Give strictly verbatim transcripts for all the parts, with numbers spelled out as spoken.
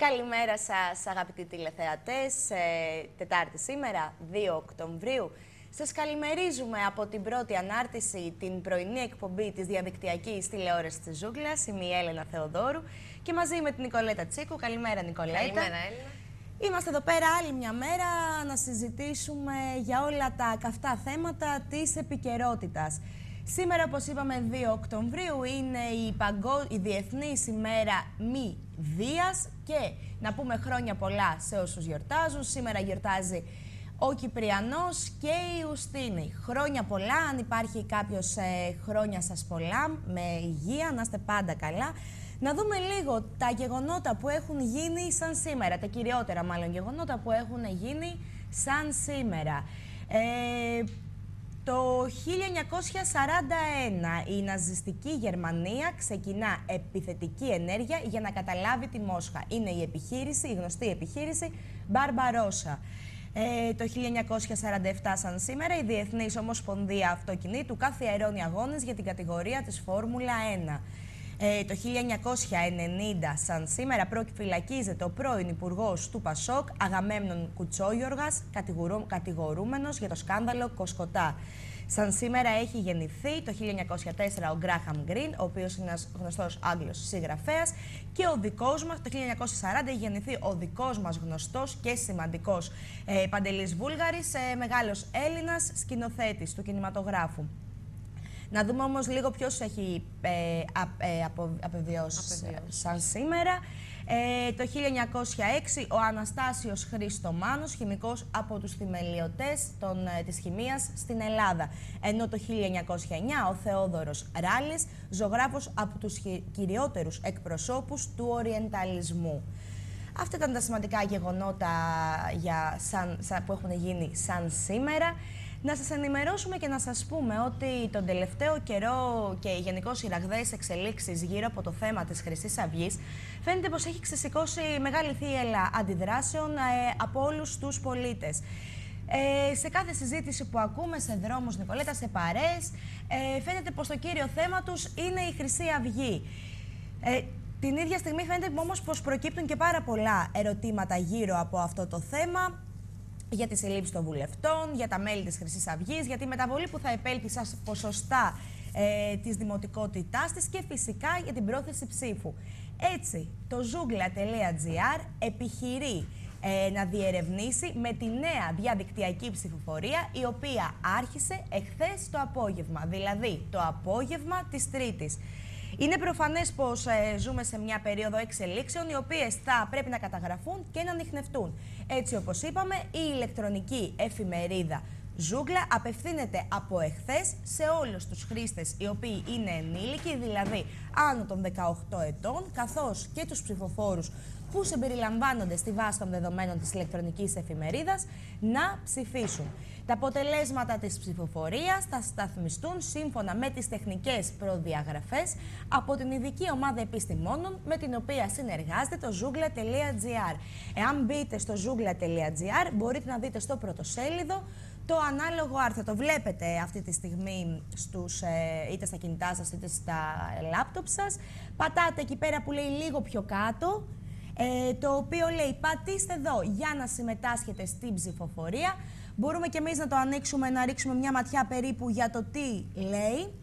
Καλημέρα σας αγαπητοί τηλεθεατές, ε, Τετάρτη σήμερα, δύο Οκτωβρίου. Σας καλημερίζουμε από την πρώτη ανάρτηση, την πρωινή εκπομπή της διαδικτυακής τηλεόρασης της Ζούγκλας. Είμαι η Έλενα Θεοδόρου και μαζί με την Νικολέτα Τσίκου. Καλημέρα Νικολέτα. Καλημέρα Έλενα. Είμαστε εδώ πέρα άλλη μια μέρα να συζητήσουμε για όλα τα καυτά θέματα της επικαιρότητας. Σήμερα, όπως είπαμε, δύο Οκτωβρίου είναι η, παγκο... η Διεθνής ημέρα μη βίας και να πούμε χρόνια πολλά σε όσους γιορτάζουν. Σήμερα γιορτάζει ο Κυπριανός και η Ουστίνη. Χρόνια πολλά, αν υπάρχει κάποιος ε, χρόνια σας πολλά, με υγεία, να είστε πάντα καλά. Να δούμε λίγο τα γεγονότα που έχουν γίνει σαν σήμερα, τα κυριότερα μάλλον γεγονότα που έχουν γίνει σαν σήμερα. Ε, Το χίλια εννιακόσια σαράντα ένα η ναζιστική Γερμανία ξεκινά επιθετική ενέργεια για να καταλάβει τη Μόσχα. Είναι η επιχείρηση, η γνωστή επιχείρηση Μπαρμπαρόσα. Ε, το χίλια εννιακόσια σαράντα επτά σαν σήμερα η Διεθνής Ομοσπονδία Αυτοκινήτου καθιερώνει αγώνες για την κατηγορία της Φόρμουλα ένα. Ε, το χίλια εννιακόσια ενενήντα σαν σήμερα προφυλακίζεται ο πρώην Υπουργός του Πασόκ Αγαμέμνων Κουτσόγιοργας, κατηγορούμενος για το σκάνδαλο Κοσκοτά. Σαν σήμερα έχει γεννηθεί το χίλια εννιακόσια τέσσερα ο Γκράχαμ Γκριν, ο οποίος είναι ένας γνωστός Άγγλος συγγραφέας, και ο δικός μας, το χίλια εννιακόσια σαράντα έχει γεννηθεί ο δικός μας γνωστός και σημαντικός ε, Παντελής Βούλγαρης, ε, μεγάλος Έλληνας σκηνοθέτης του κινηματογράφου. Να δούμε όμως λίγο ποιος έχει ε, α, ε, απο, απεβιώσει σαν σήμερα. Ε, το χίλια εννιακόσια έξι ο Αναστάσιος Χριστομάνος, χημικός από τους θεμελιωτές των, ε, της χημείας στην Ελλάδα. Ενώ το χίλια εννιακόσια εννιά ο Θεόδωρος Ράλης, ζωγράφος από τους κυριότερους εκπροσώπους του οριενταλισμού. Αυτά ήταν τα σημαντικά γεγονότα για, σαν, σαν, που έχουν γίνει σαν σήμερα. Να σας ενημερώσουμε και να σας πούμε ότι τον τελευταίο καιρό και γενικώς οι ραγδαίες εξελίξεις γύρω από το θέμα της Χρυσής Αυγής φαίνεται πως έχει ξεσηκώσει μεγάλη θύελλα αντιδράσεων ε, από όλους τους πολίτες. Ε, σε κάθε συζήτηση που ακούμε σε δρόμους, Νικολέτα, σε παρέες, ε, φαίνεται πως το κύριο θέμα τους είναι η Χρυσή Αυγή. Ε, την ίδια στιγμή φαίνεται όμως πως προκύπτουν και πάρα πολλά ερωτήματα γύρω από αυτό το θέμα, για τη συλλήψη των βουλευτών, για τα μέλη της Χρυσής Αυγής, για τη μεταβολή που θα επέλθει στα ποσοστά ε, της δημοτικότητάς της και φυσικά για την πρόθεση ψήφου. Έτσι, το ζούγκλα τελεία τζι άρ επιχειρεί ε, να διερευνήσει με τη νέα διαδικτυακή ψηφοφορία, η οποία άρχισε εχθές το απόγευμα, δηλαδή το απόγευμα της Τρίτης. Είναι προφανές πως ε, ζούμε σε μια περίοδο εξελίξεων, οι οποίες θα πρέπει να καταγραφούν και να ανιχνευτούν. Έτσι, όπως είπαμε, η ηλεκτρονική εφημερίδα Ζούγκλα απευθύνεται από εχθές σε όλους τους χρήστες οι οποίοι είναι ενήλικοι, δηλαδή άνω των δεκαοκτώ ετών, καθώς και τους ψηφοφόρους που συμπεριλαμβάνονται στη βάση των δεδομένων της ηλεκτρονικής εφημερίδας, να ψηφίσουν. Τα αποτελέσματα της ψηφοφορίας θα σταθμιστούν σύμφωνα με τις τεχνικές προδιαγραφές από την ειδική ομάδα επιστημόνων με την οποία συνεργάζεται το ζούγκλα τελεία τζι άρ. Εάν μπείτε στο ζούγκλα τελεία τζι άρ μπορείτε να δείτε στο πρωτοσέλιδο το ανάλογο άρθρο. Το βλέπετε αυτή τη στιγμή στους, ε, είτε στα κινητά σας είτε στα λάπτοπ σας. Πατάτε εκεί πέρα που λέει λίγο πιο κάτω, ε, το οποίο λέει πατήστε εδώ για να συμμετάσχετε στην ψηφοφορία. Μπορούμε και εμείς να το ανοίξουμε, να ρίξουμε μια ματιά περίπου για το τι λέει.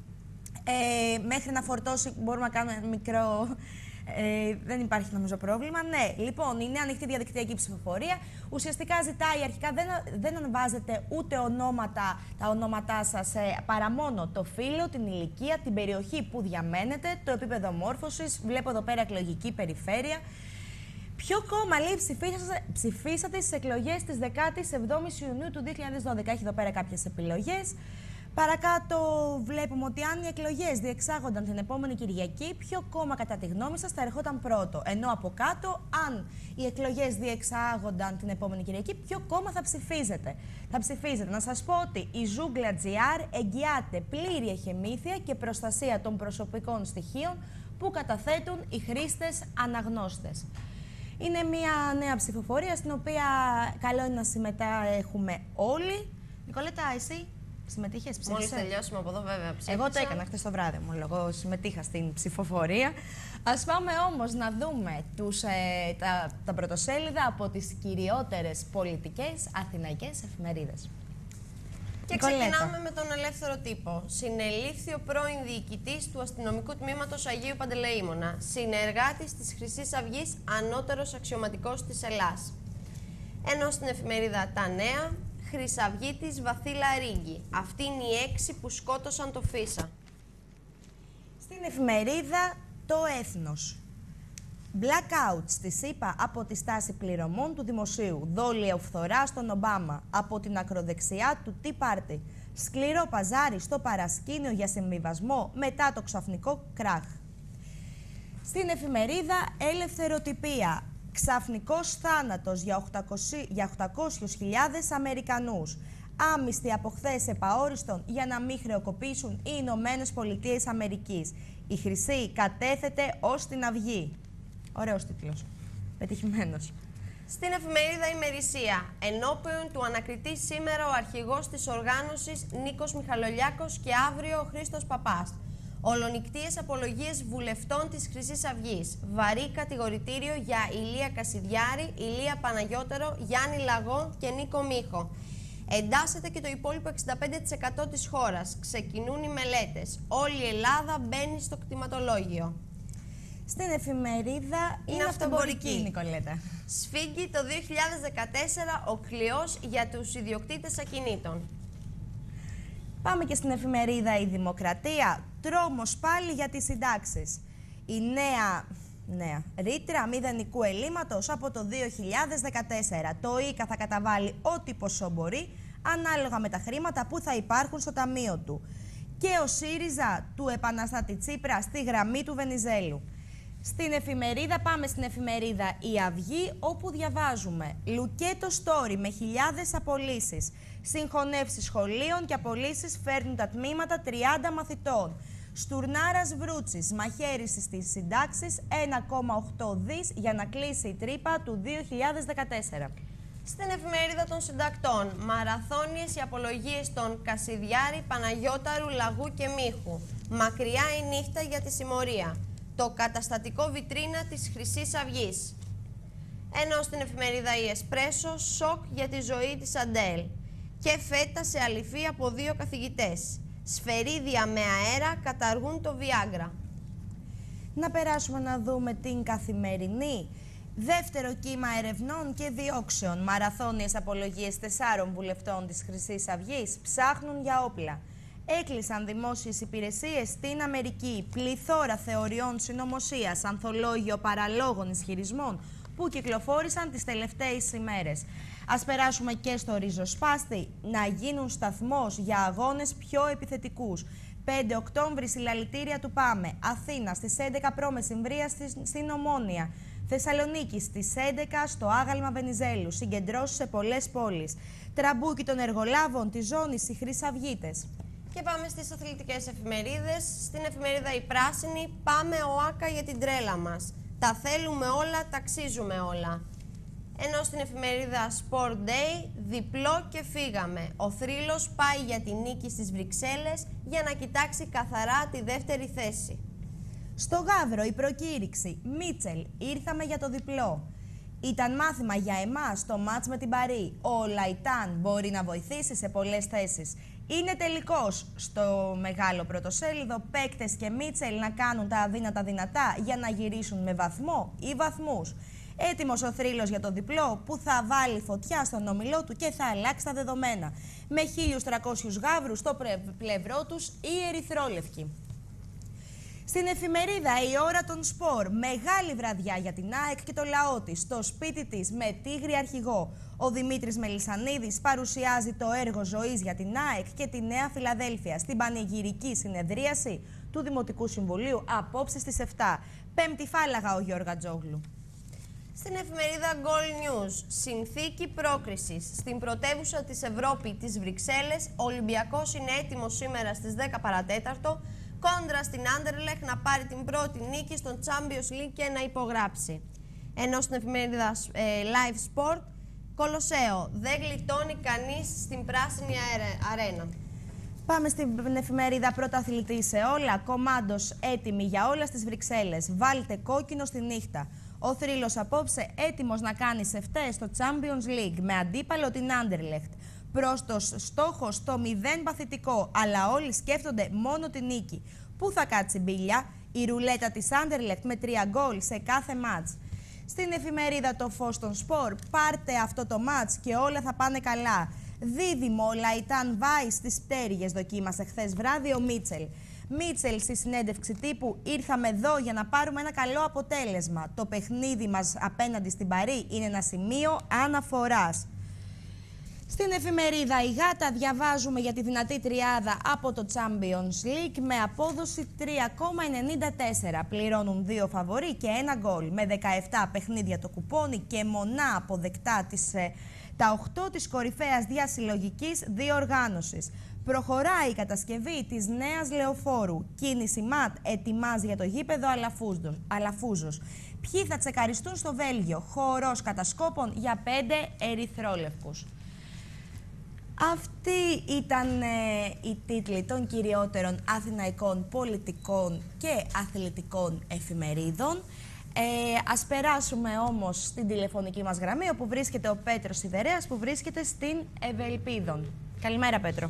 Ε, μέχρι να φορτώσει μπορούμε να κάνουμε ένα μικρό... Ε, δεν υπάρχει νομίζω πρόβλημα. Ναι, λοιπόν, η νέα ανοιχτή διαδικτυακή ψηφοφορία ουσιαστικά ζητάει, αρχικά δεν, δεν ανεβάζετε ούτε ονόματα, τα ονόματά σας, ε, παρά μόνο το φύλο, την ηλικία, την περιοχή που διαμένετε, το επίπεδο μόρφωσης. Βλέπω εδώ πέρα εκλογική περιφέρεια. Ποιο κόμμα, λέει, ψηφίσατε, ψηφίσατε στις εκλογές της δεκάτης εβδόμης Ιουνίου του δύο χιλιάδες δώδεκα. Έχει εδώ πέρα κάποιες επιλογές. Παρακάτω βλέπουμε ότι αν οι εκλογές διεξάγονταν την επόμενη Κυριακή, ποιο κόμμα κατά τη γνώμη σας θα ερχόταν πρώτο. Ενώ από κάτω, αν οι εκλογές διεξάγονταν την επόμενη Κυριακή, ποιο κόμμα θα ψηφίζετε. Θα ψηφίζετε. Να σας πω ότι η ζούγκλα τελεία τζι άρ εγγυάται πλήρη εχεμήθεια και προστασία των προσωπικών στοιχείων που καταθέτουν οι χρήστες αναγνώστες. Είναι μια νέα ψηφοφορία στην οποία καλό είναι να συμμετέχουμε όλοι. Νικολέτα, εσύ? Συμμετείχες, ψήφισες? Μόλις τελειώσουμε από εδώ, βέβαια. Ψήφισα. Εγώ το έκανα χθες το βράδυ μου, εγώ συμμετείχα στην ψηφοφορία. Ας πάμε όμως να δούμε τους, ε, τα, τα πρωτοσέλιδα από τις κυριότερες πολιτικές αθηναϊκές εφημερίδες. Και ξεκινάμε με τον Ελεύθερο Τύπο. Συνελήφθη ο πρώην διοικητής του αστυνομικού τμήματος Αγίου Παντελεήμωνα, συνεργάτης της Χρυσής Αυγής, ανώτερος αξιωματικός της Ελλάς. Ενώ στην εφημερίδα Τα Νέα, Χρυσαυγίτης Βαθύλα Ρίγκη. Αυτοί είναι οι έξι που σκότωσαν το Φίσα. Στην εφημερίδα Το Έθνος. Blackout στη ΣΥΠΑ από τη στάση πληρωμών του δημοσίου. Δόλια φθορά στον Ομπάμα από την ακροδεξιά του Tea Party. Σκληρό παζάρι στο παρασκήνιο για συμβιβασμό μετά το ξαφνικό κράχ. Στην εφημερίδα Ελευθεροτυπία. Ξαφνικός θάνατος για οκτακόσιες χιλιάδες Αμερικανούς. Άμυστοι από χθες επαόριστον για να μην χρεοκοπήσουν οι Ηνωμένες Πολιτείες Αμερικής. Η Χρυσή κατέθεται ως την Αυγή. Ωραίος τίτλος. Πετυχημένος. Στην εφημερίδα Ημερησία. Ενώπιον του ανακριτή σήμερα ο αρχηγός της οργάνωσης Νίκος Μιχαλολιάκος και αύριο ο Χρήστος Παπάς. Ολονικτίες απολογίες βουλευτών της Χρυσής Αυγής. Βαρύ κατηγορητήριο για Ηλία Κασιδιάρη, Ηλία Παναγιώτερο, Γιάννη Λαγό και Νίκο Μίχο. Εντάσσεται και το υπόλοιπο εξήντα πέντε τοις εκατό της χώρας. Ξεκινούν οι μελέτες. Όλη η Ελλάδα μπαίνει στο κτηματολόγιο. Στην εφημερίδα είναι, είναι αυτομπορική, Νικολέτα. Σφίγγει το δύο χιλιάδες δεκατέσσερα ο κλειός για τους ιδιοκτήτες ακινήτων. Πάμε και στην εφημερίδα Η Δημοκρατία. Τρόμος πάλι για τις συντάξεις. Η νέα, νέα ρήτρα μηδενικού ελλείμματος από το δύο χιλιάδες δεκατέσσερα. Το ΙΚΑ θα καταβάλει ό,τι ποσό μπορεί, ανάλογα με τα χρήματα που θα υπάρχουν στο ταμείο του. Και ο ΣΥΡΙΖΑ του επαναστάτη Τσίπρα στη γραμμή του Βενιζέλου. Στην εφημερίδα, πάμε στην εφημερίδα Η Αυγή, όπου διαβάζουμε λουκέτο story με χιλιάδες απολύσεις. Συγχωνεύσεις σχολείων και απολύσεις φέρνουν τα τμήματα τριάντα μαθητών. Στουρνάρας Βρούτσης, μαχαίρηση στις συντάξεις ένα κόμμα οκτώ δις για να κλείσει η τρύπα του δύο χιλιάδες δεκατέσσερα. Στην εφημερίδα των συντακτών, μαραθώνιες οι απολογίες των Κασιδιάρη, Παναγιώταρου, Λαγού και Μίχου. Μακριά η νύχτα για τη συμμορία. Το καταστατικό βιτρίνα της Χρυσής Αυγής. Ενώ στην εφημερίδα Η Εσπρέσο, σοκ για τη ζωή της Αντέλ. Και φέτα σε αληφή από δύο καθηγητές. Σφαιρίδια με αέρα καταργούν το Βιάγκρα. Να περάσουμε να δούμε την Καθημερινή. Δεύτερο κύμα ερευνών και διώξεων. Μαραθώνιες απολογίες τεσσάρων βουλευτών της Χρυσής Αυγής ψάχνουν για όπλα. Έκλεισαν δημόσιες υπηρεσίες στην Αμερική. Πληθώρα θεωριών συνωμοσίας, ανθολόγιο παραλόγων ισχυρισμών που κυκλοφόρησαν τις τελευταίες ημέρες. Ας περάσουμε και στο ριζοσπάστη. Να γίνουν σταθμός για αγώνες πιο επιθετικούς. πέντε Οκτώβρη συλλαλητήρια του ΠΑΜΕ. Αθήνα στις έντεκα π.μ. στην Ομόνια. Θεσσαλονίκη στις έντεκα στο άγαλμα Βενιζέλου. Συγκεντρώσεις σε πολλές πόλεις. Τραμπούκι των εργολάβων της ζώνης οι Χρυσαυγίτες. Και πάμε στις αθλητικές εφημερίδες. Στην εφημερίδα Η Πράσινη, πάμε ΟΑΚΑ για την τρέλα μας. Τα θέλουμε όλα, ταξίζουμε όλα. Ενώ στην εφημερίδα Sport Day, διπλό και φύγαμε. Ο θρύλος πάει για τη νίκη στις Βρυξέλλες για να κοιτάξει καθαρά τη δεύτερη θέση. Στο Γαύρο η προκήρυξη. Μίτσελ, ήρθαμε για το διπλό. Ήταν μάθημα για εμάς το μάτς με την Παρί. Ο Λαϊτάν μπορεί να βοηθήσει σε πολλές θέσεις. Είναι τελικός στο μεγάλο πρωτοσέλιδο. Παίκτες και Μίτσελ να κάνουν τα αδύνατα δυνατά για να γυρίσουν με βαθμό ή βαθμούς. Έτοιμος ο θρύλος για το διπλό που θα βάλει φωτιά στον όμιλό του και θα αλλάξει τα δεδομένα. Με χίλιους τριακόσιους γάβρους στο πλευρό τους οι ερυθρόλευκοι. Στην εφημερίδα Η Ώρα των Σπορ, μεγάλη βραδιά για την ΑΕΚ και το λαό της, στο σπίτι της με Τίγρη αρχηγό. Ο Δημήτρης Μελισσανίδης παρουσιάζει το έργο ζωής για την ΑΕΚ και τη Νέα Φιλαδέλφεια στην πανηγυρική συνεδρίαση του Δημοτικού Συμβουλίου απόψε στις επτά. Πέμπτη φάλαγα ο Γιώργατζόγλου. Στην εφημερίδα Goal News, συνθήκη πρόκρισης. Στην πρωτεύουσα της Ευρώπη, τις Βρυξέλλες, ο Ολυμπιακός είναι έτοιμος σήμερα στις δέκα παρατέταρτο, κόντρα στην Άντερλεχ να πάρει την πρώτη νίκη στο Champions League και να υπογράψει. Ενώ στην εφημερίδα ε, Live Sport, Κολοσσέο, δεν γλιτώνει κανείς στην πράσινη αρένα. Πάμε στην εφημερίδα Πρωταθλητή σε όλα. Κομάντος έτοιμη για όλα στις Βρυξέλλες. Βάλτε κόκκινο στη νύχτα. Ο θρύλος απόψε έτοιμος να κάνει σεφτές στο Champions League με αντίπαλο την Anderlecht. Πρόστος στόχος στο μηδέν παθητικό, αλλά όλοι σκέφτονται μόνο την νίκη. Πού θα κάτσει μπίλια? Η ρουλέτα της Anderlecht με τρία γκολ σε κάθε μάτς. Στην εφημερίδα Το Φως των Σπορ, πάρτε αυτό το μάτς και όλα θα πάνε καλά. Δίδυμο Λαϊτάν Βάι στις πτέρυγες δοκίμασε χθες βράδυ ο Μίτσελ. Μίτσελ στη συνέντευξη τύπου: ήρθαμε εδώ για να πάρουμε ένα καλό αποτέλεσμα. Το παιχνίδι μας απέναντι στην Παρί είναι ένα σημείο αναφοράς. Στην εφημερίδα Η Γάτα διαβάζουμε για τη δυνατή τριάδα από το Champions League με απόδοση τρία κόμμα ενενήντα τέσσερα. Πληρώνουν δύο φαβορί και ένα γκολ. Με δεκαεπτά παιχνίδια το κουπόνι και μονά αποδεκτά τις, τα οκτώ της κορυφαίας διασυλλογικής διοργάνωσης. Προχωράει η κατασκευή της νέας λεωφόρου. Κίνηση ΜΑΤ ετοιμάζει για το γήπεδο Αλαφούζος. Ποιοι θα τσεκαριστούν στο Βέλγιο? Χορός κατασκόπων για πέντε ερυθρόλευκους. Αυτοί ήταν ε, οι τίτλοι των κυριότερων αθηναϊκών πολιτικών και αθλητικών εφημερίδων. Ε, ας περάσουμε όμως στην τηλεφωνική μας γραμμή, όπου βρίσκεται ο Πέτρος Σιδερέας, που βρίσκεται στην Ευελπίδων. Καλημέρα, Πέτρο.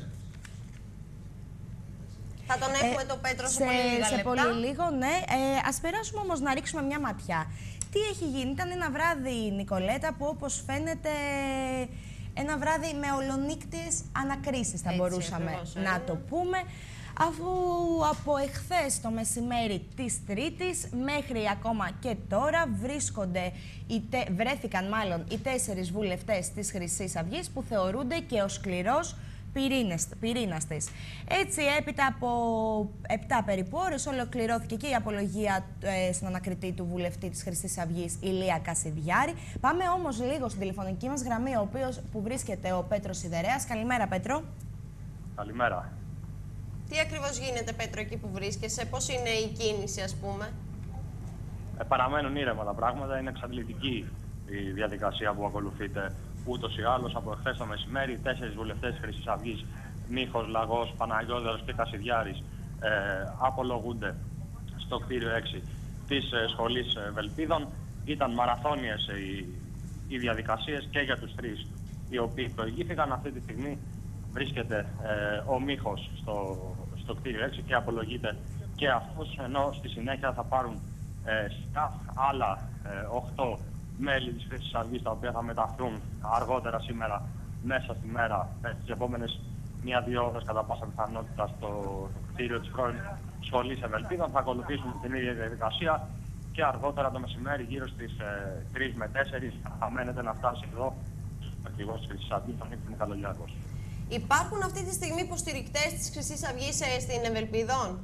Θα τον έχουμε ε, το Πέτρο σε, σε πολύ λίγα σε λεπτά. πολύ λίγο, ναι. Ε, ας περάσουμε όμως να ρίξουμε μια ματιά. Τι έχει γίνει? Ήταν ένα βράδυ, Νικολέτα, που όπως φαίνεται ένα βράδυ με ολονύκτιες ανακρίσεις, θα Έτσι, μπορούσαμε ακριβώς, να ε. το πούμε, αφού από εχθές το μεσημέρι της Τρίτης μέχρι ακόμα και τώρα βρίσκονται, οι τε, βρέθηκαν μάλλον οι τέσσερις βουλευτές της Χρυσής Αυγής που θεωρούνται και ο σκληρός πυρήνας της. Έτσι, έπειτα από επτά περίπου ώρες, ολοκληρώθηκε και η απολογία ε, στον ανακριτή του βουλευτή της Χρυσής Αυγής, Ηλία Κασιδιάρη. Πάμε όμως λίγο στην τηλεφωνική μας γραμμή, ο οποίος, που βρίσκεται ο Πέτρος Σιδερέας. Καλημέρα, Πέτρο. Καλημέρα. Τι ακριβώς γίνεται, Πέτρο, εκεί που βρίσκεσαι? Πώς είναι η κίνηση, ας πούμε? Ε, παραμένουν ήρεμα τα πράγματα. Είναι εξαντλητική η διαδικασία που ακολουθείται. Ούτως ή άλλως, από εχθές το μεσημέρι, τέσσερις βουλευτές της Χρυσής Αυγής, Μίχος, Λαγός, Παναγιώδερος και Κασιδιάρης, ε, απολογούνται στο κτίριο έξι της ε, σχολής ε, Βελπίδων. Ήταν μαραθώνιες ε, οι, οι διαδικασίες και για τους τρεις οι οποίοι προηγήθηκαν. Αυτή τη στιγμή βρίσκεται ε, ο Μίχος στο, στο κτίριο έξι και απολογείται και αυτός, ενώ στη συνέχεια θα πάρουν ε, στα άλλα ε, οκτώ μέλη της Χρυσής Αυγής, τα οποία θα μεταφρούν αργότερα σήμερα, μέσα στη μέρα, στις επόμενες μία-δύο ώρες κατά πάσα πιθανότητα, στο κτίριο της πρώην σχολής Ευελπίδων. Θα ακολουθήσουν την ίδια διαδικασία και αργότερα το μεσημέρι, γύρω στις ε, τρεις με τέσσερις, αμένεται να φτάσει εδώ ο αρχηγός της Χρυσής Αυγής, ο Νίκος Μιχαλολιάκος. Υπάρχουν αυτή τη στιγμή υποστηρικτές της Χρυσής Αυγής ε, στην Ευελπίδων?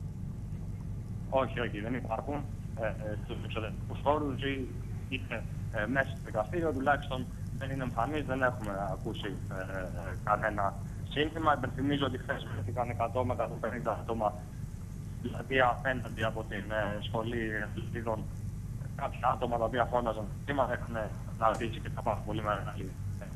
Όχι, όχι, δεν υπάρχουν. Ε, ε, στους εξωτερικούς χώρους ή είτε ε, μέσα στο δικαστήριο, τουλάχιστον δεν είναι εμφανής, δεν έχουμε ακούσει ε, ε, κανένα σύνθημα. Υπενθυμίζω ότι χθες βρέθηκαν εκατό με εκατόν πενήντα άτομα, δηλαδή απέναντι από την ε, σχολή Ευελπίδων. Κάποια άτομα τα οποία φώναζαν θύμα έχουν αναρτήσει και θα πάρα πολύ μεγάλη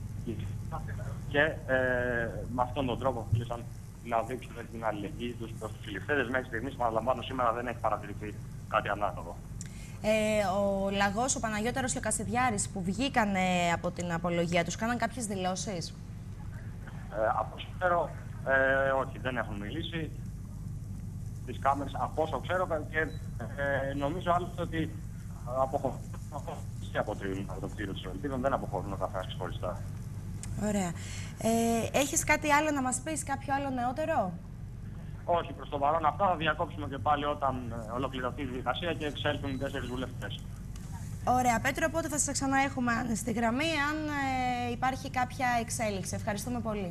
και ε, με αυτόν τον τρόπο θέλησαν να δείξουν την αλληλεγγύη τους προς τους συλληφθέντες. Μέχρι στιγμής, παραλαμβάνω, σήμερα δεν έχει παρατηρηθεί κάτι ανάλογο. Ε, ο Λαγός, ο Παναγιώτερος και ο Κασιδιάρης που βγήκαν ε, από την απολογία τους, κάναν κάποιες δηλώσεις? Ε, από όσο ξέρω, ε, όχι, δεν έχουν μιλήσει. Τις κάμερες, από όσο ξέρω, και ε, νομίζω άλλωστε ότι αποχωρούν και από το κτίριο της Ευελπίδων, δεν αποχωρούν ο καθένας ξεχωριστά. Ωραία. Ε, έχεις κάτι άλλο να μας πεις, κάποιο άλλο νεότερο? Όχι, προς το παρόν αυτά. Θα διακόψουμε και πάλι όταν ολοκληρωθεί η διαδικασία και εξέλθουν οι τέσσερις βουλευτές. Ωραία, Πέτρο, οπότε θα σας ξαναέχουμε στη γραμμή αν ε, υπάρχει κάποια εξέλιξη. Ευχαριστούμε πολύ.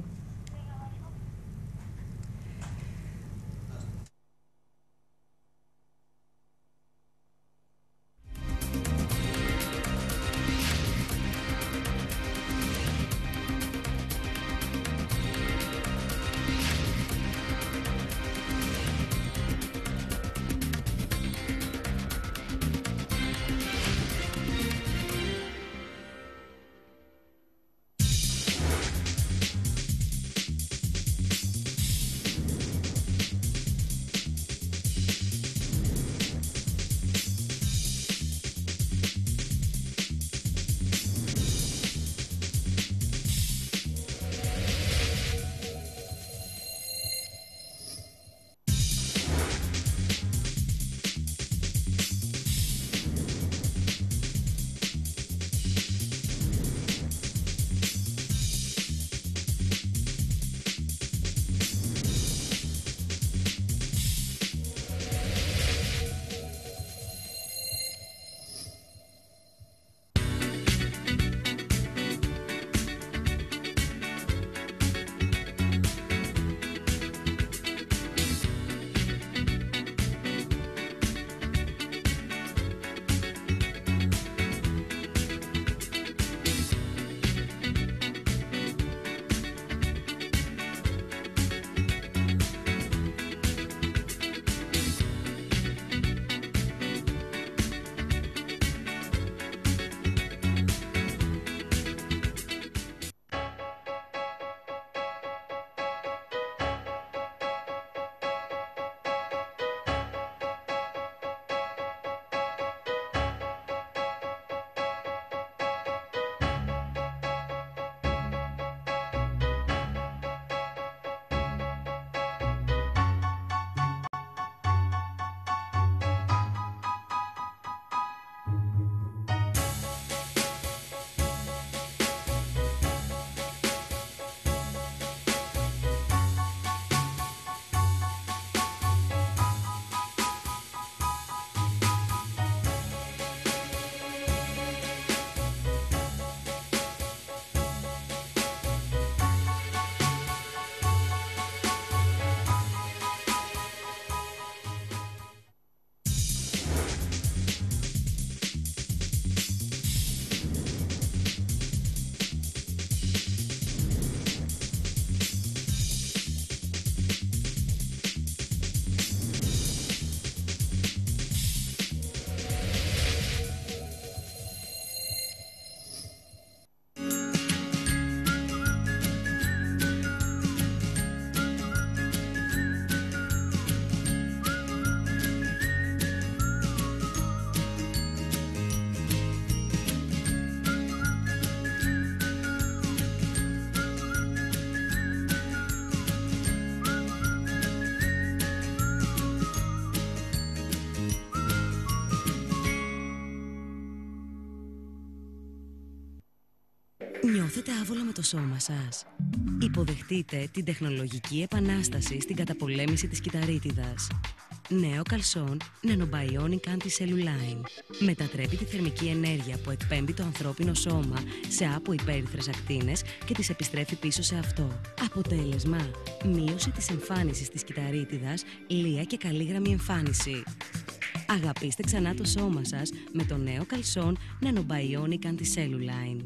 Νιώθετε άβολα με το σώμα σας? Υποδεχτείτε την τεχνολογική επανάσταση στην καταπολέμηση της κυταρίτιδας. Νέο καλσόν Nanobionic Anti-Cellulline. Μετατρέπει τη θερμική ενέργεια που εκπέμπει το ανθρώπινο σώμα σε αποϊπέρυθρες ακτίνες και τις επιστρέφει πίσω σε αυτό. Αποτέλεσμα: μείωση της εμφάνισης της κυταρίτιδας, λία και καλή εμφάνιση. Αγαπήστε ξανά το σώμα σας με το νέο καλσόν Nanobionic Anti-Cellulline.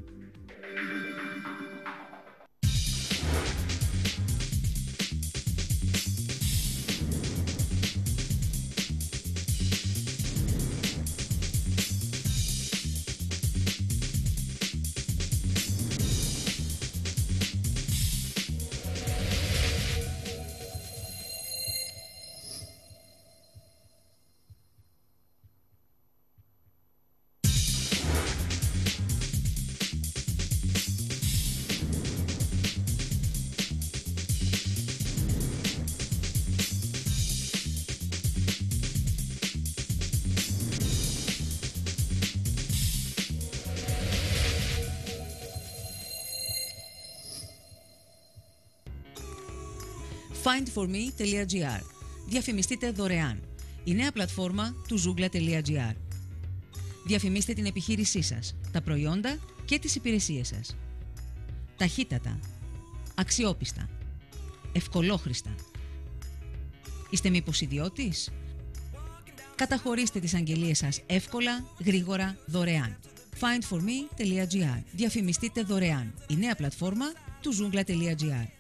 φάιντ φορ μι τελεία τζι άρ. Διαφημιστείτε δωρεάν. Η νέα πλατφόρμα του ζούγκλα τελεία τζι άρ. Διαφημίστε την επιχείρησή σας, τα προϊόντα και τις υπηρεσίες σας. Ταχύτατα, αξιόπιστα, ευκολόχρηστα. Είστε μήπως ιδιώτης? Καταχωρήστε τις αγγελίες σας εύκολα, γρήγορα, δωρεάν. φάιντ φορ μι τελεία τζι άρ. Διαφημιστείτε δωρεάν. Η νέα πλατφόρμα του ζούγκλα τελεία τζι άρ.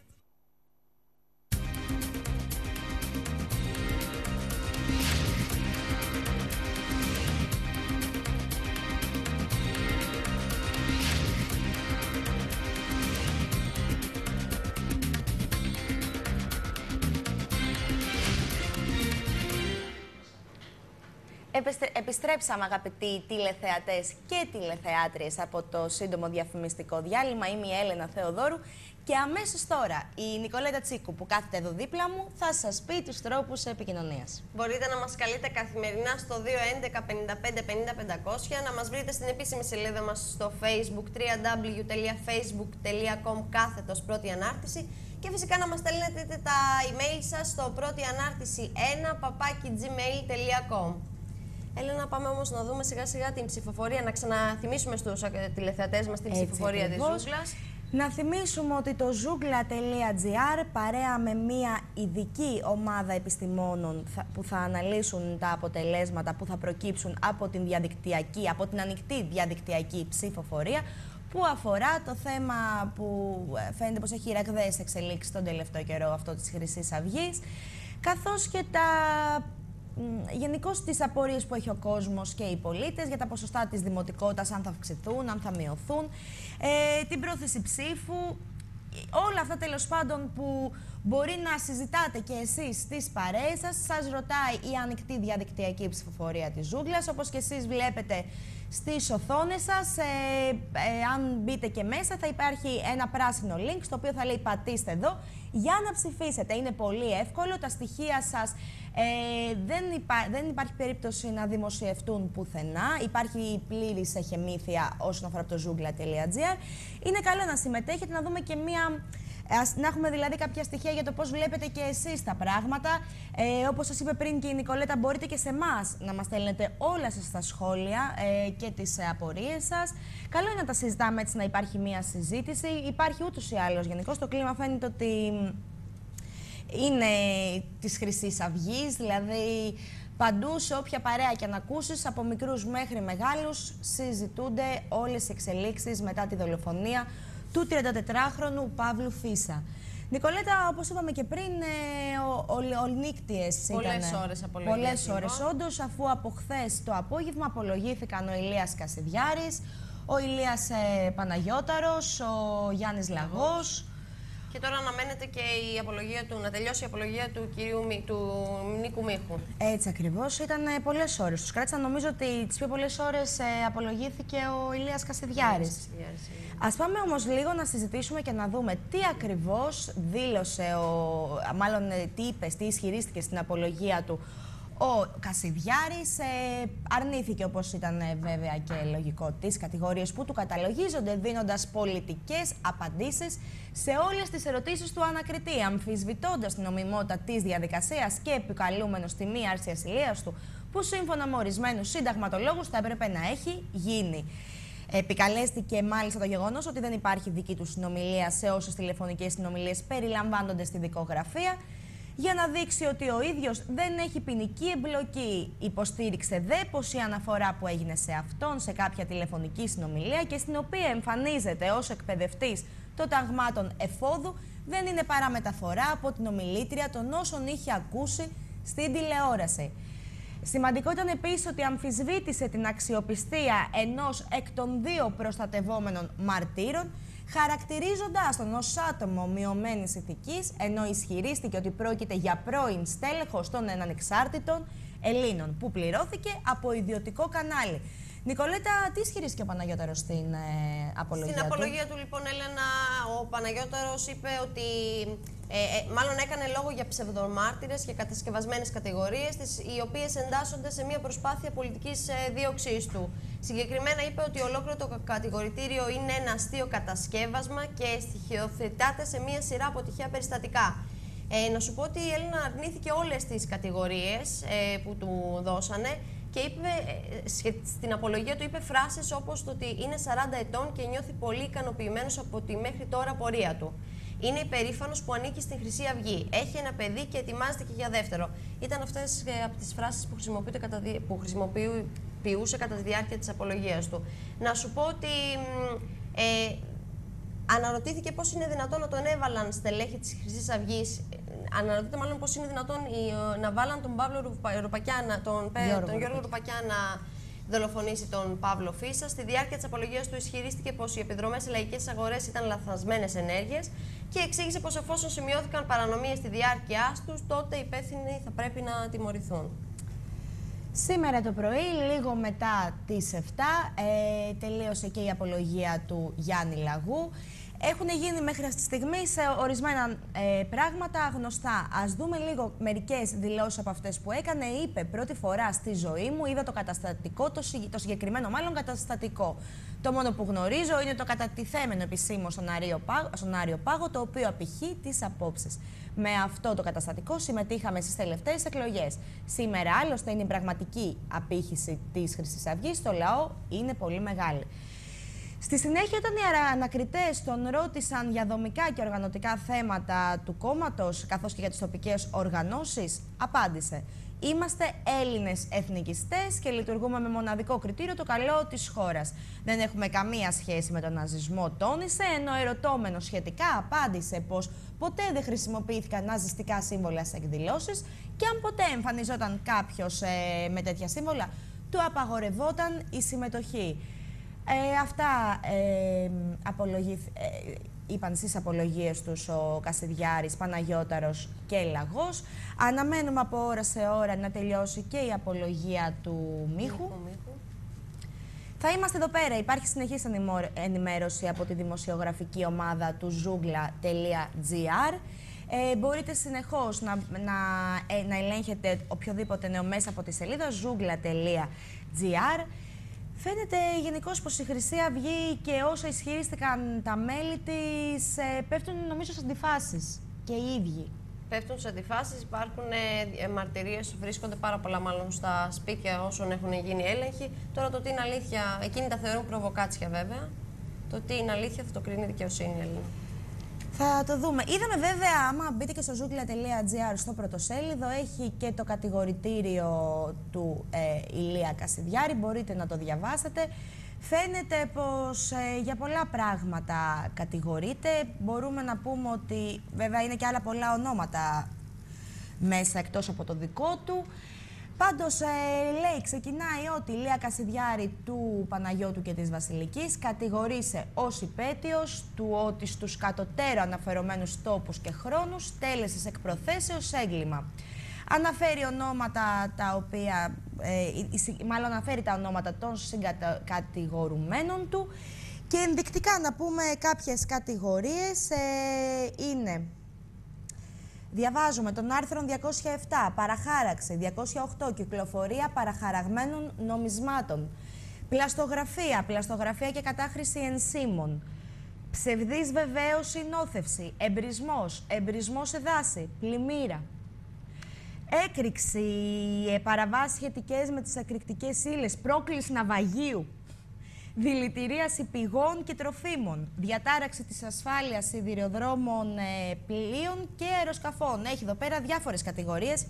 Επιστρέψαμε, αγαπητοί τηλεθεατές και τηλεθεάτριες, από το σύντομο διαφημιστικό διάλειμμα. Είμαι η Έλενα Θεοδόρου και αμέσως τώρα η Νικολέτα Τσίκου, που κάθεται εδώ δίπλα μου, θα σας πει τους τρόπους επικοινωνίας. Μπορείτε να μας καλείτε καθημερινά στο δύο έντεκα πενήντα πέντε πενήντα πεντακόσια, να μας βρείτε στην επίσημη σελίδα μας στο Facebook double-u double-u double-u τελεία facebook τελεία com κάθετος πρώτη ανάρτηση, και φυσικά να μας στέλνετε τα email σας στο πρώτη ανάρτηση ένα παπάκι gmail τελεία com. Έλενα, πάμε όμως να δούμε σιγά σιγά την ψηφοφορία, να ξαναθυμίσουμε στους τηλεθεατές μας την ψηφοφορία της ζούγκλας. Να θυμίσουμε ότι το ζούγκλα τελεία τζι άρ, παρέα με μια ειδική ομάδα επιστημόνων που θα αναλύσουν τα αποτελέσματα που θα προκύψουν από την διαδικτυακή, από την ανοιχτή διαδικτυακή ψηφοφορία, που αφορά το θέμα που φαίνεται πως έχει ραγδαίες εξελίξεις τον τελευταίο καιρό, αυτό της Χρυσής Αυγής, καθώς και τα γενικώς τις απορίες που έχει ο κόσμος και οι πολίτες για τα ποσοστά της δημοτικότητας, αν θα αυξηθούν, αν θα μειωθούν, ε, την πρόθεση ψήφου, όλα αυτά τέλος πάντων που μπορεί να συζητάτε και εσείς στις παρέες σας. Σας ρωτάει η ανοιχτή διαδικτυακή ψηφοφορία της ζούγκλας, όπως και εσείς βλέπετε στις οθόνες σας. Ε, ε, αν μπείτε και μέσα θα υπάρχει ένα πράσινο link στο οποίο θα λέει πατήστε εδώ για να ψηφίσετε. Είναι πολύ εύκολο, τα στοιχεία σας ε, δεν, υπά, δεν υπάρχει περίπτωση να δημοσιευτούν πουθενά. Υπάρχει πλήρης εχεμήθεια όσον αφορά το ζούγκλα τελεία τζι άρ. Είναι καλό να συμμετέχετε, να δούμε και μία... Να έχουμε δηλαδή κάποια στοιχεία για το πώς βλέπετε και εσείς τα πράγματα. Ε, όπως σας είπε πριν και η Νικολέτα, μπορείτε και σε εμάς να μας στέλνετε όλα σας τα σχόλια ε, και τις ε, απορίες σας. Καλό είναι να τα συζητάμε έτσι, να υπάρχει μία συζήτηση. Υπάρχει ούτως ή άλλως γενικώς το κλίμα, φαίνεται ότι είναι της Χρυσής Αυγής, δηλαδή παντού σε όποια παρέα και να ακούσεις, από μικρούς μέχρι μεγάλους, συζητούνται όλες οι εξελίξεις μετά τη δολοφονία του τριαντατετράχρονου Παύλου Φίσα. Νικολέτα, όπως είπαμε και πριν, ολονύκτιες ήταν. Πολλές ώρες απολογίες. Πολλές ώρες, όντως, αφού από χθες το απόγευμα απολογήθηκαν ο Ηλίας Κασιδιάρης, ο Ηλίας ε, Παναγιώταρος, ο Γιάννης Λαγός. Και τώρα αναμένεται και η απολογία του, να τελειώσει η απολογία του κυρίου του Νίκου Μίχου. Έτσι ακριβώς, ήταν ε, πολλές ώρες. Τους κράτησαν, νομίζω ότι τις πιο πολλές ώρες ε, απολογήθηκε ο Ηλίας Κασιδιάρης. Ας πάμε όμως λίγο να συζητήσουμε και να δούμε τι ακριβώς δήλωσε, ο, μάλλον τι είπε, τι ισχυρίστηκε στην απολογία του Ο Κασιδιάρης ε, αρνήθηκε, όπως ήταν ε, βέβαια και λογικό, τις κατηγορίες που του καταλογίζονται, δίνοντας πολιτικές απαντήσεις σε όλες τις ερωτήσεις του ανακριτή, αμφισβητώντας την νομιμότητα της διαδικασίας και επικαλούμενος τη μη άρση ασυλίας του, που σύμφωνα με ορισμένους συνταγματολόγους θα έπρεπε να έχει γίνει. Επικαλέστηκε μάλιστα το γεγονός ότι δεν υπάρχει δική του συνομιλία σε όσες τηλεφωνικές συνομιλίες περιλαμβάνονται στη δικογραφία, για να δείξει ότι ο ίδιος δεν έχει ποινική εμπλοκή. Υποστήριξε δε πως η αναφορά που έγινε σε αυτόν σε κάποια τηλεφωνική συνομιλία και στην οποία εμφανίζεται ως εκπαιδευτής των ταγμάτων εφόδου δεν είναι παρά μεταφορά από την ομιλήτρια των όσων είχε ακούσει στην τηλεόραση. Σημαντικό ήταν επίσης ότι αμφισβήτησε την αξιοπιστία ενός εκ των δύο προστατευόμενων μαρτύρων, χαρακτηρίζοντάς τον ως άτομο μειωμένης ηθικής, ενώ ισχυρίστηκε ότι πρόκειται για πρώην στέλεχος των ανεξάρτητων Ελλήνων, που πληρώθηκε από ιδιωτικό κανάλι. Νικολέτα, τι ισχυρίστηκε ο Παναγιώταρος στην ε, απολογία Στην του? απολογία του, λοιπόν, Έλενα, ο Παναγιώταρος είπε ότι ε, ε, μάλλον έκανε λόγο για ψευδομάρτυρες και κατασκευασμένες κατηγορίες, τις, οι οποίες εντάσσονται σε μια προσπάθεια πολιτικής ε, δίωξής του. Συγκεκριμένα είπε ότι ολόκληρο το κατηγορητήριο είναι ένα αστείο κατασκεύασμα και στοιχειοθετάται σε μια σειρά από τυχαία περιστατικά. Ε, να σου πω ότι η Έλληνα αρνήθηκε όλες τις κατηγορίες ε, που του δώσανε και είπε, στην απολογία του είπε φράσεις όπως το ότι είναι σαράντα ετών και νιώθει πολύ ικανοποιημένος από τη μέχρι τώρα πορεία του. Είναι υπερήφανος που ανήκει στην Χρυσή Αυγή. Έχει ένα παιδί και ετοιμάζεται και για δεύτερο. Ήταν αυτές ε, από τις φράσεις που, κατά, που χρησιμοποιούσε κατά τη διάρκεια της απολογίας του. Να σου πω ότι ε, αναρωτήθηκε πώς είναι δυνατόν να τον έβαλαν στελέχη της Χρυσής Αυγής. Αναρωτείται μάλλον πώς είναι δυνατόν να βάλαν τον Παύλο Ρουπακιά, τον, Γιώργο, τον Γιώργο Ρουπακιά να δολοφονήσει τον Παύλο Φίσα. Στη διάρκεια της απολογίας του ισχυρίστηκε πως οι επιδρομές σε λαϊκές αγορές ήταν λαθασμένες ενέργειες και εξήγησε πως εφόσον σημειώθηκαν παρανομίες στη διάρκεια τους, τότε οι υπεύθυνοι θα πρέπει να τιμωρηθούν. Σήμερα το πρωί, λίγο μετά τις επτά, ε, τελείωσε και η απολογία του Γιάννη Λαγού. Έχουν γίνει μέχρι αυτή τη στιγμή σε ορισμένα ε, πράγματα γνωστά. Ας δούμε λίγο μερικές δηλώσεις από αυτές που έκανε. Είπε πρώτη φορά στη ζωή μου, είδα το καταστατικό, το, το συγκεκριμένο μάλλον καταστατικό. Το μόνο που γνωρίζω είναι το κατατιθέμενο επισήμως στον Άριο Πάγο, στον Άριο Πάγο, το οποίο απηχεί τις απόψεις. Με αυτό το καταστατικό συμμετείχαμε στις τελευταίες εκλογές. Σήμερα άλλωστε είναι η πραγματική απήχηση της Χρυσής Αυγής. Το λαό είναι πολύ μεγάλη. Στη συνέχεια, όταν οι ανακριτές τον ρώτησαν για δομικά και οργανωτικά θέματα του κόμματος, καθώς και για τις τοπικές οργανώσεις, απάντησε: «Είμαστε Έλληνες εθνικιστές και λειτουργούμε με μοναδικό κριτήριο το καλό της χώρας. Δεν έχουμε καμία σχέση με τον ναζισμό», τόνισε, ενώ ερωτώμενος σχετικά απάντησε πως ποτέ δεν χρησιμοποιήθηκαν ναζιστικά σύμβολα σε εκδηλώσεις και αν ποτέ εμφανιζόταν κάποιος ε, με τέτοια σύμβολα, του απαγορευόταν η συμμετοχή. Ε, αυτά ε, απολογηθ, ε, είπαν στις απολογίες τους ο Κασιδιάρης, Παναγιώταρος και Λαγός. Αναμένουμε από ώρα σε ώρα να τελειώσει και η απολογία του Μίχου. Μίχου. Θα είμαστε εδώ πέρα. Υπάρχει συνεχής ενημέρωση από τη δημοσιογραφική ομάδα του ζούγκλα τελεία τζι άρ. Ε, μπορείτε συνεχώς να, να, ε, να ελέγχετε οποιοδήποτε νέο μέσα από τη σελίδα ζούγκλα τελεία τζι άρ. Φαίνεται γενικώς πως η Χρυσή Αυγή και όσα ισχυρίστηκαν τα μέλη της ε, πέφτουν νομίζω σε αντιφάσεις και οι ίδιοι. Πέφτουν σε αντιφάσεις, υπάρχουν ε, μαρτυρίες, βρίσκονται πάρα πολλά μάλλον στα σπίτια όσων έχουν γίνει έλεγχοι. Τώρα το τι είναι αλήθεια, εκείνοι τα θεωρούν προβοκάτσια βέβαια. Το τι είναι αλήθεια θα το κρίνει η δικαιοσύνη Έλληνα. Θα το δούμε. Είδαμε βέβαια, άμα μπείτε και στο ζούγκλα τελεία τζι άρ στο πρωτοσέλιδο, έχει και το κατηγορητήριο του ε, Ηλία Κασιδιάρη, μπορείτε να το διαβάσετε. Φαίνεται πως ε, για πολλά πράγματα κατηγορείται. Μπορούμε να πούμε ότι βέβαια είναι και άλλα πολλά ονόματα μέσα εκτός από το δικό του. Πάντως, ε, λέει, ξεκινάει ότι η Ηλία Κασιδιάρη του Παναγιώτου και της Βασιλικής κατηγορήσε ως υπέτειος του ότι στους κατωτέρω αναφερομένους τόπους και χρόνους τέλεσης εκ προθέσεως έγκλημα. Αναφέρει ονόματα τα οποία, ε, μάλλον αναφέρει τα ονόματα των συγκατηγορουμένων του και ενδεικτικά να πούμε κάποιες κατηγορίες ε, είναι... Διαβάζουμε τον άρθρο διακόσια επτά, παραχάραξη, διακόσια οκτώ, κυκλοφορία παραχαραγμένων νομισμάτων, πλαστογραφία, πλαστογραφία και κατάχρηση ενσύμων, ψευδής βεβαίωση νόθευση, εμπρισμός, εμπρισμός σε δάση, πλημμύρα, έκρηξη, παραβάσεις σχετικές με τις εκρηκτικές ύλες, πρόκληση ναυαγίου, δηλητηρίαση πηγών και τροφίμων, διατάραξη της ασφάλειας σιδηροδρόμων, ε, πλοίων και αεροσκαφών. Έχει εδώ πέρα διάφορες κατηγορίες.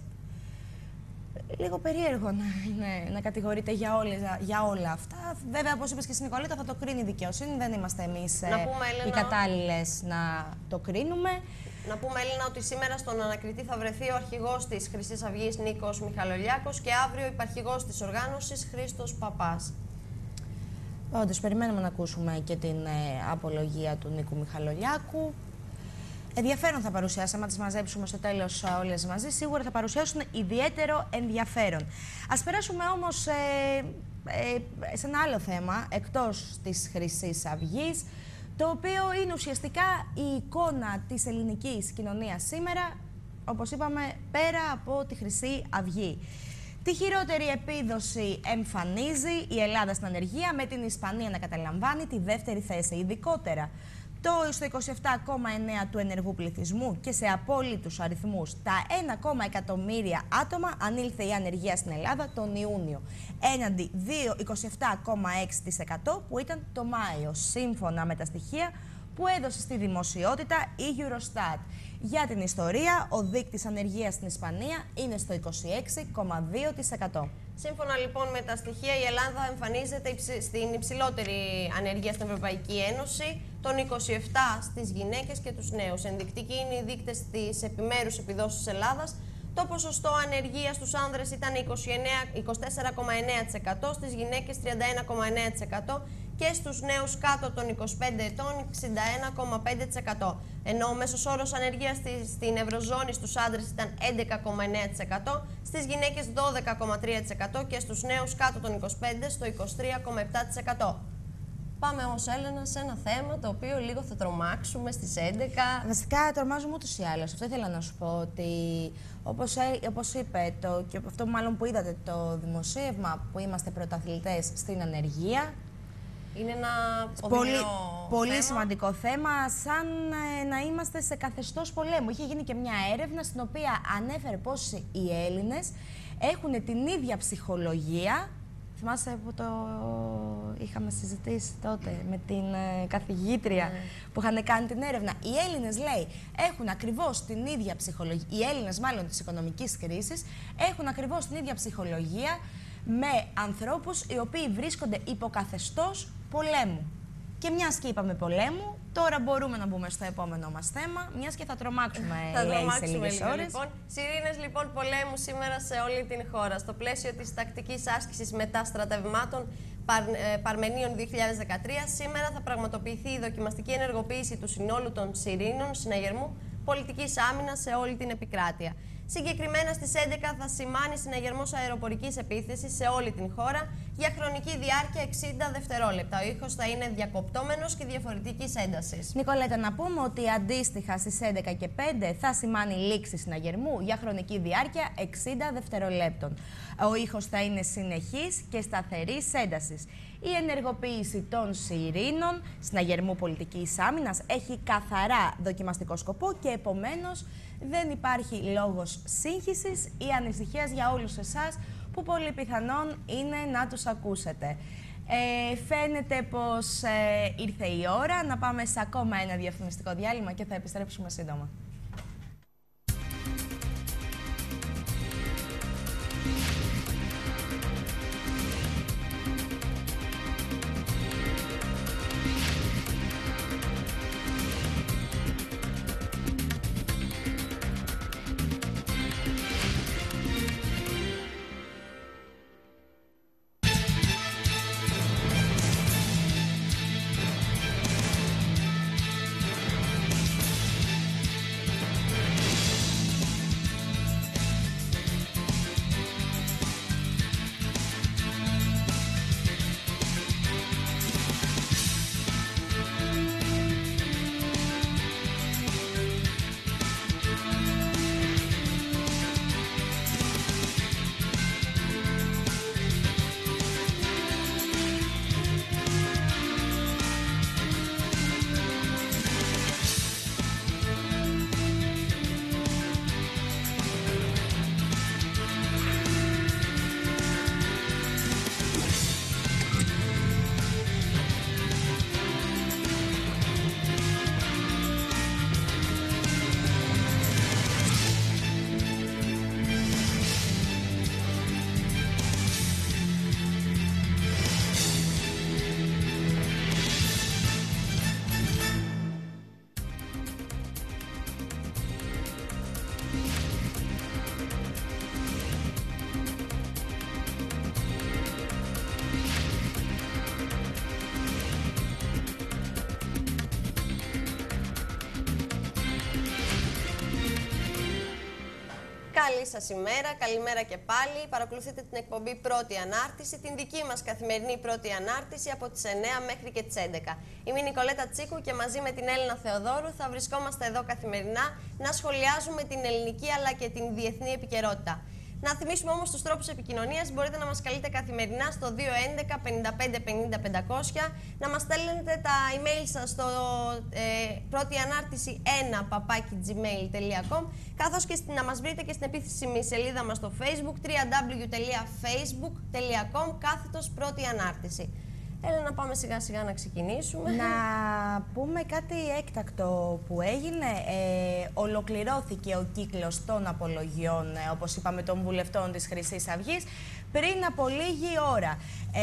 Λίγο περίεργο να, ναι, να κατηγορείται για, όλες, για όλα αυτά. Βέβαια, όπως είπες και στην Νικολέτα, θα το κρίνει η δικαιοσύνη. Δεν είμαστε εμείς ε, οι κατάλληλες να το κρίνουμε. Να πούμε, Έλληνα, ότι σήμερα στον ανακριτή θα βρεθεί ο αρχηγός της Χρυσής Αυγής Νίκος Μιχαλολιάκος και αύριο υπαρχηγός της οργάνωσης Χρήστος Παπάς. Όντως, περιμένουμε να ακούσουμε και την ε, απολογία του Νίκου Μιχαλολιάκου. Ενδιαφέρον θα παρουσιάσει, άμα τις μαζέψουμε στο τέλος όλες μαζί, σίγουρα θα παρουσιάσουν ιδιαίτερο ενδιαφέρον. Ας περάσουμε όμως ε, ε, σε ένα άλλο θέμα, εκτός της Χρυσής Αυγής, το οποίο είναι ουσιαστικά η εικόνα της ελληνικής κοινωνίας σήμερα, όπως είπαμε, πέρα από τη Χρυσή Αυγή. Τη χειρότερη επίδοση εμφανίζει η Ελλάδα στην ανεργία, με την Ισπανία να καταλαμβάνει τη δεύτερη θέση. Ειδικότερα, το στο είκοσι επτά κόμμα εννέα του ενεργού πληθυσμού και σε απόλυτους αριθμούς τα ένα κόμμα εκατομμύρια άτομα ανήλθε η ανεργία στην Ελλάδα τον Ιούνιο, έναντι είκοσι επτά κόμμα έξι τοις εκατό που ήταν το Μάιο, σύμφωνα με τα στοιχεία που έδωσε στη δημοσιότητα η Eurostat. Για την ιστορία, ο δείκτης ανεργίας στην Ισπανία είναι στο είκοσι έξι κόμμα δύο τοις εκατό. Σύμφωνα λοιπόν με τα στοιχεία, η Ελλάδα εμφανίζεται στην υψηλότερη ανεργία στην Ευρωπαϊκή Ένωση, των είκοσι επτά στις γυναίκες και τους νέους. Ενδεικτικοί είναι οι δείκτες της επιμέρους επιδόσεως της Ελλάδας. Το ποσοστό ανεργίας στους άνδρες ήταν είκοσι τέσσερα κόμμα εννέα τοις εκατό, στις γυναίκες τριάντα ένα κόμμα εννέα τοις εκατό και στους νέους κάτω των είκοσι πέντε ετών εξήντα ένα κόμμα πέντε τοις εκατό. Ενώ ο μέσος όρος ανεργίας στην Ευρωζώνη στους άντρες ήταν έντεκα κόμμα εννέα τοις εκατό, στις γυναίκες δώδεκα κόμμα τρία τοις εκατό και στους νέους κάτω των είκοσι πέντε στο είκοσι τρία κόμμα επτά τοις εκατό. Πάμε όμως, Έλενα, σε ένα θέμα το οποίο λίγο θα τρομάξουμε στις έντεκα. Βασικά, τρομάζουμε ούτως ή άλλως. Αυτό ήθελα να σου πω, ότι όπως, όπως είπε, το, και αυτό μάλλον που είδατε το δημοσίευμα, που είμαστε πρωταθλητές στην ανεργία. Είναι ένα πολύ, πολύ θέμα. σημαντικό θέμα, σαν ε, να είμαστε σε καθεστώς πολέμου. Είχε γίνει και μια έρευνα στην οποία ανέφερε πως οι Έλληνες έχουν την ίδια ψυχολογία. Θυμάσαι που το είχαμε συζητήσει τότε με την ε, καθηγήτρια mm. που είχαν κάνει την έρευνα. Οι Έλληνες, λέει, έχουν ακριβώς την ίδια ψυχολογία, οι Έλληνες μάλλον της οικονομικής κρίσης, έχουν ακριβώς την ίδια ψυχολογία με ανθρώπους οι οποίοι βρίσκονται υποκαθεστώς πολέμου. Και μιας και είπαμε πολέμου, τώρα μπορούμε να μπούμε στο επόμενο μας θέμα, μιας και θα τρομάξουμε, θα λέει, τρομάξουμε σε λίγες λίγο, ώρες. Λοιπόν. Σιρήνες λοιπόν πολέμου σήμερα σε όλη την χώρα. Στο πλαίσιο της τακτικής άσκησης μεταστρατευμάτων Παρ, ε, Παρμενίων δύο χιλιάδες δεκατρία, σήμερα θα πραγματοποιηθεί η δοκιμαστική ενεργοποίηση του συνόλου των Σιρήνων συναγερμού πολιτικής άμυνας σε όλη την επικράτεια. Συγκεκριμένα στις έντεκα θα σημάνει συναγερμός αεροπορικής επίθεσης σε όλη την χώρα για χρονική διάρκεια εξήντα δευτερόλεπτα. Ο ήχος θα είναι διακοπτόμενος και διαφορετικής έντασης. Νικολέτα, να πούμε ότι αντίστοιχα στις έντεκα και πέντε θα σημάνει λήξη συναγερμού για χρονική διάρκεια εξήντα δευτερολέπτων. Ο ήχος θα είναι συνεχής και σταθερής έντασης. Η ενεργοποίηση των Σιρήνων συναγερμού πολιτικής άμυνας έχει καθαρά δοκιμαστικό σκοπό και επομένως δεν υπάρχει λόγος σύγχυσης ή ανησυχίας για όλους εσάς που πολύ πιθανόν είναι να τους ακούσετε. Ε, φαίνεται πως ε, ήρθε η ώρα να πάμε σε ακόμα ένα διαφημιστικό διάλειμμα και θα επιστρέψουμε σύντομα. Καλή σας ημέρα, καλημέρα και πάλι. Παρακολουθείτε την εκπομπή Πρώτη Ανάρτηση, την δική μας καθημερινή Πρώτη Ανάρτηση από τις εννιά μέχρι και τις έντεκα. Είμαι η Νικολέτα Τσίκου και μαζί με την Έλληνα Θεοδόρου θα βρισκόμαστε εδώ καθημερινά να σχολιάζουμε την ελληνική αλλά και την διεθνή επικαιρότητα. Να θυμίσουμε όμως τους τρόπους επικοινωνίας. Μπορείτε να μας καλείτε καθημερινά στο δύο έντεκα πενήντα πέντε πενήντα πεντακόσια, να μας στέλνετε τα email σας στο ε, πρώτη ανάρτηση ένα παπάκι gmail τελεία com, καθώς και να μας βρείτε και στην επίσημη σελίδα μας στο Facebook double-u double-u double-u τελεία facebook τελεία com κάθετος πρώτη ανάρτηση. Έλα να πάμε σιγά σιγά να ξεκινήσουμε. Να πούμε κάτι έκτακτο που έγινε. Ε, ολοκληρώθηκε ο κύκλος των απολογιών, ε, όπως είπαμε, των βουλευτών της Χρυσής Αυγής πριν από λίγη ώρα. Ε,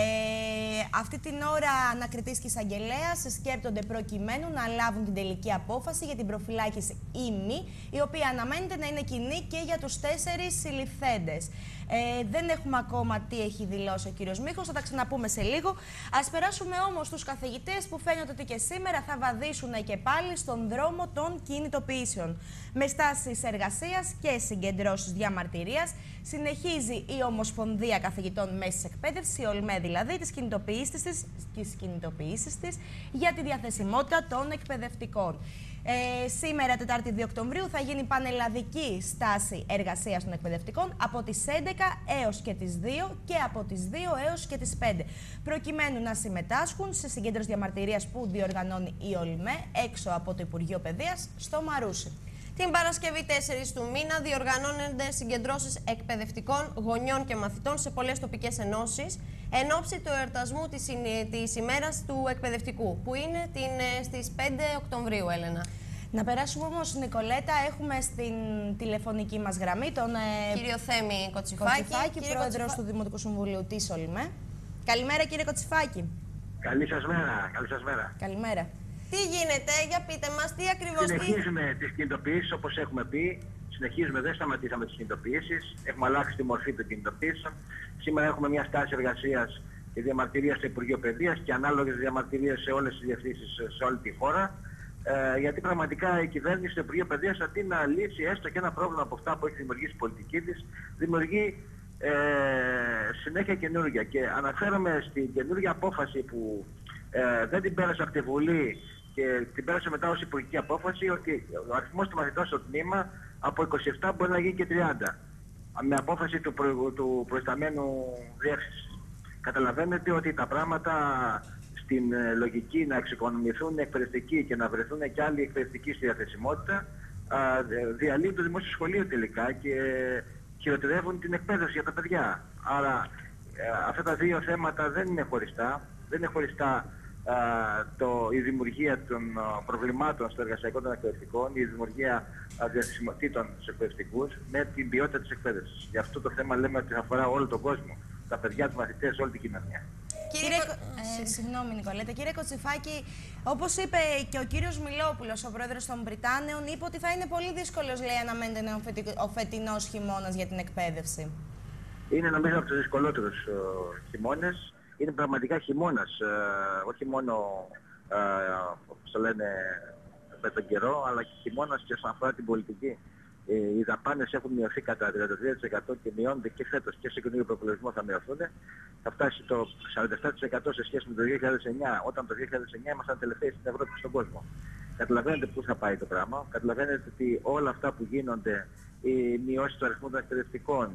αυτή την ώρα ανακριτής και εισαγγελέας σκέπτονται προκειμένου να λάβουν την τελική απόφαση για την προφυλάκηση ή μη, η οποία αναμένεται να είναι κοινή και για τους τέσσερις συλληφθέντες. Ε, δεν έχουμε ακόμα τι έχει δηλώσει ο κύριος Μίχος, θα τα ξαναπούμε σε λίγο. Ας περάσουμε όμως στους καθηγητές που φαίνεται ότι και σήμερα θα βαδίσουν και πάλι στον δρόμο των κινητοποιήσεων. Με στάσεις εργασίας και συγκεντρώσεις διαμαρτυρίας συνεχίζει η Ομοσπονδία Καθηγητών Μέσης Εκπαίδευσης, η ΟΛΜΕ δηλαδή, τις κινητοποιήσεις της, τις κινητοποιήσεις της για τη διαθεσιμότητα των εκπαιδευτικών. Ε, σήμερα, Τετάρτη δύο Οκτωβρίου, θα γίνει πανελλαδική στάση εργασίας των εκπαιδευτικών από τις έντεκα έως και τις δύο και από τις δύο έως και τις πέντε, προκειμένου να συμμετάσχουν σε συγκέντρωση διαμαρτυρίας που διοργανώνει η ΟΛΜΕ έξω από το Υπουργείο Παιδείας στο Μαρούσι. Την Παρασκευή τέσσερις του μήνα διοργανώνονται συγκεντρώσεις εκπαιδευτικών, γονιών και μαθητών σε πολλές τοπικές ενώσεις εν ώψη του εορτασμού της, της ημέρας του εκπαιδευτικού, που είναι την, στις πέντε Οκτωβρίου, Έλενα. Να περάσουμε όμως, Νικολέτα, έχουμε στην τηλεφωνική μας γραμμή τον κύριο Θέμη Κοτσιφάκη, Κοτσιφάκη πρόεδρος Κοτσιφά... του Δημοτικού Συμβουλίου της ΟΛΜΕ. Καλημέρα, κύριε Κοτσιφάκη. Καλή σας μέρα. Καλή σας μέρα. Καλημέρα. Τι γίνεται, για πείτε μας, τι ακριβώς... Συνεχίζουμε τις κινητοποιήσεις όπως έχουμε πει. Συνεχίζουμε, δεν σταματήσαμε τις κινητοποιήσεις. Έχουμε αλλάξει τη μορφή των κινητοποιήσεων. Σήμερα έχουμε μια στάση εργασίας και διαμαρτυρία στο Υπουργείο Παιδείας και ανάλογες διαμαρτυρίες σε όλες τις διευθύνσεις σε όλη τη χώρα. Ε, γιατί πραγματικά η κυβέρνηση στο Υπουργείο Παιδείας, αντί να λύσει έστω και ένα πρόβλημα από αυτά που έχει δημιουργήσει η πολιτική της, δημιουργεί ε, συνέχεια καινούργια. Και αναφέρομαι στην καινούργια απόφαση που ε, δεν την πέρασε από τη Βουλή και την πέρασε μετά ως υπουργική απόφαση, ότι ο αριθμός των μαθητών στο τμήμα από είκοσι επτά μπορεί να γίνει και τριάντα. Με απόφαση του, προ, του προϊσταμένου διεύθυνσης. Καταλαβαίνετε ότι τα πράγματα στην ε, λογική να εξοικονομηθούν εκπαιδευτικοί και να βρεθούν και άλλοι εκπαιδευτικοί στη διαθεσιμότητα, διαλύουν το δημόσιο σχολείο τελικά και χειροτερεύουν την εκπαίδευση για τα παιδιά. Άρα ε, αυτά τα δύο θέματα δεν είναι χωριστά. Δεν είναι χωριστά α, το, η δημιουργία των α, προβλημάτων στο εργασιακό των εκπαιδευτικών, η δημιουργία διαθεσιμοτήτων στους εκπαιδευτικούς με την ποιότητα της εκπαίδευσης. Γι' αυτό το θέμα λέμε ότι αφορά όλο τον κόσμο. Τα παιδιά, τους μαθητές, όλη την κοινωνία. Κύριε, ε, συγγνώμη, Νικολέτα. Κύριε Κοτσιφάκη, όπως είπε και ο κύριος Μιλόπουλος, ο πρόεδρος των Βρυτάνεων, είπε ότι θα είναι πολύ δύσκολος, λέει, αναμένεται ο φετινός χειμώνας για την εκπαίδευση. Είναι νομίζω από τους δυσκολότερους χειμώνες. Είναι πραγματικά χειμώνας, ε, όχι μόνο ε, όπως το λένε με τον καιρό, αλλά και χειμώνας και όσον αφορά την πολιτική. Ε, οι δαπάνες έχουν μειωθεί κατά τριάντα τρία τοις εκατό και μειώνονται και φέτος και σε καινούριο προπολογισμό θα μειωθούν. Θα φτάσει το σαράντα επτά τοις εκατό σε σχέση με το δύο χιλιάδες εννιά, όταν το δύο χιλιάδες εννιά ήμασταν τελευταίοι στην Ευρώπη και στον κόσμο. Καταλαβαίνετε πού θα πάει το πράγμα. Καταλαβαίνετε ότι όλα αυτά που γίνονται, η μειώση του αριθμού των εκπαιδευτικών,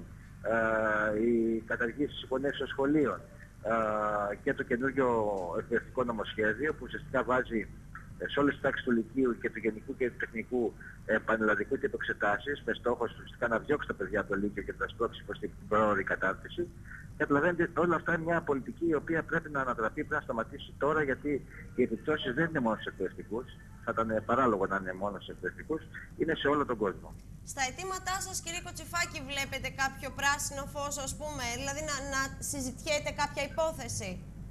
ε, οι καταργήσεις συγχωνεύσεων σχολείων, Uh, και το καινούργιο εκπαιδευτικό νομοσχέδιο που ουσιαστικά βάζει ε, σε όλες τις τάξεις του Λυκείου και του Γενικού και του Τεχνικού ε, πανελλαδικού τύπου εξετάσεις με στόχο ουσιαστικά να διώξει τα παιδιά από το Λύκειο και να τα σπρώξει προς την πρόωρη κατάρτιση. Καταλαβαίνετε, όλα αυτά είναι μια πολιτική η οποία πρέπει να ανατραπεί, πρέπει να σταματήσει τώρα, γιατί οι επιπτώσεις δεν είναι μόνο στους εκπαιδευτικούς, θα ήταν παράλογο να είναι μόνο στους εκπαιδευτικούς, είναι σε όλο τον κόσμο. Στα αιτήματά σας, κύριε Κοτσιφάκη, βλέπετε κάποιο πράσινο φως, ας πούμε, δηλαδή να, να συζητιέται κάποια υπόθεση?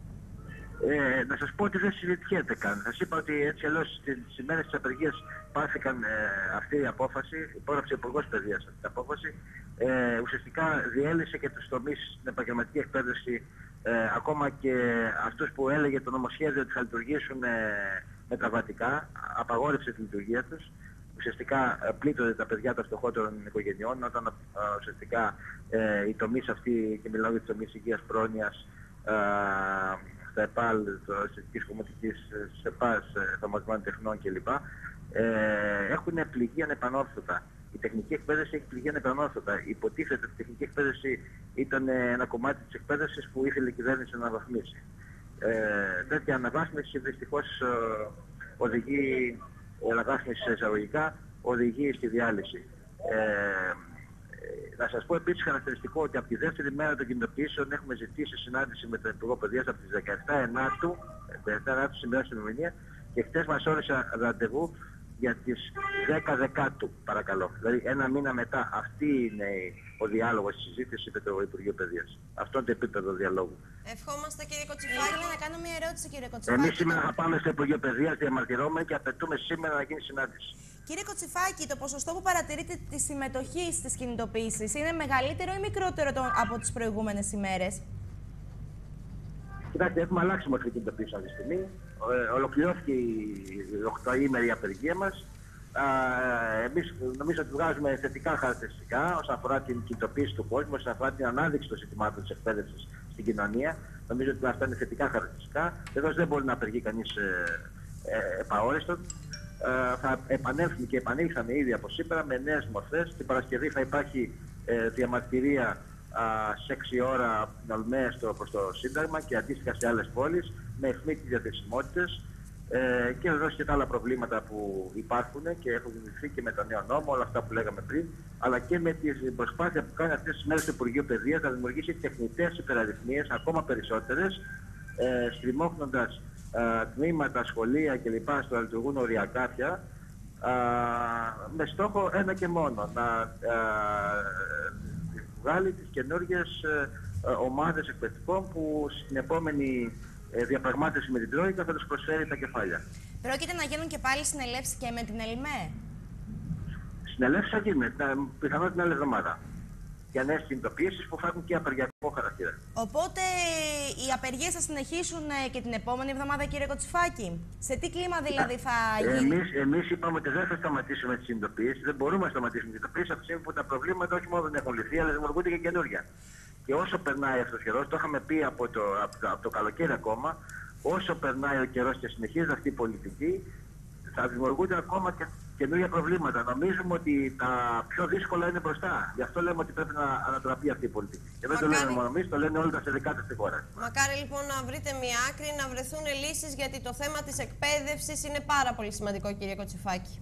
Ε, να σας πω ότι δεν συζητιέται καν. Σας είπα ότι έτσι αλλιώς στις ημέρες της απεργίας πάρθηκαν ε, αυτή η απόφαση, υπόγραψε ο Υπουργός Παιδείας αυτή την απόφαση, ε, ουσιαστικά διέλυσε και τους τομείς στην επαγγελματική εκπαίδευση, ε, ακόμα και αυτούς που έλεγε το νομοσχέδιο ότι θα λειτουργήσουν ε, μεταβατικά, απαγόρευσε τη λειτουργία τους. ουσιαστικά πλήττονται τα παιδιά των φτωχότερων οικογενειών, όταν ε, ουσιαστικά ε, οι τομείς αυτοί, και μιλάω για τις τομείς υγείας, πρόνοιας, ε, στα ΕΠΑΛ, το Αστυνομικής Κομμωτικής, στις ΕΠΑΣ, Θαυμασμένων Τεχνών κλπ. Ε, έχουν πληγεί ανεπανόρθωτα. Η τεχνική εκπαίδευση έχει πληγεί ανεπανόρθωτα. Υποτίθεται ότι η τεχνική εκπαίδευση ήταν ένα κομμάτι της εκπαίδευσης που ήθελε η κυβέρνηση να αναβαθμίσει. Ε, τέτοια αναβάθμιση δυστυχώς ε, οδηγεί, αναβάθμιση σε εισαγωγικά, οδηγεί στη διάλυση. Ε, να σας πω επίσης χαρακτηριστικό ότι από τη δεύτερη μέρα των κινητοποιήσεων έχουμε ζητήσει συνάντηση με τον Υπουργό Παιδείας από τις δεκαεπτά Ενάτου, δεκαεπτά Ενάτου σήμερα στην ημερομηνία, και χτες μας όρισε ραντεβού για τις δέκα Δεκάτου, παρακαλώ. Δηλαδή ένα μήνα μετά. Αυτή είναι ο διάλογος, η συζήτηση με το Υπουργείο Παιδείας. Αυτό είναι το επίπεδο διαλόγου. Ευχόμαστε, κύριε Κοτσιφάκη. Ήθελα να κάνω μια ερώτηση, κύριε Κοτσιφάκη. Εμείς σήμερα θα πάμε στο Υπουργείο Παιδείας, διαμαρτυρόμενοι, και απαιτούμε σήμερα να γίνει συνάντηση. Κύριε Κοτσιφάκη, το ποσοστό που παρατηρείτε της συμμετοχής στις κινητοποιήσεις είναι μεγαλύτερο ή μικρότερο το, από τις προηγούμενες ημέρες? Κοιτάξτε, έχουμε αλλάξει μορφή κινητοποίηση αυτή τη στιγμή. Ε, ολοκληρώθηκε η οκταήμερη απεργία μας. Εμείς νομίζω ότι βγάζουμε θετικά χαρακτηριστικά όσον αφορά την κινητοποίηση του κόσμου, όσον αφορά την ανάδειξη των ζητημάτων της εκπαίδευσης στην κοινωνία. Νομίζω ότι αυτά είναι θετικά χαρακτηριστικά. Εδώ δεν μπορεί να απεργεί κανείς ε, ε, επαόριστον. Ε, θα επανέλθουν και επανήλθαμε ήδη από σήμερα με νέες μορφές. Την Παρασκευή θα υπάρχει ε, διαμαρτυρία σε έξι ώρα από την Ολμαία προς το Σύνταγμα και αντίστοιχα σε άλλες πόλεις με αιχμίτες διαθεσιμότητες ε, και βεβαίως και τα άλλα προβλήματα που υπάρχουν και έχουν δημιουργηθεί και με το νέο νόμο, όλα αυτά που λέγαμε πριν, αλλά και με την προσπάθεια που κάνει αυτές τις μέρες το Υπουργείο Παιδείας να δημιουργήσει τεχνητές υπεραριθμίες, ακόμα περισσότερες, ε, στριμώχνοντας ε, τμήματα, σχολεία κλπ. Στο να λειτουργούν οριακά πια, ε, με στόχο ένα και μόνο, να ε, βγάλει τις καινούργιες ε, ε, ομάδες εκπαιδευτικών που στην επόμενη ε, διαπραγμάτευση με την Τρόικα θα τους προσφέρει τα κεφάλια. Πρόκειται να γίνουν και πάλι συνελεύσεις και με την ΕΛΜΕ? Συνελεύσεις θα γίνουν, πιθανόν την άλλη εβδομάδα. Για νέες κινητοποιήσεις που θα έχουν και απεργιακό χαρακτήρα. Οπότε οι απεργίες θα συνεχίσουν και την επόμενη εβδομάδα, κύριε Κοτσιφάκη? Σε τι κλίμα δηλαδή θα γίνει? Εμείς, εμείς είπαμε ότι δεν θα σταματήσουμε τις κινητοποιήσεις, δεν μπορούμε να σταματήσουμε τις κινητοποιήσεις από τη στιγμή που τα προβλήματα όχι μόνο δεν έχουν λυθεί, αλλά δημιουργούνται και καινούργια. Και όσο περνάει αυτός ο καιρός, το είχαμε πει από το, από το, από το καλοκαίρι ακόμα, όσο περνάει ο καιρός και συνεχίζεται αυτή η πολιτική, θα δημιουργούνται ακόμα και καινούργια προβλήματα. Νομίζουμε ότι τα πιο δύσκολα είναι μπροστά. Γι' αυτό λέμε ότι πρέπει να ανατραπεί αυτή η πολιτική. Και δεν Μακάρι... το λέμε μόνο εμείς, το λένε όλοι τα συνδικάτα στη χώρα. Μακάρι λοιπόν να βρείτε μια άκρη, να βρεθούν λύσεις, γιατί το θέμα της εκπαίδευσης είναι πάρα πολύ σημαντικό, κύριε Κοτσιφάκη.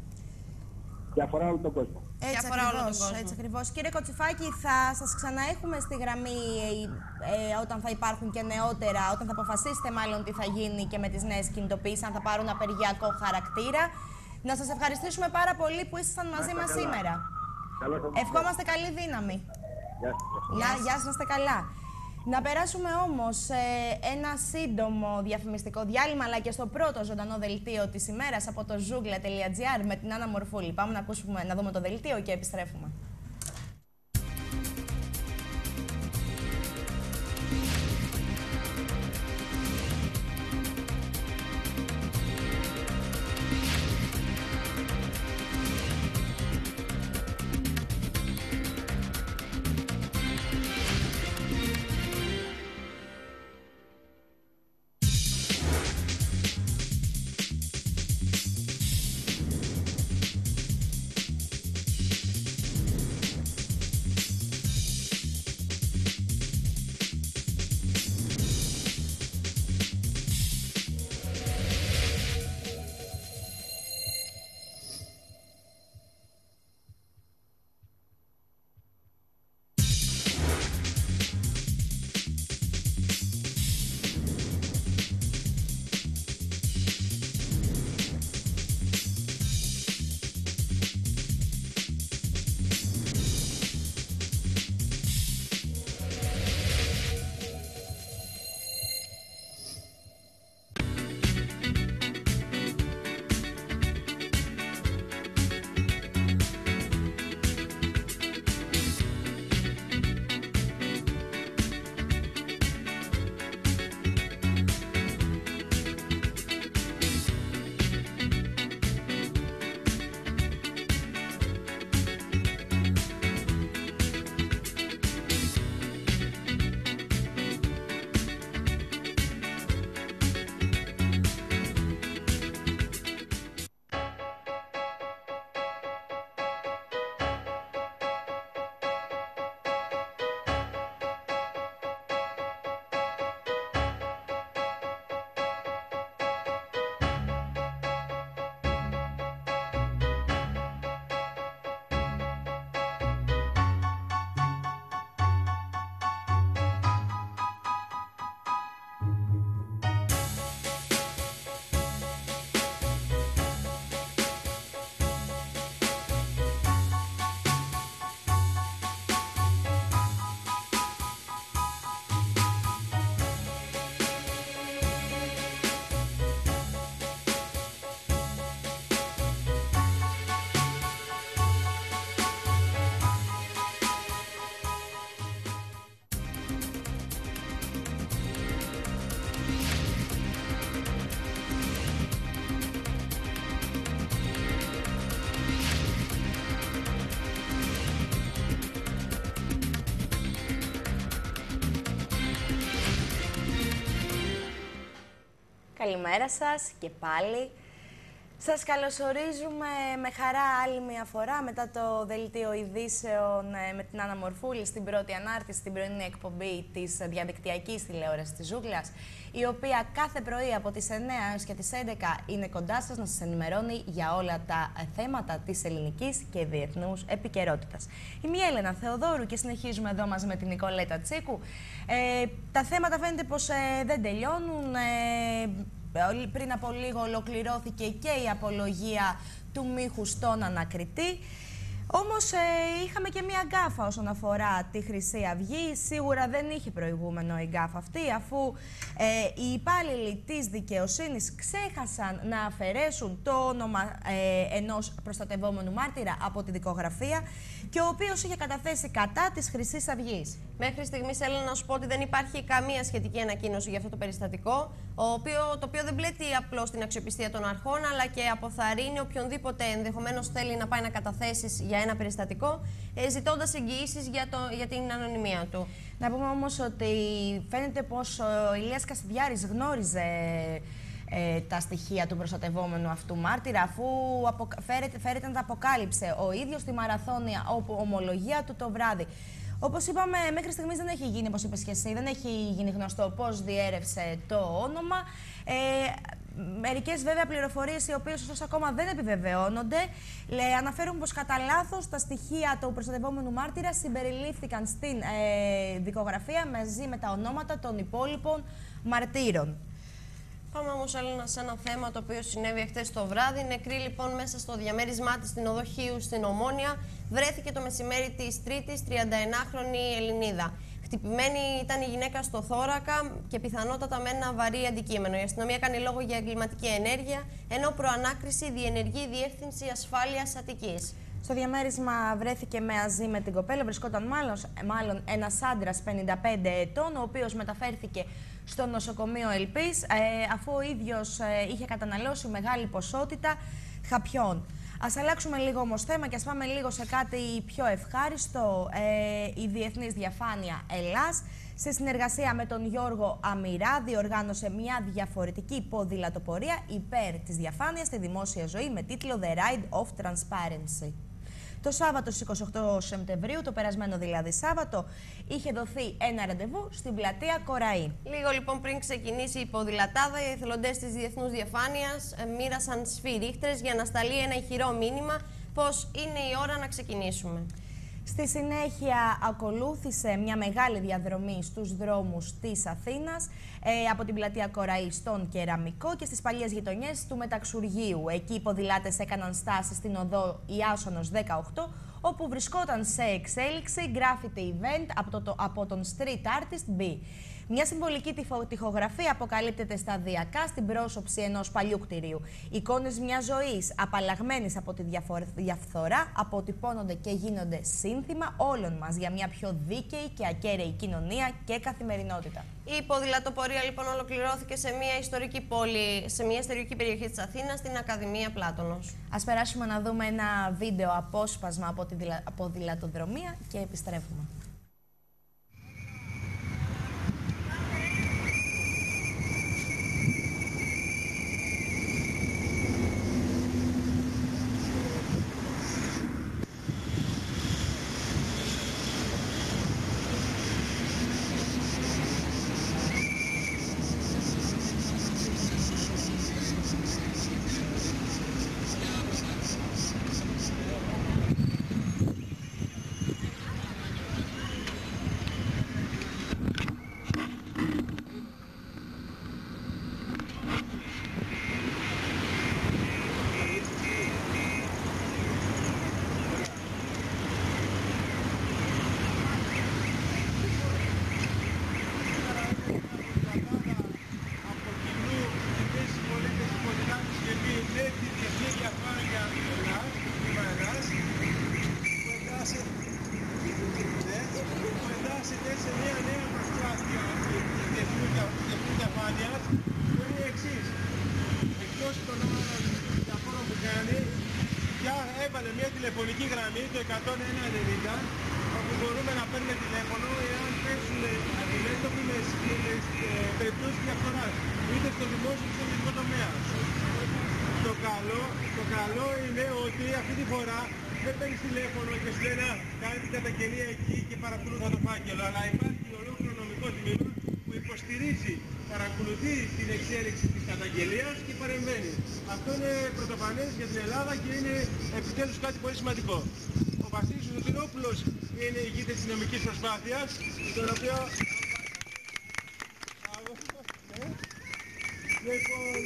Και αφορά όλο τον κόσμο. Έτσι ακριβώς, έτσι ακριβώς. Κύριε Κοτσιφάκη, θα σας ξαναέχουμε στη γραμμή ε, ε, όταν θα υπάρχουν και νεότερα, όταν θα αποφασίσετε μάλλον τι θα γίνει και με τις νέες κινητοποιήσεις, αν θα πάρουν απεργιακό χαρακτήρα. Να σας ευχαριστήσουμε πάρα πολύ που ήσασταν μαζί μας σήμερα. Ευχόμαστε καλή δύναμη. Γεια σας. Γεια σας, να είστε καλά. Να περάσουμε όμως σε ένα σύντομο διαφημιστικό διάλειμμα, αλλά και στο πρώτο ζωντανό δελτίο της ημέρας από το ζούγκλα τελεία τζι άρ με την Άννα Μορφούλη. Πάμε να ακούσουμε, να δούμε το δελτίο και επιστρέφουμε. Καλημέρα σας και πάλι. Σας καλωσορίζουμε με χαρά άλλη μια φορά μετά το Δελτίο Ειδήσεων με την Άννα Μορφούλη στην πρώτη ανάρτηση, στην πρωινή εκπομπή της διαδικτυακής τηλεόρασης της Ζούγκλας, η οποία κάθε πρωί από τις εννιά έως και τις έντεκα είναι κοντά σας να σας ενημερώνει για όλα τα θέματα της ελληνικής και διεθνούς επικαιρότητας. Είμαι η Έλενα Θεοδόρου και συνεχίζουμε εδώ μαζί με την Νικολέτα Τσίκου. Ε, τα θέματα φαίνεται πως ε, δεν τελειώνουν. Ε, Πριν από λίγο ολοκληρώθηκε και η απολογία του μύχου στον ανακριτή. Όμως ε, είχαμε και μία γκάφα όσον αφορά τη Χρυσή Αυγή. Σίγουρα δεν είχε προηγούμενο η γκάφα αυτή, αφού ε, οι υπάλληλοι της δικαιοσύνης ξέχασαν να αφαιρέσουν το όνομα ε, ενός προστατευόμενου μάρτυρα από τη δικογραφία και ο οποίος είχε καταθέσει κατά της Χρυσής Αυγής. Μέχρι στιγμής, Έλενα, να σου πω ότι δεν υπάρχει καμία σχετική ανακοίνωση για αυτό το περιστατικό, ο οποίο, το οποίο δεν πλήττει απλώς την αξιοπιστία των αρχών, αλλά και αποθαρρύνει οποιονδήποτε ενδεχομένως θέλει να πάει να καταθέσει για ένα περιστατικό, ε, ζητώντας εγγυήσεις για, το, για την ανωνυμία του. Να πούμε όμως ότι φαίνεται πως ο Ηλίας Κασιδιάρης γνώριζε ε, τα στοιχεία του προστατευόμενου αυτού μάρτυρα, αφού απο, φέρεται, φέρεται να τα αποκάλυψε ο ίδιος στη Μαραθώνια, όπου ομολογία του το βράδυ. Όπως είπαμε, μέχρι στιγμής δεν έχει γίνει, όπως είπες και εσύ, δεν έχει γίνει γνωστό πώς διέρευσε το όνομα. Ε, μερικές βέβαια πληροφορίες, οι οποίες ωστόσο ακόμα δεν επιβεβαιώνονται, λέ, αναφέρουν πως κατά λάθος τα στοιχεία του προστατευόμενου μάρτυρα συμπεριλήφθηκαν στην ε, δικογραφία μαζί με τα ονόματα των υπόλοιπων μαρτύρων. Πάμε όμως, Έλενα, σε ένα θέμα το οποίο συνέβη χτες το βράδυ. Νεκρή λοιπόν μέσα στο διαμέρισμά της στην οδό Χίου στην Ομόνια βρέθηκε το μεσημέρι της Τρίτης τριανταενάχρονη Ελληνίδα. Χτυπημένη ήταν η γυναίκα στο θώρακα και πιθανότατα με ένα βαρύ αντικείμενο. Η αστυνομία έκανε λόγο για εγκληματική ενέργεια, ενώ προανάκριση διενεργεί η Διεύθυνση Ασφάλειας Αττικής. Στο διαμέρισμα βρέθηκε μαζί με την κοπέλα, βρισκόταν μάλλον, μάλλον ένας άντρας πενήντα πέντε ετών, ο οποίος μεταφέρθηκε στο νοσοκομείο Ελπής, ε, αφού ο ίδιος ε, είχε καταναλώσει μεγάλη ποσότητα χαπιών. Ας αλλάξουμε λίγο όμως θέμα και ας πάμε λίγο σε κάτι πιο ευχάριστο. Ε, η Διεθνής Διαφάνεια Ελλάς, σε συνεργασία με τον Γιώργο Αμυρά, διοργάνωσε μια διαφορετική ποδηλατοπορία υπέρ της διαφάνειας στη δημόσια ζωή με τίτλο The Ride of Transparency. Το Σάββατο στις είκοσι οκτώ Σεπτεμβρίου, το περασμένο δηλαδή Σάββατο, είχε δοθεί ένα ραντεβού στην πλατεία Κοραή. Λίγο λοιπόν πριν ξεκινήσει η ποδηλατάδα, οι εθελοντές της Διεθνούς Διαφάνειας μοίρασαν σφυρίχτρες για να σταλεί ένα ηχηρό μήνυμα πως είναι η ώρα να ξεκινήσουμε. Στη συνέχεια ακολούθησε μια μεγάλη διαδρομή στους δρόμους της Αθήνας, ε, από την πλατεία Κοραή στον Κεραμικό και στις παλιές γειτονιές του Μεταξουργείου. Εκεί οι ποδηλάτες έκαναν στάση στην οδό Ιάσονος δεκαοκτώ, όπου βρισκόταν σε εξέλιξη graffiti event από, το, από τον street artist B. Μια συμβολική τοιχογραφία αποκαλύπτεται σταδιακά στην πρόσωψη ενός παλιού κτηρίου. Εικόνες μιας ζωής απαλλαγμένης από τη διαφθορά αποτυπώνονται και γίνονται σύνθημα όλων μας για μια πιο δίκαιη και ακέραιη κοινωνία και καθημερινότητα. Η ποδηλατοπορία λοιπόν ολοκληρώθηκε σε μια ιστορική πόλη, σε μια ιστορική περιοχή της Αθήνας, στην Ακαδημία Πλάτωνος. Ας περάσουμε να δούμε ένα βίντεο απόσπασμα από τη ποδηλατοδρομία και επιστρέφουμε. έβαλε μια τηλεφωνική γραμμή, το εκατό ένα ενενήντα, όπου μπορούμε να παίρνουμε τηλέφωνο εάν πέσουν αντιμέτωποι με περιπτώσεις διαφθοράς, είτε στο δημόσιο δημόσιο και ιδιωτικό τομέα. Το καλό, το καλό είναι ότι αυτή τη φορά δεν παίρνεις τηλέφωνο και σου λένε κάνει την καταγγελία εκεί και παρακολουθά το φάκελο, αλλά υπάρχει ολόκληρο νομικό τμήμα που υποστηρίζει, παρακολουθεί την εξέλιξη της καταγγελίας και παρεμβαίνει. Αυτό είναι πρωτοφανές για την Ελλάδα και είναι επιτέλους κάτι πολύ σημαντικό. Ο Βασίλης Σωτηρόπουλος είναι ηγέτης της νομικής προσπάθειας, τον οποίο... Λοιπόν,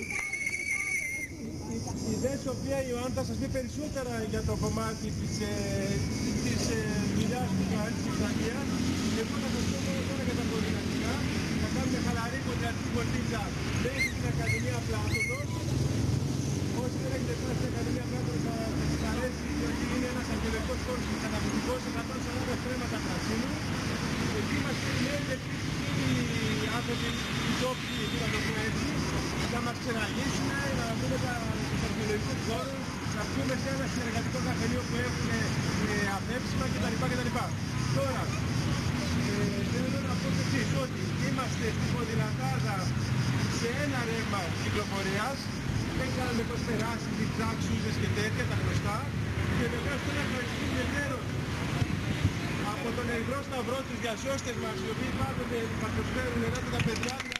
η δε Σοφία Ιωάννη θα σας πει περισσότερα για το κομμάτι της, ε, της ε, δουλειάς του Ιωάννης της Αγίας. Εγώ θα σας πω μόνο για τα ποδηλατικά. Θα κάνουμε χαλαρή ποδηλατική πορτίτσα μέχρι την Ακαδημία Πλάτωνος. Όσοι δεν έχετε πάει στην Ακαδημία Πλάτωνος θα σας αρέσει, γιατί είναι ένας αγγελικός χώρος και καταπληκτικός, εκατόν σαράντα στρέμματα πρασίνου. Εκεί μας περιμένουν επίσης οι άνθρωποι, οι τόποι, να το πούμε έτσι, να μας ξεναγήσουν, να δούμε τους αρχαιολογικούς χώρους, να πούμε σε ένα συνεργατικό καφενείο που έχουν ε, αφέψιμα κτλ. κτλ. Τώρα, ε, θέλω να πω το εξής, ότι είμαστε στην ποδηλατάδα σε ένα ρεύμα κυκλοφορίας, δεν κάνουμε πως περάσει, διπτάξ, ούζες και τέτοια, τα γνωστά, και βεβαίως θέλω να ευχαριστούμε ιδιαίτερως από τον Ερυθρό Σταυρό, τους διασώστες μας, οι οποίοι πάντοτε μας προσφέρουν εδώ και τα παιδιά, δηλαδή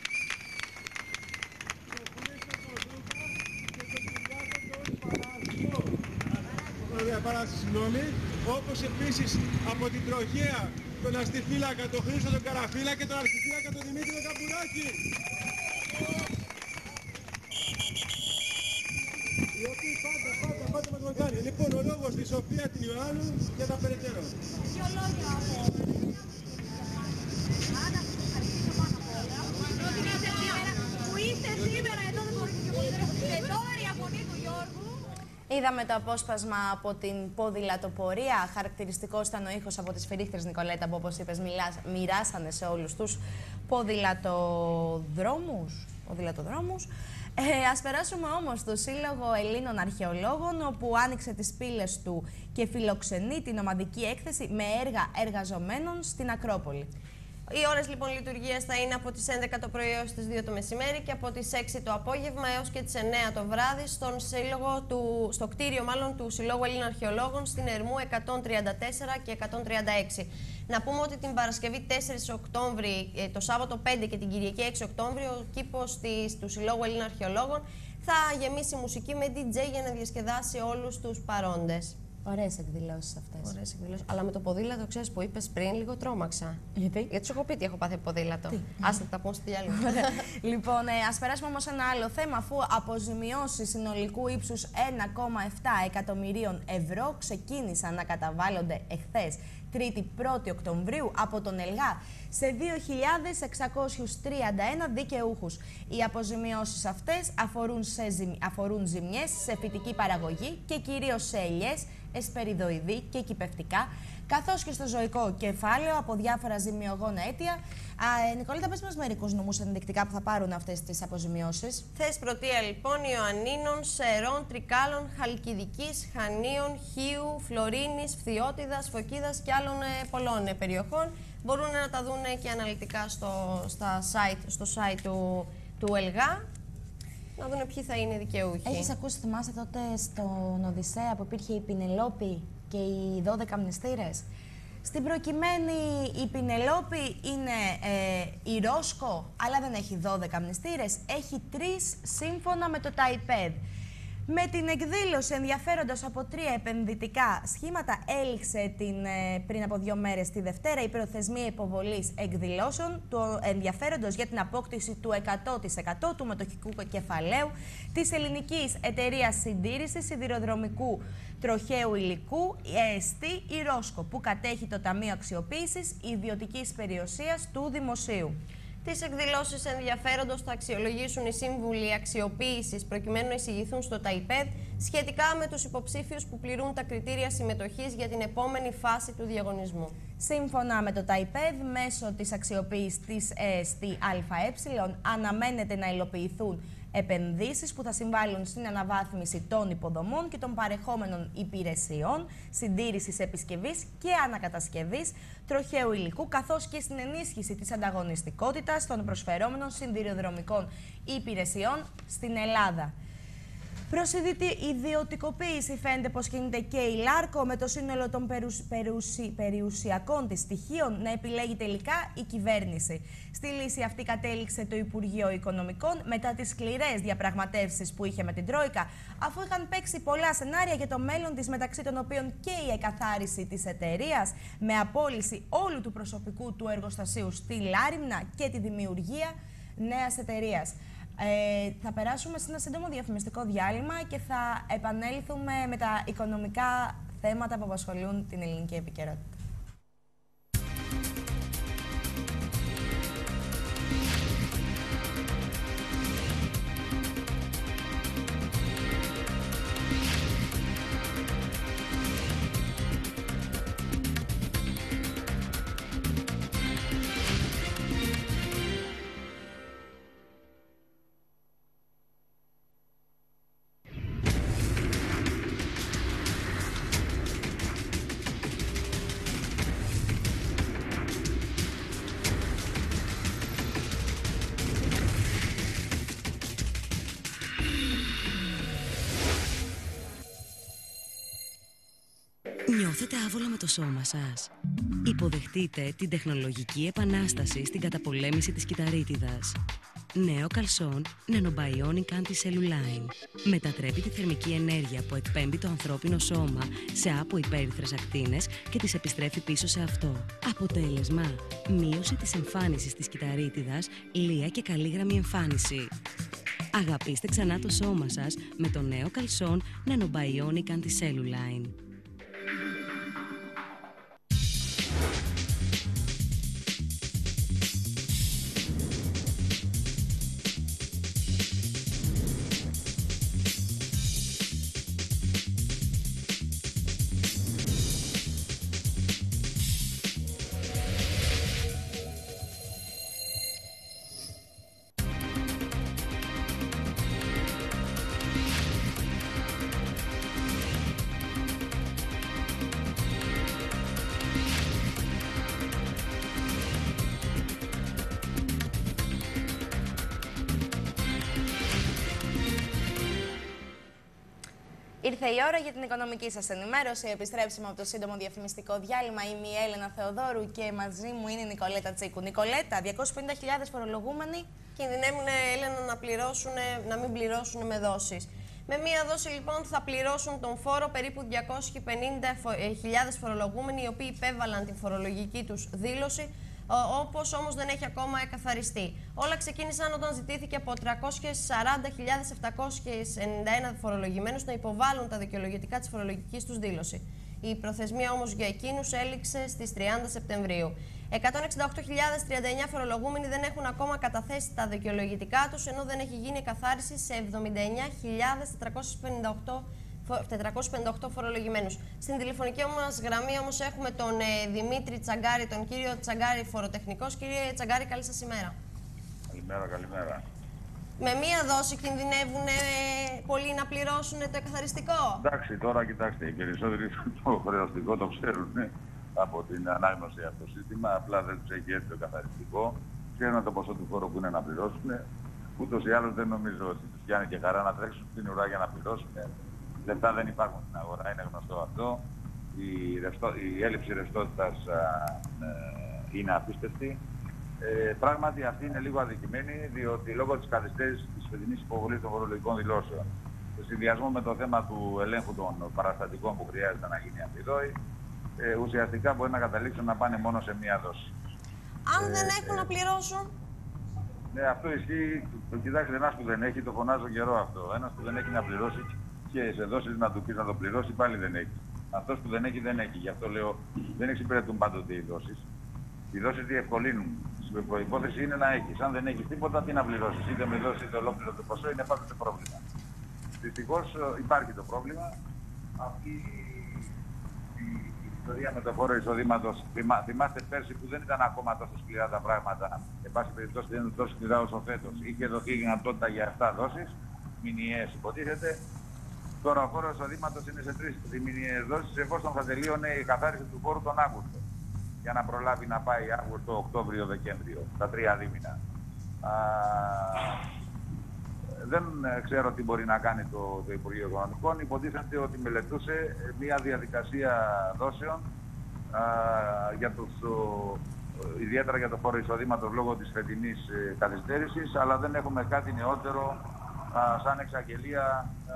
το Χρήστο, τον Δούκα και τον Κυριάκο και όλους Παράσιμο. Ωραία, Παράσιμο, συγγνώμη. Όπως επίσης από την Τροχέα, τον Αστιφύλακα, τον Χρήστο, τον Καραφύλα και τον Αρχιφύλακα, τον Δημήτρη τον Καπουράκη. Οι οποίοι πάντα, πάντα, πάντα μας βοηθάνε. Λοιπόν, ο λόγος της Σοφία την Ιωάννου για τα περαιτέρω. Δύο λόγια από... Άννα, σας ευχαριστήσω πάνω απ' όλα. Ότι είστε σήμερα, που είστε σήμερα εδώ, δεν μπορείτε και πολύ τετόρια φωνή του Γιώργου. Είδαμε το απόσπασμα από την ποδηλατοπορία. Χαρακτηριστικός ήταν ο ήχος από τις Φυρίχτρες, Νικολέτα, που όπως είπες μοιράσανε σε όλους τους ποδηλατοδρόμους. ποδηλατοδρόμους. Ε, ας περάσουμε όμως στο Σύλλογο Ελλήνων Αρχαιολόγων, όπου άνοιξε τις πύλες του και φιλοξενεί την ομαδική έκθεση με έργα εργαζομένων στην Ακρόπολη. Οι ώρες λοιπόν λειτουργίας θα είναι από τις έντεκα το πρωί έως τις δύο το μεσημέρι και από τις έξι το απόγευμα έως και τις εννέα το βράδυ στον σύλλογο του, στο κτίριο μάλλον του Συλλόγου Ελλήνων Αρχαιολόγων στην Ερμού εκατόν τριάντα τέσσερα και εκατόν τριάντα έξι. Να πούμε ότι την Παρασκευή τέσσερις Οκτώβρη, το Σάββατο πέντε και την Κυριακή έξι Οκτώβρη ο κήπος της, του Συλλόγου Ελλήνων Αρχαιολόγων θα γεμίσει μουσική με ντι τζέι για να διασκεδάσει όλους τους παρόντες. Ωραίες εκδηλώσεις αυτές. Ωραίες εκδηλώσεις. Αλλά με το ποδήλατο, ξέρεις που είπες πριν, λίγο τρόμαξα. Γιατί? Γιατί σου έχω πει τι έχω πάθει ποδήλατο. Άστε τα πω στη διάλειμμα. Λοιπόν, ε, ας περάσουμε όμως ένα άλλο θέμα, αφού αποζημιώσεις συνολικού ύψους ένα κόμμα επτά εκατομμυρίων ευρώ ξεκίνησαν να καταβάλλονται εχθές, Τρίτη πρώτη Οκτωβρίου, από τον ΕΛΓΑ σε δύο χιλιάδες εξακόσιους τριάντα ένα δικαιούχους. Οι αποζημιώσεις αυτές αφορούν, σε ζημ... αφορούν ζημιές σε φυτική παραγωγή και κυρίως σε ελιές, εσπεριδοειδή και κυπευτικά, καθώς και στο ζωικό κεφάλαιο από διάφορα ζημιογόνα αίτια. Α, Νικολέτα, πες μας μερικούς νομούς ενδεικτικά που θα πάρουν αυτές τις αποζημιώσεις. Θες πρωτεία λοιπόν Ιωαννίνων, Σερών, Τρικάλων, Χαλκιδικής, Χανίων, Χίου, Φλωρίνης, Φθιώτιδας, Φωκίδας και άλλων ε, πολλών ε, περιοχών. Μπορούν να τα δουν και αναλυτικά στο, στα site, στο site του, του ΕΛΓΑ. Να δουν ποιοι θα είναι οι δικαιούχοι. Έχεις ακούσει, θυμάσαι τότε στον Οδυσσέα που υπήρχε η Πινελόπη και οι δώδεκα μνηστήρες? Στην προκειμένη η Πινελόπη είναι ε, η Ρόσκο, αλλά δεν έχει δώδεκα μνηστήρες, έχει τρεις σύμφωνα με το ΤΑΙΠΕΔ. Με την εκδήλωση ενδιαφέροντος από τρία επενδυτικά σχήματα έληξε την, ε, πριν από δύο μέρες τη Δευτέρα η προθεσμία υποβολής εκδηλώσεων του ενδιαφέροντος για την απόκτηση του εκατό τοις εκατό του μετοχικού κεφαλαίου της ελληνικής εταιρείας συντήρησης σιδηροδρομικού τροχαίου υλικού ΕΕΣΤΗ η Ρόσκο, που κατέχει το Ταμείο Αξιοποίησης Ιδιωτικής Περιουσίας του Δημοσίου. Τις εκδηλώσεις ενδιαφέροντος θα αξιολογήσουν οι σύμβουλοι αξιοποίησης προκειμένου να εισηγηθούν στο ΤΑΙΠΕΔ σχετικά με τους υποψήφιους που πληρούν τα κριτήρια συμμετοχής για την επόμενη φάση του διαγωνισμού. Σύμφωνα με το ΤΑΙΠΕΔ, μέσω της αξιοποίησης της ΕΕΣ-ΑΕ αναμένεται να υλοποιηθούν επενδύσεις που θα συμβάλλουν στην αναβάθμιση των υποδομών και των παρεχόμενων υπηρεσιών, συντήρησης, επισκευής και ανακατασκευής τροχαίου υλικού, καθώς και στην ενίσχυση της ανταγωνιστικότητας των προσφερόμενων σιδηροδρομικών υπηρεσιών στην Ελλάδα. Προς ιδιωτικοποίηση φαίνεται πως κινείται και η ΛΑΡΚΟ, με το σύνολο των περουσι... Περουσι... περιουσιακών της στοιχείων να επιλέγει τελικά η κυβέρνηση. Στη λύση αυτή κατέληξε το Υπουργείο Οικονομικών μετά τις σκληρές διαπραγματεύσεις που είχε με την Τρόικα, αφού είχαν παίξει πολλά σενάρια για το μέλλον της, μεταξύ των οποίων και η εκαθάριση της εταιρείας με απόλυση όλου του προσωπικού του εργοστασίου στη Λάριμνα και τη δημιουργία νέας εταιρείας. Ε, θα περάσουμε σε ένα σύντομο διαφημιστικό διάλειμμα και θα επανέλθουμε με τα οικονομικά θέματα που απασχολούν την ελληνική επικαιρότητα. Νιώθετε άβολα με το σώμα σας? Υποδεχτείτε την τεχνολογική επανάσταση στην καταπολέμηση της κυταρίτιδας. Νέο καλσόν Nanobionic Anti-Cellulline. Μετατρέπει τη θερμική ενέργεια που εκπέμπει το ανθρώπινο σώμα σε αποϊπέρυθρες ακτίνες και τις επιστρέφει πίσω σε αυτό. Αποτέλεσμα: μείωση της εμφάνισης της κυταρίτιδας, λία και καλή εμφάνιση. Αγαπήστε ξανά το σώμα σας με το νέο καλσόν Nanobionic Anti-Cellulline. Ήρθε η ώρα για την οικονομική σας ενημέρωση. Επιστρέψαμε από το σύντομο διαφημιστικό διάλειμμα. Είμαι η Έλενα Θεοδόρου και μαζί μου είναι η Νικολέτα Τσίκου. Νικολέτα, διακόσιες πενήντα χιλιάδες φορολογούμενοι κινδυνεύουν, Έλενα, να, πληρώσουν, να μην πληρώσουν με δόσεις. Με μία δόση λοιπόν θα πληρώσουν τον φόρο περίπου διακόσιες πενήντα χιλιάδες φορολογούμενοι, οι οποίοι υπέβαλαν την φορολογική τους δήλωση, όπως όμως δεν έχει ακόμα εκαθαριστεί. Όλα ξεκίνησαν όταν ζητήθηκε από τριακόσιες σαράντα χιλιάδες επτακόσιους ενενήντα ένα φορολογημένους να υποβάλουν τα δικαιολογητικά της φορολογικής τους δήλωση. Η προθεσμία όμως για εκείνους έληξε στις τριάντα Σεπτεμβρίου. εκατόν εξήντα οκτώ χιλιάδες τριάντα εννέα φορολογούμενοι δεν έχουν ακόμα καταθέσει τα δικαιολογητικά τους, ενώ δεν έχει γίνει εκαθάριση σε εβδομήντα εννέα χιλιάδες τετρακόσιους πενήντα οκτώ φορολογημένους. Στην τηλεφωνική μας γραμμή όμως έχουμε τον ε, Δημήτρη Τσαγκάρη, τον κύριο Τσαγκάρη, φοροτεχνικός. Κύριε Τσαγκάρη, καλή σας ημέρα. Καλημέρα, καλημέρα. Με μία δόση κινδυνεύουν ε, πολλοί να πληρώσουν το εκαθαριστικό? Εντάξει, τώρα κοιτάξτε, οι περισσότεροι το χρεωστικό το ξέρουν από την ανάγνωση από το σύστημα, απλά δεν τους έχει έρθει το καθαριστικό. Ξέρουν το ποσό του φόρου που είναι να πληρώσουν. Ούτως ή άλλως δεν νομίζω ότι τους πιάνει και χαρά να τρέξουν στην ουρά για να πληρώσουν. Λεφτά δεν υπάρχουν στην αγορά, είναι γνωστό αυτό. Η, ρευστό, η έλλειψη ρευστότητας ε, είναι απίστευτη. Ε, πράγματι αυτή είναι λίγο αδικημένη, διότι λόγω της καθυστέρησης της φετινής υποβολής των φορολογικών δηλώσεων, σε συνδυασμό με το θέμα του ελέγχου των παραστατικών που χρειάζεται να γίνει αντιδόη, ε, ουσιαστικά μπορεί να καταλήξουν να πάνε μόνο σε μία δόση. Αν ε, δεν έχουν ε, να πληρώσουν. Ναι, αυτό ισχύει. Κοιτάξτε, ένας που δεν έχει, το φωνάζω καιρό αυτό. Ένας που δεν έχει να πληρώσει και σε δόσεις να του πεις να το πληρώσει, πάλι δεν έχει. Αυτός που δεν έχει, δεν έχει. Γι' αυτό λέω, δεν εξυπηρετούν πάντοτε οι δόσεις. Οι δόσεις διευκολύνουν. Η προϋπόθεση είναι να έχεις. Αν δεν έχεις τίποτα, τι να πληρώσεις? Είτε με δόση είτε ολόκληρο το ποσό, είναι πάντοτε πρόβλημα. Δυστυχώς υπάρχει το πρόβλημα. Αυτή η ιστορία με το φόρο εισοδήματος. Θυμά, θυμάστε πέρσι που δεν ήταν ακόμα τόσο σκληρά τα πράγματα. Εν πάση περιπτώσει δεν είναι τόσο σκληρά όσο φέτος. Είχε δοθεί δυνατότητα για επτά δόσεις, μηνιαίες υποτίθεται. Τώρα ο φόρος εισοδήματος είναι σε τρεις μηνιαίες δόσεις, εφόσον θα τελείωνε η καθάριση του φόρου τον Αύγουστο. Για να προλάβει να πάει Αύγουστο, Οκτώβριο, Δεκέμβριο, τα τρία δίμηνα. Α, δεν ξέρω τι μπορεί να κάνει το, το Υπουργείο Οικονομικών. Υποτίθεται ότι μελετούσε μια διαδικασία δόσεων α, για τους, ο, ιδιαίτερα για το φόρο εισοδήματος λόγω της φετινής ε, καθυστέρησης, αλλά δεν έχουμε κάτι νεότερο α, σαν εξαγγελία, α,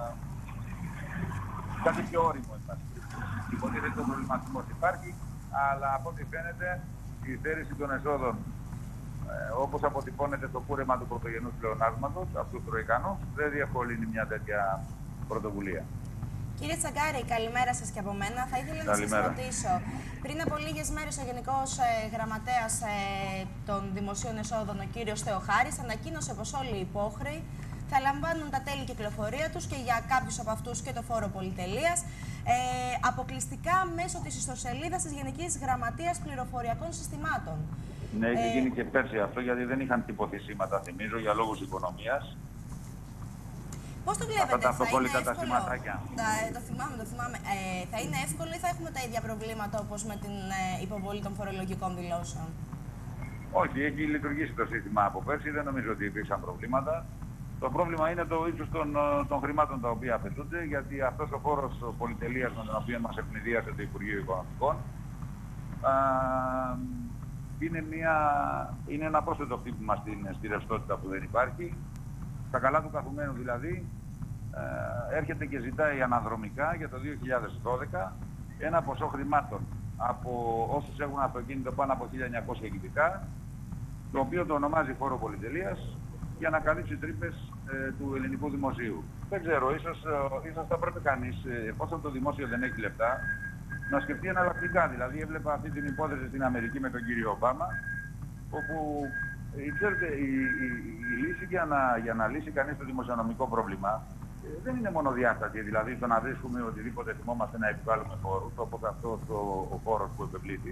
κάτι πιο όριμο. Υποτίθεται ο προβληματισμός υπάρχει, αλλά από ό,τι φαίνεται η στέρηση των εσόδων, ε, όπως αποτυπώνεται στο κούρεμα του πρωτογενούς πλεονάσματος, αυτού του Τροϊκανού, δεν διευκολύνει μια τέτοια πρωτοβουλία. Κύριε Τσαγκάρη, καλημέρα σας και από μένα. Θα ήθελα να σας ρωτήσω, πριν από λίγες μέρες ο Γενικός ε, Γραμματέας ε, των Δημοσίων Εσόδων, ο κύριος Θεοχάρης, ανακοίνωσε πως όλοι οι υπόχρεοι θα λαμβάνουν τα τέλη κυκλοφορία τους και για κάποιους από αυτούς και το φόρο πολυτελείας ε, αποκλειστικά μέσω της ιστοσελίδας της Γενικής Γραμματείας Πληροφοριακών Συστημάτων. Ναι, είχε ε, γίνει και πέρσι αυτό, γιατί δεν είχαν τυπωθεί σήματα, θυμίζω, για λόγους οικονομίας. Πώς το βλέπετε, αυτά τα αυτοκόλλητα τα σημαντάκια. Το θυμάμαι, το θυμάμαι. Ε, θα είναι εύκολο ή θα έχουμε τα ίδια προβλήματα όπως με την ε, υποβολή των φορολογικών δηλώσεων? Όχι, έχει λειτουργήσει το σύστημα από πέρσι, δεν νομίζω ότι υπήρξαν προβλήματα. Το πρόβλημα είναι το ύψος των, των χρημάτων τα οποία απαιτούνται, γιατί αυτός ο φόρος πολυτελείας με τον οποίο μας ευνηδίασε το Υπουργείο Οικονομικών α, είναι, μια, είναι ένα πρόσθετο χτύπημα στην, στη ρευστότητα που δεν υπάρχει. Στα καλά του καθουμένου δηλαδή ε, έρχεται και ζητάει αναδρομικά για το δύο χιλιάδες δώδεκα ένα ποσό χρημάτων από όσους έχουν αυτοκίνητο πάνω από χίλια εννιακόσια κυβικά, το οποίο το ονομάζει φόρο πολυτελείας, για να καλύψει τρύπες ε, του ελληνικού δημοσίου. Δεν ξέρω, ίσως, ε, ίσως θα πρέπει κανείς, ε, εφόσον το δημόσιο δεν έχει λεφτά, να σκεφτεί εναλλακτικά. Δηλαδή, έβλεπα αυτή την υπόθεση στην Αμερική με τον κύριο Ομπάμα, όπου ε, ξέρετε, η, η, η λύση για να, για να λύσει κανείς το δημοσιονομικό πρόβλημα ε, δεν είναι μόνο διάσταση. Δηλαδή, το να βρίσκουμε οτιδήποτε θυμόμαστε να επιβάλλουμε φόρους, όπως αυτό ο φόρος που επευλήθη.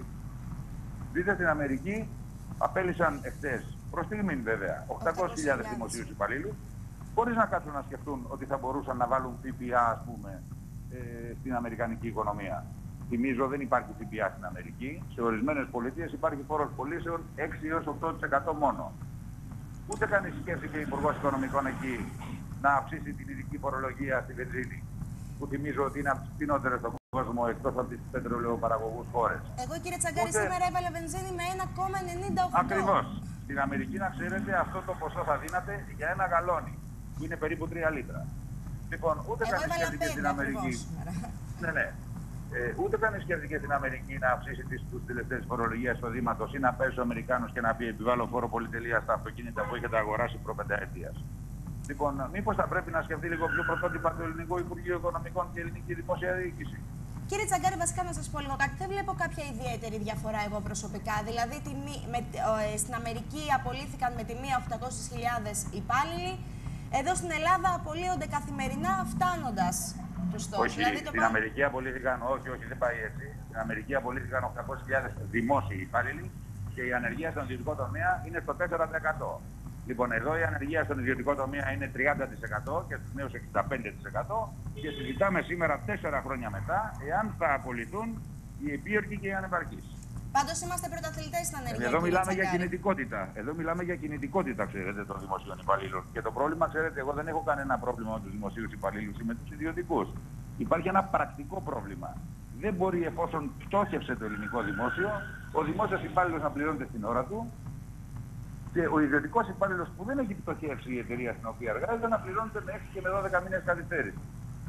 Δείτε, στην Αμερική απέλυσαν εχθές, προς στιγμήν βέβαια, οκτακόσιες χιλιάδες δημοσίους υπαλλήλους, χωρίς να κάτσουν να σκεφτούν ότι θα μπορούσαν να βάλουν ΦΠΑ, ας πούμε, ε, στην αμερικανική οικονομία. Θυμίζω, δεν υπάρχει ΦΠΑ στην Αμερική. Σε ορισμένες πολιτείες υπάρχει φόρος πωλήσεων έξι έως οκτώ τοις εκατό μόνο. Ούτε κανείς σκέφτηκε Υπουργός Οικονομικών εκεί να αυξήσει την ειδική φορολογία στη βενζίνη, που θυμίζω ότι είναι από τις φθηνότερες στον κόσμο εκτός από τις πετρελαιοπαραγωγούς χώρες. Εγώ, κύριε Τσαγκάρη, Ούτε... σήμερα έβαλα βενζίνη με ένα κόμμα ενενήντα οκτώ. Ακριβώς. Στην Αμερική, να ξέρετε, αυτό το ποσό θα δίνατε για ένα γαλόνι, που είναι περίπου τρία λίτρα. Λοιπόν, ούτε κανείς σκέφτηκε στην Αμερική. Ναι, ναι. Ε, ούτε κανείς σκέφτηκε στην Αμερική να αυξήσει τις τελευταίες φορολογίες εισοδήματος ή να πέσει στους Αμερικάνους και να πει επιβάλλω φόρο πολυτελείας στα αυτοκίνητα που έχετε αγοράσει προ πενταετίας. Λοιπόν, μήπως θα πρέπει να σκεφτεί λίγο πιο πρωτότυπα το Ελληνικό Υπουργείο Οικονομικών και η Ελληνική Δημόσια Διοίκηση? Κύριε Τσαγκάρη, βασικά να σας πω λίγο κάτι. Δεν βλέπω κάποια ιδιαίτερη διαφορά εγώ προσωπικά. Δηλαδή, τη, με, ε, στην Αμερική απολύθηκαν με τη μία οκτακόσιες χιλιάδες υπάλληλοι. Εδώ στην Ελλάδα απολύονται καθημερινά φτάνοντας τους στόχους. Όχι, δηλαδή, στην το... Αμερική απολύθηκαν, όχι, όχι, δεν πάει έτσι. Στην Αμερική απολύθηκαν οκτακόσιες χιλιάδες δημόσιοι υπάλληλοι και η ανεργία στον ιδιωτικό τομέα είναι στο τέσσερα τοις εκατό. Λοιπόν, εδώ η ανεργία στον ιδιωτικό τομέα είναι τριάντα τοις εκατό και στους νέους εξήντα πέντε τοις εκατό και συζητάμε σήμερα, τέσσερα χρόνια μετά, εάν θα απολυθούν οι επίορκοι και οι ανεπαρκείς. Πάντως είμαστε πρωταθλητές στην ανεργία. Εδώ μιλάμε για κινητικότητα. Εδώ μιλάμε για κινητικότητα, ξέρετε, των δημοσίων υπαλλήλων. Και το πρόβλημα, ξέρετε, εγώ δεν έχω κανένα πρόβλημα με τους δημοσίους υπαλλήλους ή με τους ιδιωτικούς. Υπάρχει ένα πρακτικό πρόβλημα. Δεν μπορεί, εφόσον πτώχευσε το ελληνικό δημόσιο, ο δημόσιος υπάλληλος να πληρώνεται στην ώρα του. Και ο ιδιωτικός υπάλληλος που δεν έχει πτωχεύσει η εταιρεία στην οποία εργάζεται να πληρώνεται με έξι και με δώδεκα μήνες καθυστέρηση.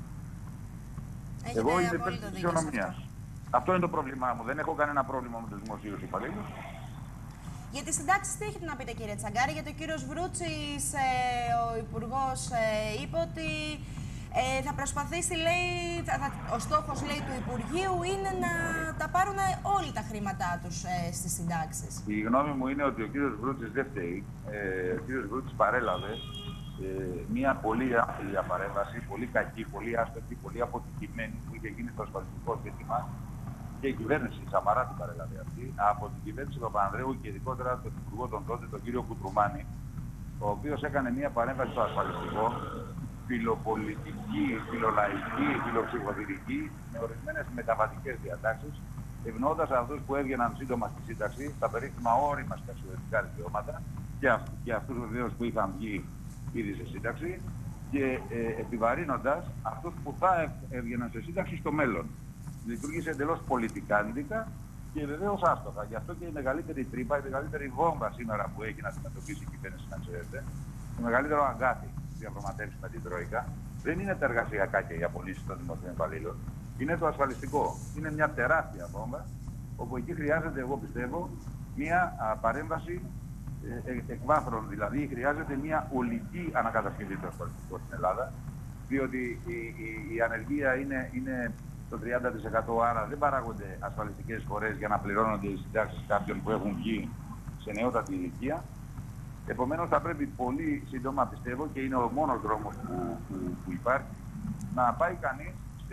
Εγώ είμαι υπέρ της ισονομίας. Αυτό είναι το πρόβλημά μου. Δεν έχω κανένα πρόβλημα με τους δημοσίους υπαλλήλους. Για τις συντάξεις τι έχετε να πείτε, κύριε Τσαγκάρη? Γιατί ο κύριος Βρούτσης, ε, ο Υπουργός, ε, είπε ότι ε, θα προσπαθήσει, λέει, θα, θα, ο στόχος, λέει, του Υπουργείου είναι να τα πάρουν όλοι τα χρήματά τους ε, στις συντάξεις. Η γνώμη μου είναι ότι ο κύριος Βρούτσης δεν φταίει. Ε, ο κύριος Βρούτσης παρέλαβε ε, μια πολύ άθλια παρέμβαση, πολύ κακή, πολύ άσπερτη, πολύ αποτυχημένη που είχε γίνει στο ασφαλιστικό ζήτημα και η κυβέρνηση Σαμαρά την παρέλαβε αυτή, από την κυβέρνηση Παπανδρέου και ειδικότερα τον υπουργό των τότε, τον κύριο Κουτρουμάνη, ο οποίος έκανε μια παρέμβαση στο ασφαλιστικό, φιλοπολιτική, φιλολαϊκή, φιλοψυχοδηρική, με ορισμένες μεταβατικές διατάξεις, ευνοώντας αυτούς που έβγαιναν σύντομα στη σύνταξη, στα περίφημα όρημα συνταξιοδοτικά δικαιώματα και, αυτού, και αυτούς βεβαίως που είχαν βγει ήδη σε σύνταξη και ε, επιβαρύνοντας αυτούς που θα έβγαιναν σε σύνταξη στο μέλλον. Λειτουργήσε εντελώς πολιτικάντικα και βεβαίως άστοχα. Γι' αυτό και η μεγαλύτερη τρύπα, η μεγαλύτερη βόμβα σήμερα που έχει να αντιμετωπίσει η κυβέρνηση, να ξέρετε, το μεγαλύτερο αγκάθι διαπραγματεύσει με την Τρόικα, δεν είναι τα εργασιακά και οι απολύσεις των δημοσίων υπαλλήλων, είναι το ασφαλιστικό. Είναι μια τεράστια βόμβα, όπου εκεί χρειάζεται, εγώ πιστεύω, μια α, παρέμβαση ε, ε, εκβάθρων. Δηλαδή, χρειάζεται μια ολική ανακατασκευή του ασφαλιστικού στην Ελλάδα, διότι η, η, η ανεργία είναι, είναι το τριάντα τοις εκατό, άρα δεν παράγονται ασφαλιστικές φορές για να πληρώνονται οι συντάξεις κάποιων που έχουν βγει σε νεότατη ηλικία. Επομένως, θα πρέπει πολύ σύντομα, πιστεύω, και είναι ο μόνος δρόμος που, που, που υπάρχει, να πάει κανείς σε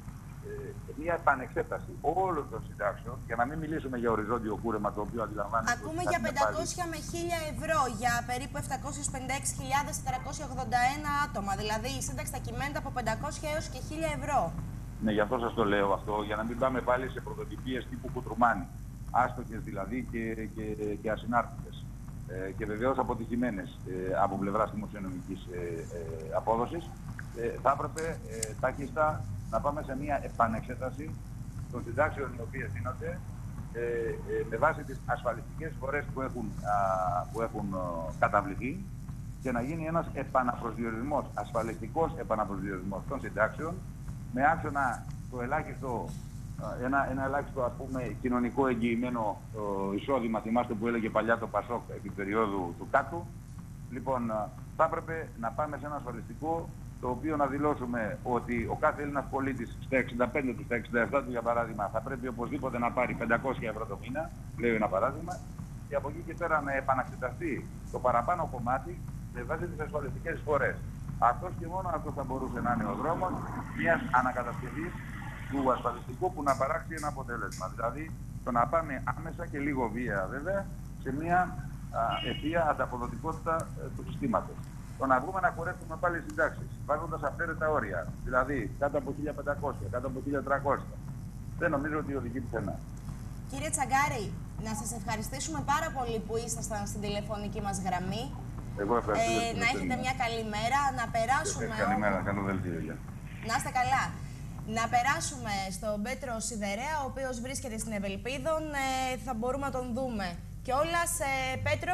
ε, μια επανεξέταση όλων των συντάξεων, για να μην μιλήσουμε για οριζόντιο κούρεμα, το οποίο αντιλαμβάνεται. Ακούμε για πεντακόσια με χίλια ευρώ για περίπου επτακόσιες πενήντα έξι χιλιάδες τετρακόσια ογδόντα ένα άτομα. Δηλαδή η σύνταξη θα κυμαίνεται από πεντακόσια έως και χίλια ευρώ. Ναι, γι' αυτό σας το λέω αυτό, για να μην πάμε πάλι σε πρωτοτυπίες τύπου Κουτρουμάνη. Άστοχες δηλαδή και, και, και ασυνάρτητες. Ε, και βεβαίως αποτυχημένες ε, από πλευράς δημοσιονομικής ε, ε, απόδοσης. Ε, θα έπρεπε ε, τάχιστα να πάμε σε μια επανεξέταση των συντάξεων οι οποίες δίνονται ε, ε, με βάση τις ασφαλιστικές φορές που έχουν, α, που έχουν α, καταβληθεί και να γίνει ένας επαναπροσδιορισμός, ασφαλιστικός επαναπροσδιορισμός των συντάξεων με άξονα το ελάχιστο, ένα, ένα ελάχιστο ας πούμε κοινωνικό εγγυημένο ε, εισόδημα. Θυμάστε που έλεγε παλιά το Πασόκ επί περίοδου του κάτω. Λοιπόν, θα έπρεπε να πάμε σε ένα ασφαλιστικό το οποίο να δηλώσουμε ότι ο κάθε Έλληνας πολίτης στα εξήντα πέντε του, στα εξήντα επτά του για παράδειγμα, θα πρέπει οπωσδήποτε να πάρει πεντακόσια ευρώ το μήνα, λέω ένα παράδειγμα, και από εκεί και πέρα να επαναξεταστεί το παραπάνω κομμάτι με βάση τις ασφαλιστικές φορές. Αυτός και μόνο αυτό θα μπορούσε να είναι ο δρόμος μιας ανακατασκευής του ασφαλιστικού που να παράξει ένα αποτέλεσμα. Δηλαδή το να πάμε άμεσα και λίγο βία βέβαια σε μια ευθεία ανταποδοτικότητα ε, του συστήματος. Το να βγούμε να κορέξουμε πάλι συντάξεις, βάζοντας αυθαίρετα όρια, δηλαδή κάτω από χίλια πεντακόσια, κάτω από χίλια τριακόσια. Δεν νομίζω ότι οδηγεί πουθενά. Κύριε Τσαγκάρη, να σας ευχαριστήσουμε πάρα πολύ που ήσασταν στην τηλεφωνική μας γραμμή. Εγώ ευχαριστώ. Ε, να έχετε μια καλή μέρα, να περάσουμε... Καλημέρα, καλό δελτίο. Να είστε καλά. Να περάσουμε στον Πέτρο Σιδερέα, ο οποίος βρίσκεται στην Ευελπίδων. Ε, θα μπορούμε να τον δούμε. Και όλας, ε, Πέτρο.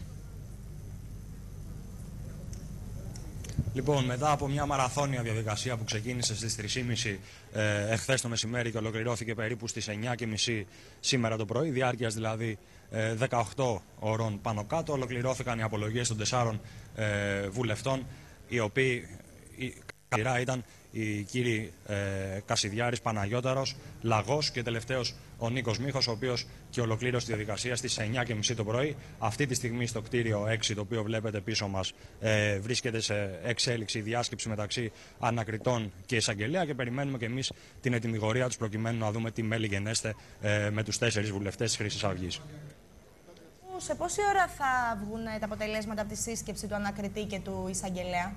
Λοιπόν, μετά από μια μαραθώνια διαδικασία που ξεκίνησε στις τρεις και μισή ε, εχθές το μεσημέρι και ολοκληρώθηκε περίπου στις εννιά και μισή σήμερα το πρωί, διάρκειας δηλαδή ε, δεκαοκτώ ώρων πάνω κάτω, ολοκληρώθηκαν οι απολογίες των τεσσάρων ε, βουλευτών, οι οποίοι η καρά ήταν οι κύριοι ε, Κασιδιάρης, Παναγιώταρος, Λαγός και τελευταίος ο Νίκος Μίχος, ο οποίος και ολοκλήρωσε τη διαδικασία στις εννιά και μισή το πρωί. Αυτή τη στιγμή στο κτίριο έξι, το οποίο βλέπετε πίσω μας, ε, βρίσκεται σε εξέλιξη διάσκεψη μεταξύ ανακριτών και εισαγγελέα και περιμένουμε και εμείς την ετυμηγορία τους προκειμένου να δούμε τι μέλη γενέστε ε, με τους τέσσερις βουλευτές της Χρυσής Αυγής. Σε πόση ώρα θα βγουν τα αποτελέσματα από τη σύσκεψη του ανακριτή και του εισαγγελέα?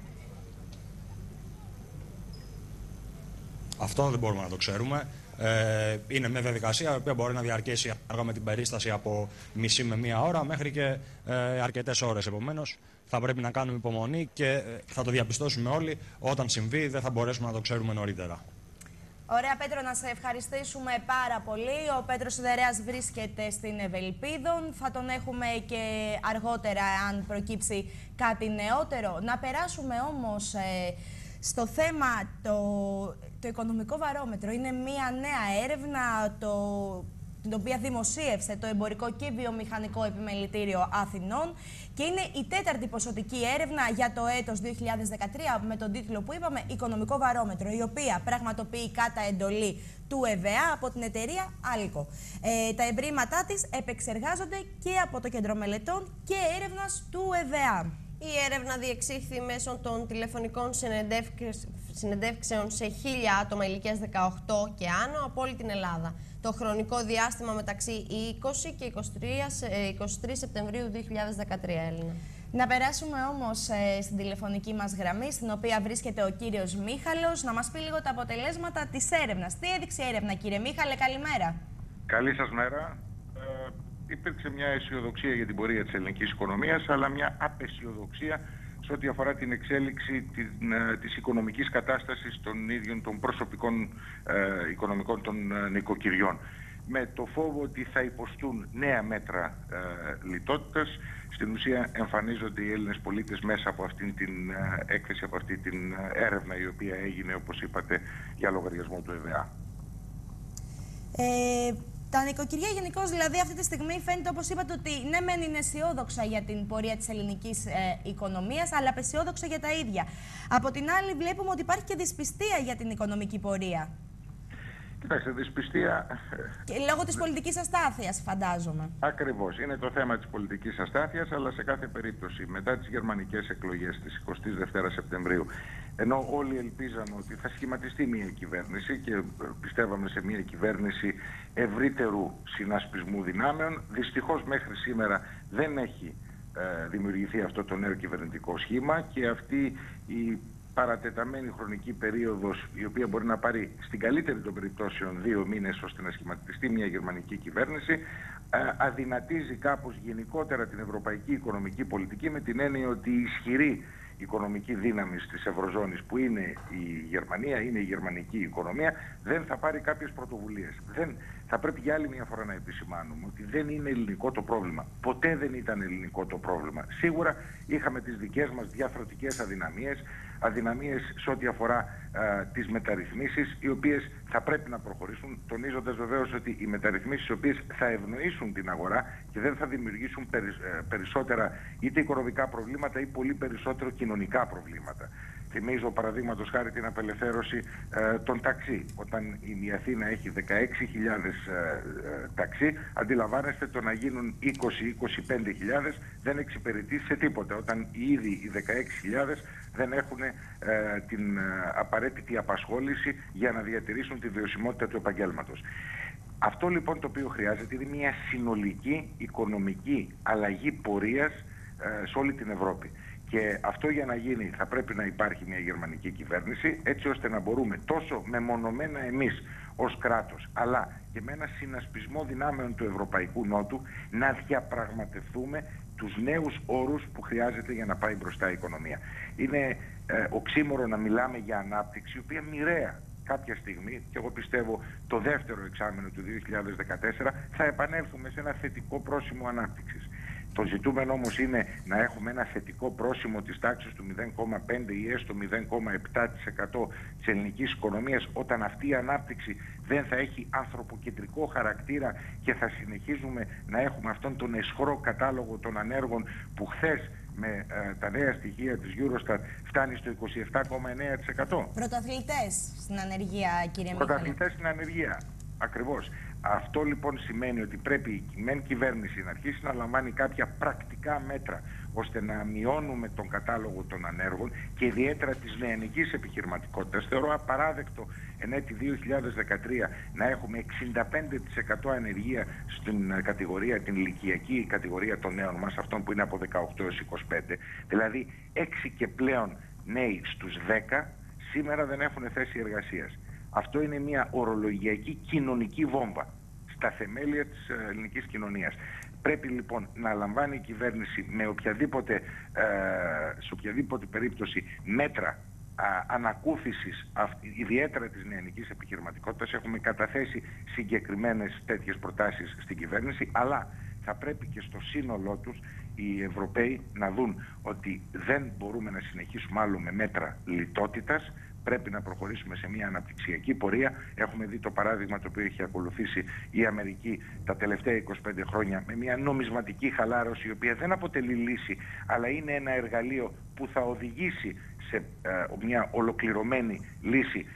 Αυτό δεν μπορούμε να το ξέρουμε. Ε, είναι μια διαδικασία η οποία μπορεί να διαρκέσει αργά με την περίσταση από μισή με μία ώρα μέχρι και ε, αρκετές ώρες. Επομένως, θα πρέπει να κάνουμε υπομονή και θα το διαπιστώσουμε όλοι. Όταν συμβεί, δεν θα μπορέσουμε να το ξέρουμε νωρίτερα. Ωραία, Πέτρο, να σε ευχαριστήσουμε πάρα πολύ. Ο Πέτρος Σιδερέας βρίσκεται στην Ευελπίδων. Θα τον έχουμε και αργότερα, αν προκύψει κάτι νεότερο. Να περάσουμε όμως ε, στο θέμα το... Το οικονομικό βαρόμετρο. Είναι μία νέα έρευνα το, την οποία δημοσίευσε το Εμπορικό και Βιομηχανικό Επιμελητήριο Αθηνών και είναι η τέταρτη ποσοτική έρευνα για το έτος δύο χιλιάδες δεκατρία με τον τίτλο που είπαμε «Οικονομικό βαρόμετρο», η οποία πραγματοποιεί κατά εντολή του ΕΒΑ από την εταιρεία Άλκο. Ε, τα ευρήματά της επεξεργάζονται και από το Κέντρο Μελετών και Έρευνας του ΕΒΑ. Η έρευνα διεξήχθη μέσω των τηλεφωνικών συνεντεύξεων σε χίλια άτομα ηλικίας δεκαοκτώ και άνω από όλη την Ελλάδα. Το χρονικό διάστημα μεταξύ είκοσι και είκοσι τρεις Σεπτεμβρίου δύο χιλιάδες δεκατρία, Έλληνα. Να περάσουμε όμως ε, στην τηλεφωνική μας γραμμή, στην οποία βρίσκεται ο κύριος Μίχαλος, να μας πει λίγο τα αποτελέσματα της έρευνας. Τι έδειξε η έρευνα, κύριε Μίχαλε, καλημέρα. Καλή σας μέρα. Ε, υπήρξε μια αισιοδοξία για την πορεία της ελληνικής οικονομίας, αλλά μια απαισιοδοξία σε ό,τι αφορά την εξέλιξη την, ε, της οικονομικής κατάστασης των ίδιων των προσωπικών ε, οικονομικών των ε, νοικοκυριών. Με το φόβο ότι θα υποστούν νέα μέτρα ε, λιτότητας. Στην ουσία εμφανίζονται οι Έλληνες πολίτες μέσα από αυτήν την ε, έκθεση, από αυτή την ε, έρευνα η οποία έγινε, όπως είπατε, για λογαριασμό του ΕΒΑ. Ε, τα νοικοκυριά γενικώς, δηλαδή, αυτή τη στιγμή φαίνεται, όπως είπατε, ότι ναι μεν είναι αισιόδοξα για την πορεία της ελληνικής ε, οικονομίας, αλλά απαισιόδοξα για τα ίδια. Από την άλλη βλέπουμε ότι υπάρχει και δυσπιστία για την οικονομική πορεία. Κοιτάξτε, δυσπιστία... Και λόγω της πολιτικής αστάθειας, φαντάζομαι. Ακριβώς. Είναι το θέμα της πολιτικής αστάθειας, αλλά σε κάθε περίπτωση, μετά τις γερμανικές εκλογές της εικοστής δεύτερης Σεπτεμβρίου, ενώ όλοι ελπίζαν ότι θα σχηματιστεί μια κυβέρνηση και πιστεύαμε σε μια κυβέρνηση ευρύτερου συνασπισμού δυνάμεων, δυστυχώς μέχρι σήμερα δεν έχει ε, δημιουργηθεί αυτό το νέο κυβερνητικό σχήμα και αυτή η παρατεταμένη χρονική περίοδος, η οποία μπορεί να πάρει στην καλύτερη των περιπτώσεων δύο μήνες ώστε να σχηματιστεί μια γερμανική κυβέρνηση, αδυνατίζει κάπως γενικότερα την ευρωπαϊκή οικονομική πολιτική, με την έννοια ότι η ισχυρή οικονομική δύναμη της Ευρωζώνης, που είναι η Γερμανία, είναι η γερμανική οικονομία, δεν θα πάρει κάποιες πρωτοβουλίες. Δεν, θα πρέπει για άλλη μια φορά να επισημάνουμε ότι δεν είναι ελληνικό το πρόβλημα. Ποτέ δεν ήταν ελληνικό το πρόβλημα. Σίγουρα είχαμε τις δικές μας διαφορετικές αδυναμίες, αδυναμίες σε ό,τι αφορά α, τις μεταρρυθμίσεις, οι οποίες θα πρέπει να προχωρήσουν, τονίζοντας βεβαίως ότι οι μεταρρυθμίσεις οι οποίες θα ευνοήσουν την αγορά και δεν θα δημιουργήσουν περι, περισσότερα είτε οικονομικά προβλήματα ή πολύ περισσότερο κοινωνικά προβλήματα. Θυμίζω παραδείγματος χάρη την απελευθέρωση ε, των ταξί. Όταν η Αθήνα έχει δεκαέξι χιλιάδες ε, ε, ταξί, αντιλαμβάνεστε το να γίνουν είκοσι με είκοσι πέντε χιλιάδες δεν εξυπηρετεί σε τίποτα. Όταν ήδη οι δεκαέξι χιλιάδες δεν έχουν ε, την ε, απαραίτητη απασχόληση για να διατηρήσουν τη βιωσιμότητα του επαγγέλματος. Αυτό λοιπόν το οποίο χρειάζεται είναι μια συνολική οικονομική αλλαγή πορείας ε, σε όλη την Ευρώπη. Και αυτό για να γίνει θα πρέπει να υπάρχει μια γερμανική κυβέρνηση, έτσι ώστε να μπορούμε τόσο μεμονωμένα εμείς ως κράτος, αλλά και με ένα συνασπισμό δυνάμεων του Ευρωπαϊκού Νότου να διαπραγματευτούμε τους νέους όρους που χρειάζεται για να πάει μπροστά η οικονομία. Είναι ε, οξύμορο να μιλάμε για ανάπτυξη, η οποία μοιραία κάποια στιγμή, και εγώ πιστεύω το δεύτερο εξάμηνο του δύο χιλιάδες δεκατέσσερα, θα επανέλθουμε σε ένα θετικό πρόσημο ανάπτυξης. Το ζητούμενο όμως είναι να έχουμε ένα θετικό πρόσημο της τάξης του μηδέν κόμμα πέντε ή έστω μηδέν κόμμα επτά τοις εκατό της ελληνικής οικονομίας, όταν αυτή η ανάπτυξη δεν θα έχει ανθρωποκεντρικό χαρακτήρα και θα συνεχίζουμε να έχουμε αυτόν τον αισχρό κατάλογο των ανέργων που χθες με ε, τα νέα στοιχεία της Eurostat φτάνει στο είκοσι επτά κόμμα εννέα τοις εκατό. Πρωταθλητές στην ανεργία, κύριε Μίχαλε. Πρωταθλητές στην ανεργία, ακριβώς. Αυτό λοιπόν σημαίνει ότι πρέπει η μεν κυβέρνηση να αρχίσει να λαμβάνει κάποια πρακτικά μέτρα ώστε να μειώνουμε τον κατάλογο των ανέργων και ιδιαίτερα της νεανικής επιχειρηματικότητας. Θεωρώ απαράδεκτο εν έτη δύο χιλιάδες δεκατρία να έχουμε εξήντα πέντε τοις εκατό ανεργία στην κατηγορία, την ηλικιακή κατηγορία των νέων μας, αυτών που είναι από δεκαοκτώ έως είκοσι πέντε. Δηλαδή έξι και πλέον νέοι στους δέκα σήμερα δεν έχουν θέση εργασίας. Αυτό είναι μια ορολογιακή κοινωνική βόμβα στα θεμέλια της ελληνικής κοινωνίας. Πρέπει λοιπόν να λαμβάνει η κυβέρνηση με οποιαδήποτε, ε, σε οποιαδήποτε περίπτωση μέτρα α, ανακούφισης, α, ιδιαίτερα της νεανικής επιχειρηματικότητας. Έχουμε καταθέσει συγκεκριμένες τέτοιες προτάσεις στην κυβέρνηση, αλλά θα πρέπει και στο σύνολό τους οι Ευρωπαίοι να δουν ότι δεν μπορούμε να συνεχίσουμε άλλο με μέτρα λιτότητας. Πρέπει να προχωρήσουμε σε μια αναπτυξιακή πορεία. Έχουμε δει το παράδειγμα το οποίο έχει ακολουθήσει η Αμερική τα τελευταία είκοσι πέντε χρόνια με μια νομισματική χαλάρωση, η οποία δεν αποτελεί λύση, αλλά είναι ένα εργαλείο που θα οδηγήσει σε ε, μια ολοκληρωμένη λύση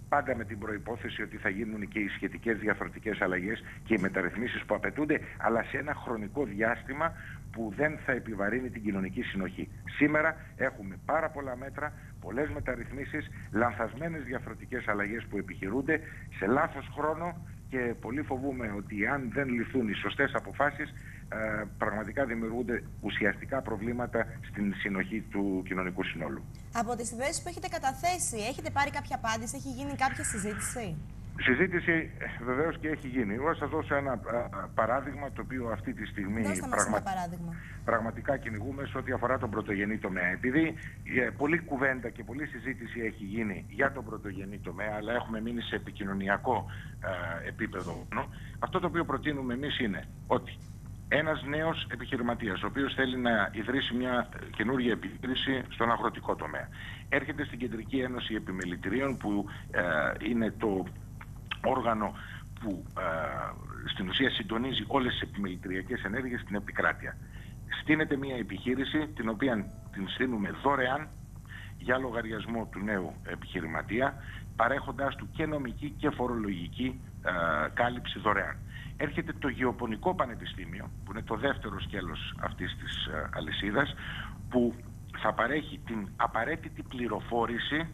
πάντα με την προϋπόθεση ότι θα γίνουν και οι σχετικές διαφορετικές αλλαγές και οι μεταρρυθμίσεις που απαιτούνται, αλλά σε ένα χρονικό διάστημα που δεν θα επιβαρύνει την κοινωνική συνοχή. Σήμερα έχουμε πάρα πολλά μέτρα, πολλές μεταρρυθμίσεις, λανθασμένες διαφορετικές αλλαγές που επιχειρούνται σε λάθος χρόνο και πολύ φοβούμαι ότι αν δεν ληφθούν οι σωστές αποφάσεις, ε, πραγματικά δημιουργούνται ουσιαστικά προβλήματα στην συνοχή του κοινωνικού συνόλου. Από τις ιδέες που έχετε καταθέσει, έχετε πάρει κάποια απάντηση, έχει γίνει κάποια συζήτηση? Συζήτηση βεβαίως και έχει γίνει. Εγώ θα σας δώσω ένα α, παράδειγμα το οποίο αυτή τη στιγμή πραγμα... παράδειγμα. πραγματικά κυνηγούμε σε ό,τι αφορά τον πρωτογενή τομέα. Επειδή ε, πολλή κουβέντα και πολλή συζήτηση έχει γίνει για τον πρωτογενή τομέα, αλλά έχουμε μείνει σε επικοινωνιακό ε, επίπεδο. Αυτό το οποίο προτείνουμε εμείς είναι ότι ένας νέος επιχειρηματίας, ο οποίος θέλει να ιδρύσει μια καινούργια επιχείρηση στον αγροτικό τομέα, έρχεται στην Κεντρική Ένωση Επιμελητηρίων, που ε, είναι το όργανο που ε, στην ουσία συντονίζει όλες τις επιμελητηριακές ενέργειες στην επικράτεια. Στείνεται μια επιχείρηση την οποία την στείλουμε δωρεάν για λογαριασμό του νέου επιχειρηματία, παρέχοντάς του και νομική και φορολογική ε, κάλυψη δωρεάν. Έρχεται το Γεωπονικό Πανεπιστήμιο, που είναι το δεύτερο σκέλος αυτής της ε, αλυσίδας, που θα παρέχει την απαραίτητη πληροφόρηση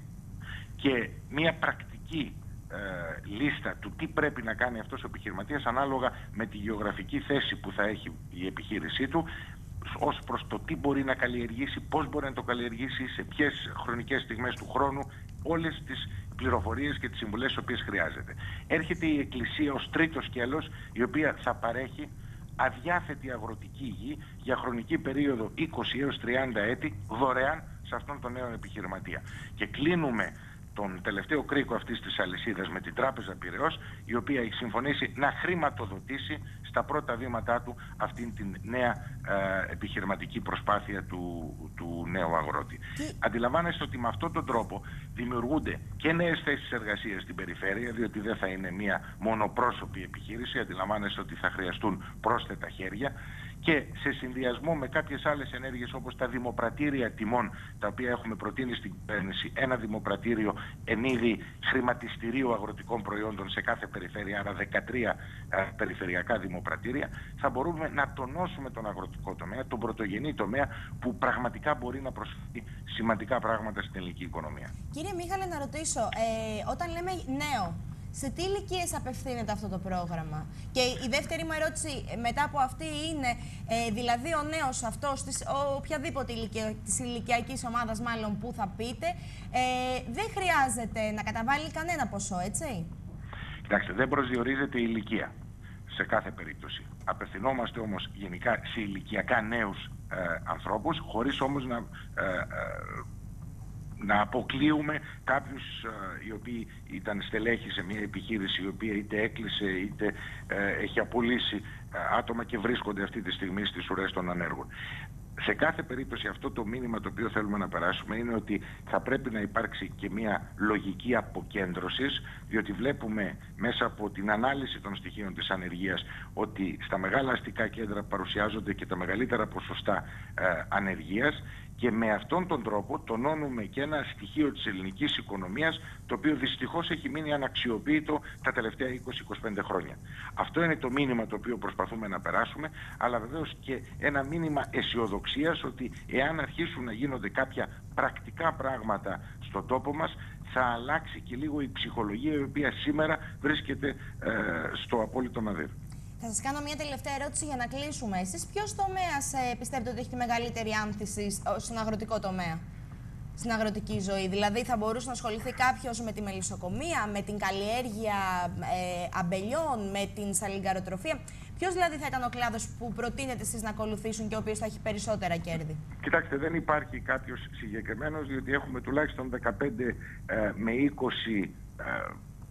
και μια πρακτική ε, λίστα του τι πρέπει να κάνει αυτός ο επιχειρηματίας ανάλογα με τη γεωγραφική θέση που θα έχει η επιχείρησή του, ως προς το τι μπορεί να καλλιεργήσει, πώς μπορεί να το καλλιεργήσει, σε ποιες χρονικές στιγμές του χρόνου, όλες τις πληροφορίες και τις συμβουλές τις οποίες χρειάζεται. Έρχεται η Εκκλησία ως τρίτο σκέλος, η οποία θα παρέχει αδιάθετη αγροτική γη για χρονική περίοδο είκοσι έως τριάντα έτη δωρεάν σε αυτόν τον νέο επιχειρηματία. Και κλείνουμε τον τελευταίο κρίκο αυτής της αλυσίδας με την Τράπεζα Πειραιώς, η οποία έχει συμφωνήσει να χρηματοδοτήσει στα πρώτα βήματά του αυτήν την νέα ε, επιχειρηματική προσπάθεια του, του νέου αγρότη. Τι... Αντιλαμβάνεστε ότι με αυτόν τον τρόπο δημιουργούνται και νέες θέσεις εργασίας στην περιφέρεια, διότι δεν θα είναι μια μονοπρόσωπη επιχείρηση, αντιλαμβάνεστε ότι θα χρειαστούν πρόσθετα χέρια, και σε συνδυασμό με κάποιες άλλες ενέργειες όπως τα δημοπρατήρια τιμών, τα οποία έχουμε προτείνει στην κυβέρνηση, ένα δημοπρατήριο εν είδη χρηματιστηρίου αγροτικών προϊόντων σε κάθε περιφέρεια, άρα δεκατρία ε, περιφερειακά δημοπρατήρια, θα μπορούμε να τονώσουμε τον αγροτικό τομέα, τον πρωτογενή τομέα, που πραγματικά μπορεί να προσφέρει σημαντικά πράγματα στην ελληνική οικονομία. Κύριε Μίχαλε, να ρωτήσω, ε, όταν λέμε νέο, σε τι ηλικίες απευθύνεται αυτό το πρόγραμμα? Και η δεύτερη μου ερώτηση μετά από αυτή είναι, ε, δηλαδή ο νέος αυτός, της, ο, οποιαδήποτε ηλικία, της ηλικιακής ομάδας μάλλον που θα πείτε, ε, δεν χρειάζεται να καταβάλει κανένα ποσό, έτσι? Κοιτάξτε, δεν προσδιορίζεται η ηλικία σε κάθε περίπτωση. Απευθυνόμαστε όμως γενικά σε ηλικιακά νέους ε, ανθρώπους, χωρίς όμως να... Ε, ε, να αποκλείουμε κάποιους ε, οι οποίοι ήταν στελέχοι σε μια επιχείρηση η οποία είτε έκλεισε είτε ε, έχει απολύσει ε, άτομα και βρίσκονται αυτή τη στιγμή στις ουρές των ανέργων. Σε κάθε περίπτωση αυτό το μήνυμα το οποίο θέλουμε να περάσουμε είναι ότι θα πρέπει να υπάρξει και μια λογική αποκέντρωσης, διότι βλέπουμε μέσα από την ανάλυση των στοιχείων της ανεργίας ότι στα μεγάλα αστικά κέντρα παρουσιάζονται και τα μεγαλύτερα ποσοστά ε, ανεργίας, και με αυτόν τον τρόπο τονώνουμε και ένα στοιχείο της ελληνικής οικονομίας, το οποίο δυστυχώς έχει μείνει αναξιοποιητό τα τελευταία είκοσι με είκοσι πέντε χρόνια. Αυτό είναι το μήνυμα το οποίο προσπαθούμε να περάσουμε, αλλά βεβαίως και ένα μήνυμα αισιοδοξίας ότι εάν αρχίσουν να γίνονται κάποια πρακτικά πράγματα στον τόπο μας, θα αλλάξει και λίγο η ψυχολογία, η οποία σήμερα βρίσκεται ε, στο απόλυτο ναδύρ. Θα σας κάνω μια τελευταία ερώτηση για να κλείσουμε. Εσείς ποιος τομέας ε, πιστεύετε ότι έχει τη μεγαλύτερη άνθηση στον αγροτικό τομέα, στην αγροτική ζωή? Δηλαδή θα μπορούσε να ασχοληθεί κάποιος με τη μελισσοκομεία, με την καλλιέργεια ε, αμπελιών, με την σαλιγκαροτροφία? Ποιος δηλαδή θα ήταν ο κλάδος που προτείνετε εσείς να ακολουθήσουν και ο οποίος θα έχει περισσότερα κέρδη? Κοιτάξτε, δεν υπάρχει κάποιος συγκεκριμένος, διότι έχουμε τουλάχιστον δεκαπέντε ε, με είκοσι ε,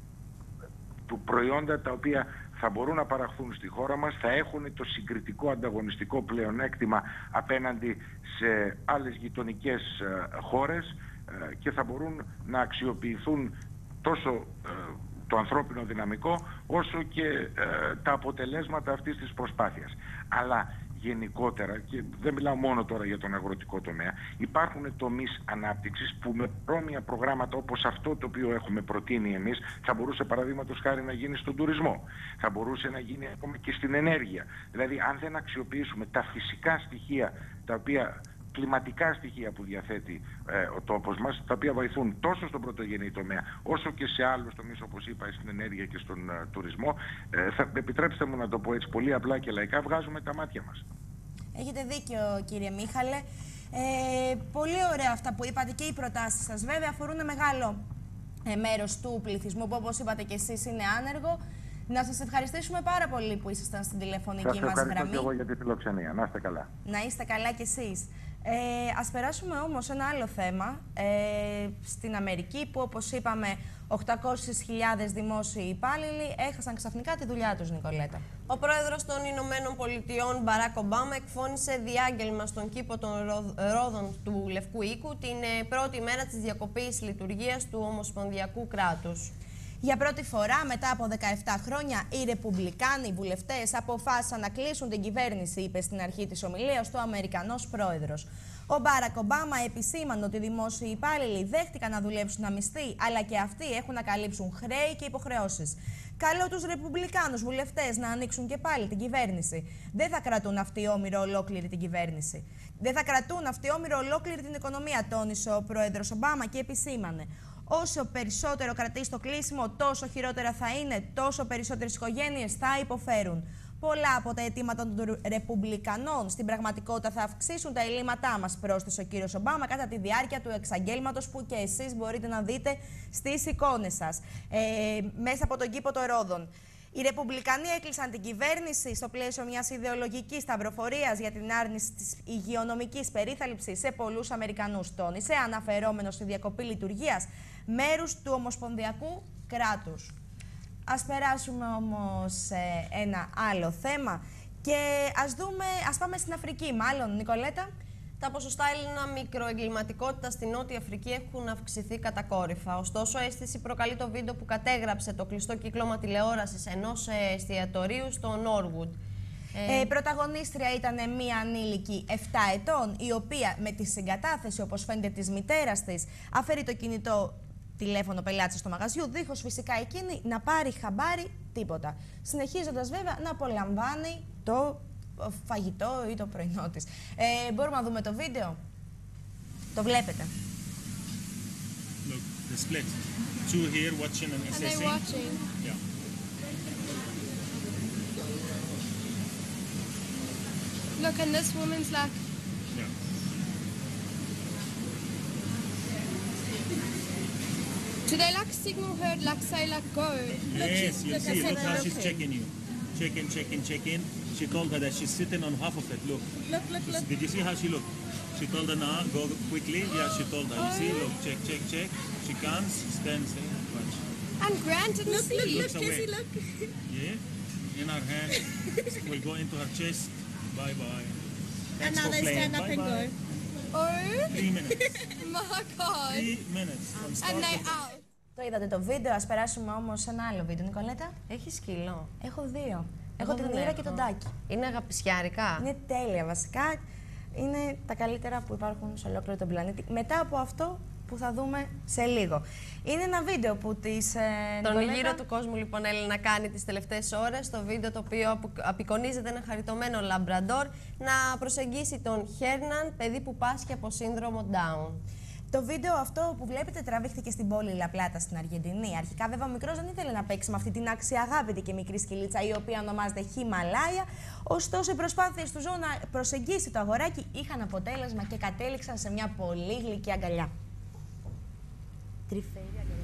του προϊόντα τα οποία θα μπορούν να παραχθούν στη χώρα μας, θα έχουν το συγκριτικό ανταγωνιστικό πλεονέκτημα απέναντι σε άλλες γειτονικές ε, χώρες ε, και θα μπορούν να αξιοποιηθούν τόσο ε, το ανθρώπινο δυναμικό όσο και ε, τα αποτελέσματα αυτής της προσπάθειας. Αλλά γενικότερα, και δεν μιλάω μόνο τώρα για τον αγροτικό τομέα, υπάρχουν τομείς ανάπτυξης που με πρόμοια προγράμματα όπως αυτό το οποίο έχουμε προτείνει εμείς θα μπορούσε παραδείγματος χάρη να γίνει στον τουρισμό, θα μπορούσε να γίνει ακόμα και στην ενέργεια. Δηλαδή αν δεν αξιοποιήσουμε τα φυσικά στοιχεία, τα οποία, κλιματικά στοιχεία που διαθέτει ε, ο τόπος μας, τα οποία βοηθούν τόσο στον πρωτογενή τομέα όσο και σε άλλους τομείς όπως είπα στην ενέργεια και στον ε, τουρισμό, ε, θα, επιτρέψτε μου να το πω έτσι πολύ απλά και λαϊκά, βγάζουμε τα μάτια μας. Έχετε δίκιο κύριε Μίχαλε. Ε, πολύ ωραία αυτά που είπατε και οι προτάσεις σας. Βέβαια αφορούν μεγάλο ε, μέρος του πληθυσμού που όπως είπατε και εσείς είναι άνεργο. Να σας ευχαριστήσουμε πάρα πολύ που ήσασταν στην τηλεφωνική μας γραμμή. Σας ευχαριστώ και εγώ για τη φιλοξενία. Να είστε καλά. Να είστε καλά κι εσείς. Ε, ας περάσουμε όμως σε ένα άλλο θέμα. Ε, στην Αμερική που όπως είπαμε οκτακόσιες χιλιάδες δημόσιοι υπάλληλοι έχασαν ξαφνικά τη δουλειά τους, Νικολέτα. Ο πρόεδρος των Ηνωμένων Πολιτειών, Μπαράκ Ομπάμα, εκφώνησε διάγγελμα στον κήπο των Ρόδων του Λευκού Οίκου την πρώτη μέρα της διακοπής λειτουργίας του Ομοσπονδιακού κράτους. Για πρώτη φορά μετά από δεκαεπτά χρόνια, οι Ρεπουμπλικάνοι βουλευτές αποφάσισαν να κλείσουν την κυβέρνηση, είπε στην αρχή της ομιλίας του ο Αμερικανός πρόεδρος. Ο Μπάρακ Ομπάμα επισήμανε ότι οι δημόσιοι υπάλληλοι δέχτηκαν να δουλέψουν αμυστοί, αλλά και αυτοί έχουν να καλύψουν χρέη και υποχρεώσεις. Καλώ τους Ρεπουμπλικάνους βουλευτές να ανοίξουν και πάλι την κυβέρνηση. Δεν θα κρατούν αυτοί όμοιρο ολόκληρη την κυβέρνηση. Δεν θα κρατούν αυτοί όμοιρο ολόκληρη την οικονομία, τόνισε ο πρόεδρος Ομπάμα και επισήμανε. Όσο περισσότερο κρατήσει το κλείσιμο, τόσο χειρότερα θα είναι, τόσο περισσότερες οικογένειες θα υποφέρουν. Πολλά από τα αιτήματα των Ρεπουμπλικανών στην πραγματικότητα θα αυξήσουν τα ελλείμματά μας, πρόσθεσε ο κύριος Ομπάμα κατά τη διάρκεια του εξαγγέλματος που και εσείς μπορείτε να δείτε στις εικόνες σας, ε, μέσα από τον κήπο των Ρόδων. Οι Ρεπουμπλικανοί έκλεισαν την κυβέρνηση στο πλαίσιο μιας ιδεολογικής σταυροφορίας για την άρνηση της υγειονομικής περίθαλψης σε πολλούς Αμερικανούς, τόνισε, αναφερόμενος στη διακοπή λειτουργίας μέρους του Ομοσπονδιακού κράτους. Ας περάσουμε όμως σε ένα άλλο θέμα και ας δούμε, ας πάμε στην Αφρική μάλλον, Νικολέτα. Τα ποσοστά Έλληνα μικροεγκληματικότητα στη Νότια Αφρική έχουν αυξηθεί κατακόρυφα. Ωστόσο, αίσθηση προκαλεί το βίντεο που κατέγραψε το κλειστό κύκλωμα τηλεόρασης ενός εστιατορίου στο Νόρβουντ. Ε, η πρωταγωνίστρια ήταν μία ανήλικη επτά ετών, η οποία με τη συγκατάθεση, όπως φαίνεται, της μητέρας της, αφαιρεί το κινητό τηλέφωνο πελάτη στο μαγαζιού, δίχως φυσικά εκείνη να πάρει χαμπάρι τίποτα. Συνεχίζοντας βέβαια να απολαμβάνει το φαγητό ή το πρωινό της. Ε, μπορούμε να δούμε το βίντεο. Το βλέπετε. Look, the split. Two here watching and assessing. And they're watching. Yeah. Look, and this woman's like... Yeah. Do they like signal her, like say like go? Yes, you see, look how she's checking you. Check in, check in, check in. She told her that she's sitting on half of it. Look. Look, look, look. Did you see how she looked? She told her now, go quickly. Yeah, she told her. You see, look, check, check, check. She comes, stands there, watch. And Grant didn't Look, see. look, look, Jessie, look. Yeah, in her hand. Will go into her chest. Bye bye. And now they stand up and go. Oh Three minutes. my God. Three minutes from start And they to out. Το είδατε το βίντεο, ας περάσουμε όμως σε ένα άλλο βίντεο, Νικολέτα. Έχει σκύλο. Έχω δύο. Εγώ Έχω την δεν Ήρα έχω. και τον Τάκη. Είναι αγαπησιάρικα. Είναι τέλεια βασικά. Είναι τα καλύτερα που υπάρχουν σε ολόκληρο τον πλανήτη. Μετά από αυτό που θα δούμε σε λίγο. Είναι ένα βίντεο που τις... Ε, Τον Νικολέτα... γύρο του κόσμου λοιπόν Έλληνα κάνει τις τελευταίες ώρες. Το βίντεο το οποίο απεικονίζεται ένα χαριτωμένο λαμπραντόρ να προσεγγίσει τον Χέρναν, παιδί που πάσχει από σύνδρομο Down. Το βίντεο αυτό που βλέπετε τραβήχθηκε στην πόλη Λαπλάτα στην Αργεντινή. Αρχικά, βέβαια, ο μικρός δεν ήθελε να παίξει με αυτή την αξιαγάπητη και μικρή σκυλίτσα, η οποία ονομάζεται Χιμαλάια. Ωστόσο, οι προσπάθειες του ζώου να προσεγγίσει το αγοράκι είχαν αποτέλεσμα και κατέληξαν σε μια πολύ γλυκή αγκαλιά. Τρυφερή αγκαλιά.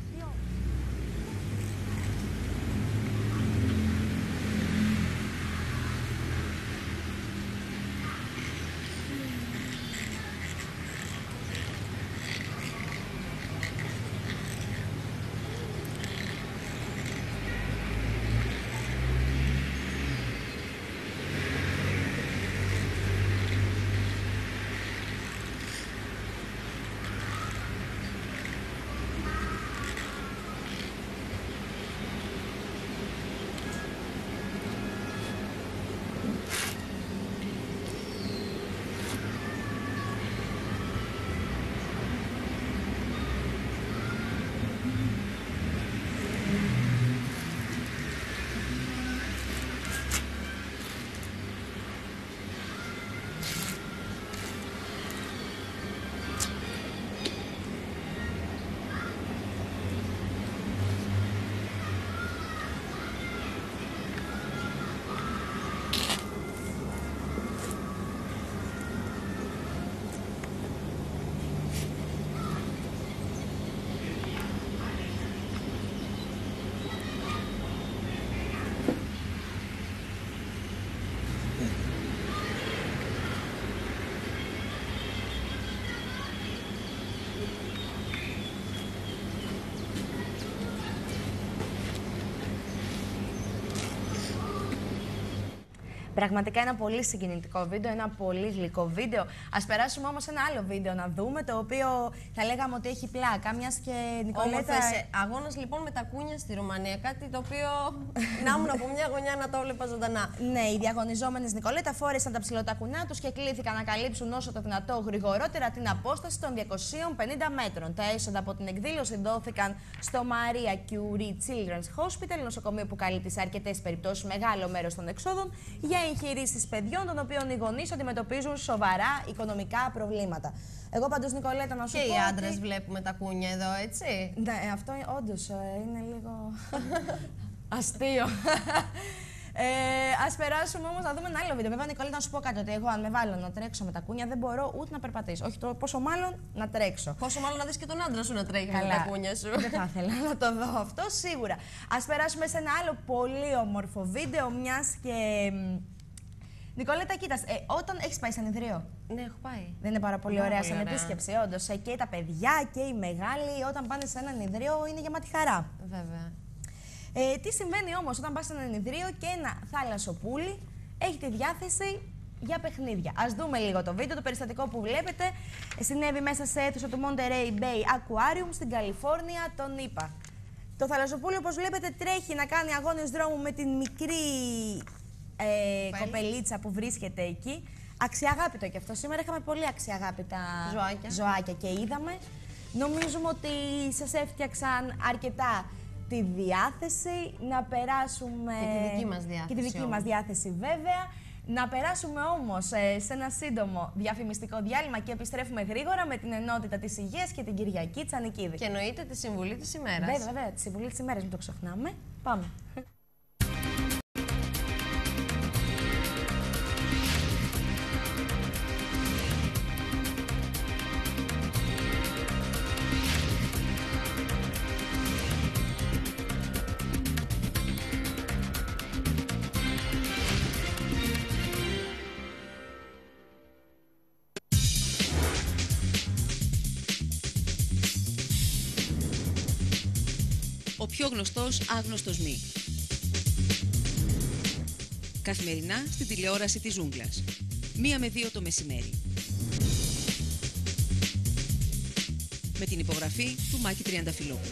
Πραγματικά ένα πολύ συγκινητικό βίντεο, ένα πολύ γλυκό βίντεο. Ας περάσουμε όμως ένα άλλο βίντεο να δούμε, το οποίο θα λέγαμε ότι έχει πλάκα, μιας και Νικολέτα... Όμορφες αγώνας λοιπόν με τα κούνια στη Ρουμανία, κάτι το οποίο να ήμουν από μια γωνιά να το βλέπα ζωντανά. Ναι, οι διαγωνιζόμενες Νικολέτα φόρεσαν τα ψηλοτακουνιά τους και κλήθηκαν να καλύψουν όσο το δυνατό γρηγορότερα την απόσταση των διακοσίων πενήντα μέτρων. Τα έσοδα από την εκδήλωση δόθηκαν στο Maria Curie Children's Hospital, νοσοκομείο που καλύπτει σε αρκετές περιπτώσεις μεγάλο μέρος των εξόδων, για εγχειρήσεις παιδιών, των οποίων οι γονείς αντιμετωπίζουν σοβαρά οικονομικά προβλήματα. Εγώ πάντως, Νικολέτα, να σου και πω. Και οι άντρες ότι... βλέπουμε τα κούνια εδώ, έτσι. Ναι, αυτό όντως είναι λίγο αστείο. Ε, ας περάσουμε όμως να δούμε ένα άλλο βίντεο. Βέβαια, Νικολέτα, να σου πω κάτι, ότι εγώ αν με βάλω να τρέξω με τα κούνια δεν μπορώ ούτε να περπατήσω. Όχι, το, πόσο μάλλον να τρέξω. Πόσο μάλλον να δεις και τον άντρα σου να τρέχει με τα κούνια σου. Δεν θα ήθελα να το δω αυτό, σίγουρα. Ας περάσουμε σε ένα άλλο πολύ όμορφο βίντεο, μιας και... Νικολέτα, κοίτας, ε, όταν έχεις πάει Σανιδρίο. Ναι, έχω πάει. Δεν είναι πάρα πολύ ωραία πολύ σαν ωραία. επίσκεψη, όντως. Ε, και τα παιδιά και οι μεγάλοι, όταν πάνε σε έναν ιδρύο, είναι γεμάτη χαρά. Βέβαια. Ε, τι συμβαίνει όμως όταν πας σε έναν ιδρύο και ένα θάλασσο πουλί έχει τη διάθεση για παιχνίδια. Ας δούμε λίγο το βίντεο. Το περιστατικό που βλέπετε συνέβη μέσα σε αίθουσα του Monterey Bay Aquarium στην Καλιφόρνια, τον ΗΠΑ. Το θαλασσοπούλι, όπως βλέπετε, τρέχει να κάνει αγώνες δρόμου με την μικρή ε, κοπελίτσα που βρίσκεται εκεί. Αξιαγάπητο και αυτό. Σήμερα είχαμε πολύ αξιαγάπητα ζωάκια. ζωάκια και είδαμε. Νομίζουμε ότι σας έφτιαξαν αρκετά τη διάθεση, να περάσουμε... Και τη δική μας διάθεση. Και τη δική μας διάθεση, βέβαια. Να περάσουμε όμως ε, σε ένα σύντομο διαφημιστικό διάλειμμα και επιστρέφουμε γρήγορα με την ενότητα της υγείας και την Κυριακή Τσανικίδη. Και εννοείται τη συμβουλή της ημέρας. Βέβαια, βέβαια, τη συμβουλή της ημέρας, μην το ξεχνάμε. Πάμε. Ο πιο γνωστός άγνωστος μη. Καθημερινά στην τηλεόραση της Ζούγκλας. Μία με δύο το μεσημέρι. Με την υπογραφή του Μάκη Τριανταφυλόπουλου.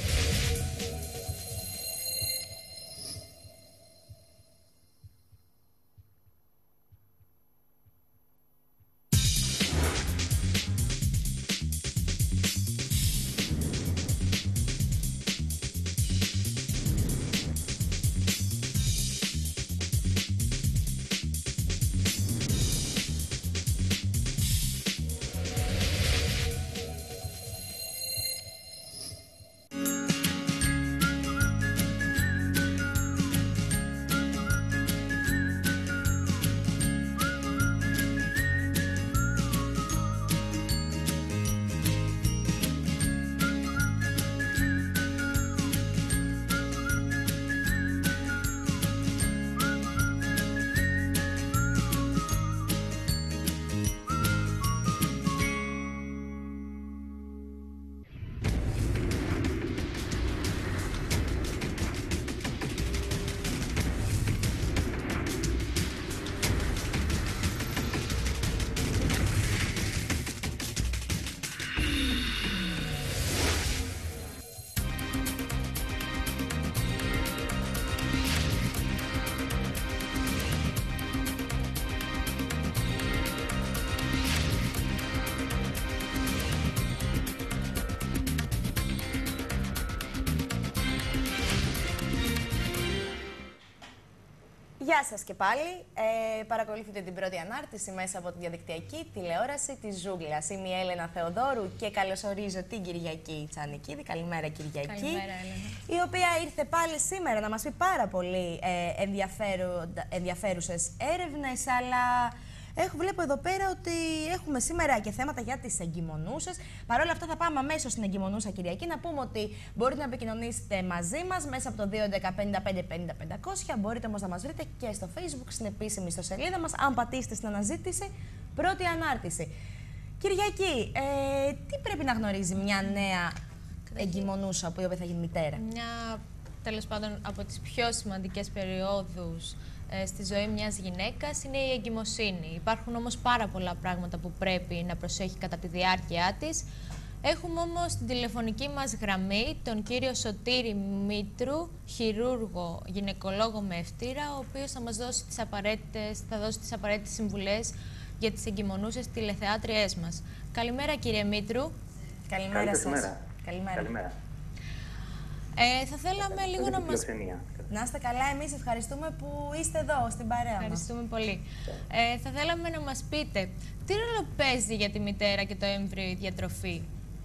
Γεια σας και πάλι. Ε, παρακολουθείτε την πρώτη ανάρτηση μέσα από τη διαδικτυακή τηλεόραση της Ζούγκλας. Είμαι η Έλενα Θεοδόρου και καλωσορίζω την Κυριακή Τσανικίδη. Καλημέρα, Κυριακή. Καλημέρα, Έλενα. Η οποία ήρθε πάλι σήμερα να μας πει πάρα πολύ ε, ενδιαφέρουσες έρευνες, αλλά... Έχω, βλέπω εδώ πέρα ότι έχουμε σήμερα και θέματα για τις εγκυμονούσες. Παρ' όλα αυτά θα πάμε αμέσως στην εγκυμονούσα Κυριακή. Να πούμε ότι μπορείτε να επικοινωνήσετε μαζί μας μέσα από το δύο ένα ένα πέντε πέντε πέντε πεντακόσια. Μπορείτε όμως να μας βρείτε και στο Facebook, στην επίσημη ιστοσελίδα μας. Αν πατήσετε στην αναζήτηση, πρώτη ανάρτηση. Κυριακή, ε, τι πρέπει να γνωρίζει μια νέα εγκυμονούσα που η οποία θα γίνει μητέρα? Μια, τέλος πάντων, από τις πιο σημαντικές περιόδους ε, στη ζωή μιας γυναίκας είναι η εγκυμοσύνη. Υπάρχουν όμως πάρα πολλά πράγματα που πρέπει να προσέχει κατά τη διάρκεια της. Έχουμε όμως στην τηλεφωνική μας γραμμή τον κύριο Σωτήρη Μήτρου, χειρούργο, γυναικολόγο με ευτήρα, ο οποίος θα μας δώσει τις απαραίτητες, θα δώσει τις απαραίτητες συμβουλές για τις εγκυμονούσες τηλεθεάτριές μας. Καλημέρα κύριε Μήτρου. Καλημέρα σας. Καλημέρα. Καλημέρα. Καλημέρα. Ε, θα θέλαμε Καλημέρα. λίγο να μας... Να είστε καλά, εμείς ευχαριστούμε που είστε εδώ στην παρέα μας. Ευχαριστούμε πολύ. Ε, θα θέλαμε να μας πείτε, τι ρόλο παίζει για τη μητέρα και το έμβριο η διατροφή?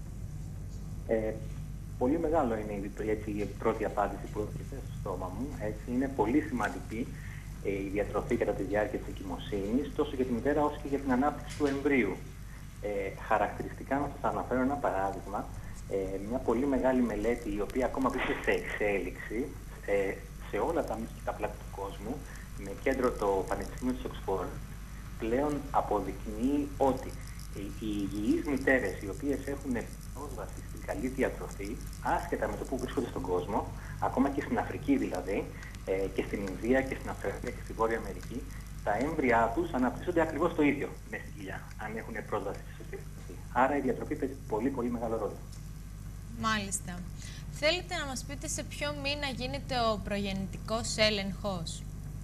Ε, πολύ μεγάλο είναι η, έτσι, η πρώτη απάντηση που έρχεται στο στόμα μου. Έτσι, είναι πολύ σημαντική ε, η διατροφή κατά τη διάρκεια της εγκυμοσύνης, τόσο για τη μητέρα όσο και για την ανάπτυξη του εμβρίου. Ε, χαρακτηριστικά, να σας αναφέρω ένα παράδειγμα, ε, μια πολύ μεγάλη μελέτη η οποία ακόμα βρίσκεται σε εξέλιξη ε, σε όλα τα μυστικά πλάτη του κόσμου, με κέντρο το Πανεπιστήμιο της Οξφόρντ, πλέον αποδεικνύει ότι οι υγιείς μητέρες οι οποίες έχουν πρόσβαση στην καλή διατροφή, άσχετα με το που βρίσκονται στον κόσμο, ακόμα και στην Αφρική δηλαδή, ε, και στην Ινδία και στην Αφρική και στη Βόρεια Αμερική, τα έμβριά τους αναπτύσσονται ακριβώς το ίδιο μέσα στην κοιλιά, αν έχουν πρόσβαση στη σωστή διατροφή. Άρα η διατροφή παίζει πολύ πολύ μεγάλο ρόλο. Μάλιστα. Θέλετε να μας πείτε σε ποιο μήνα γίνεται ο προγεννητικός έλεγχος?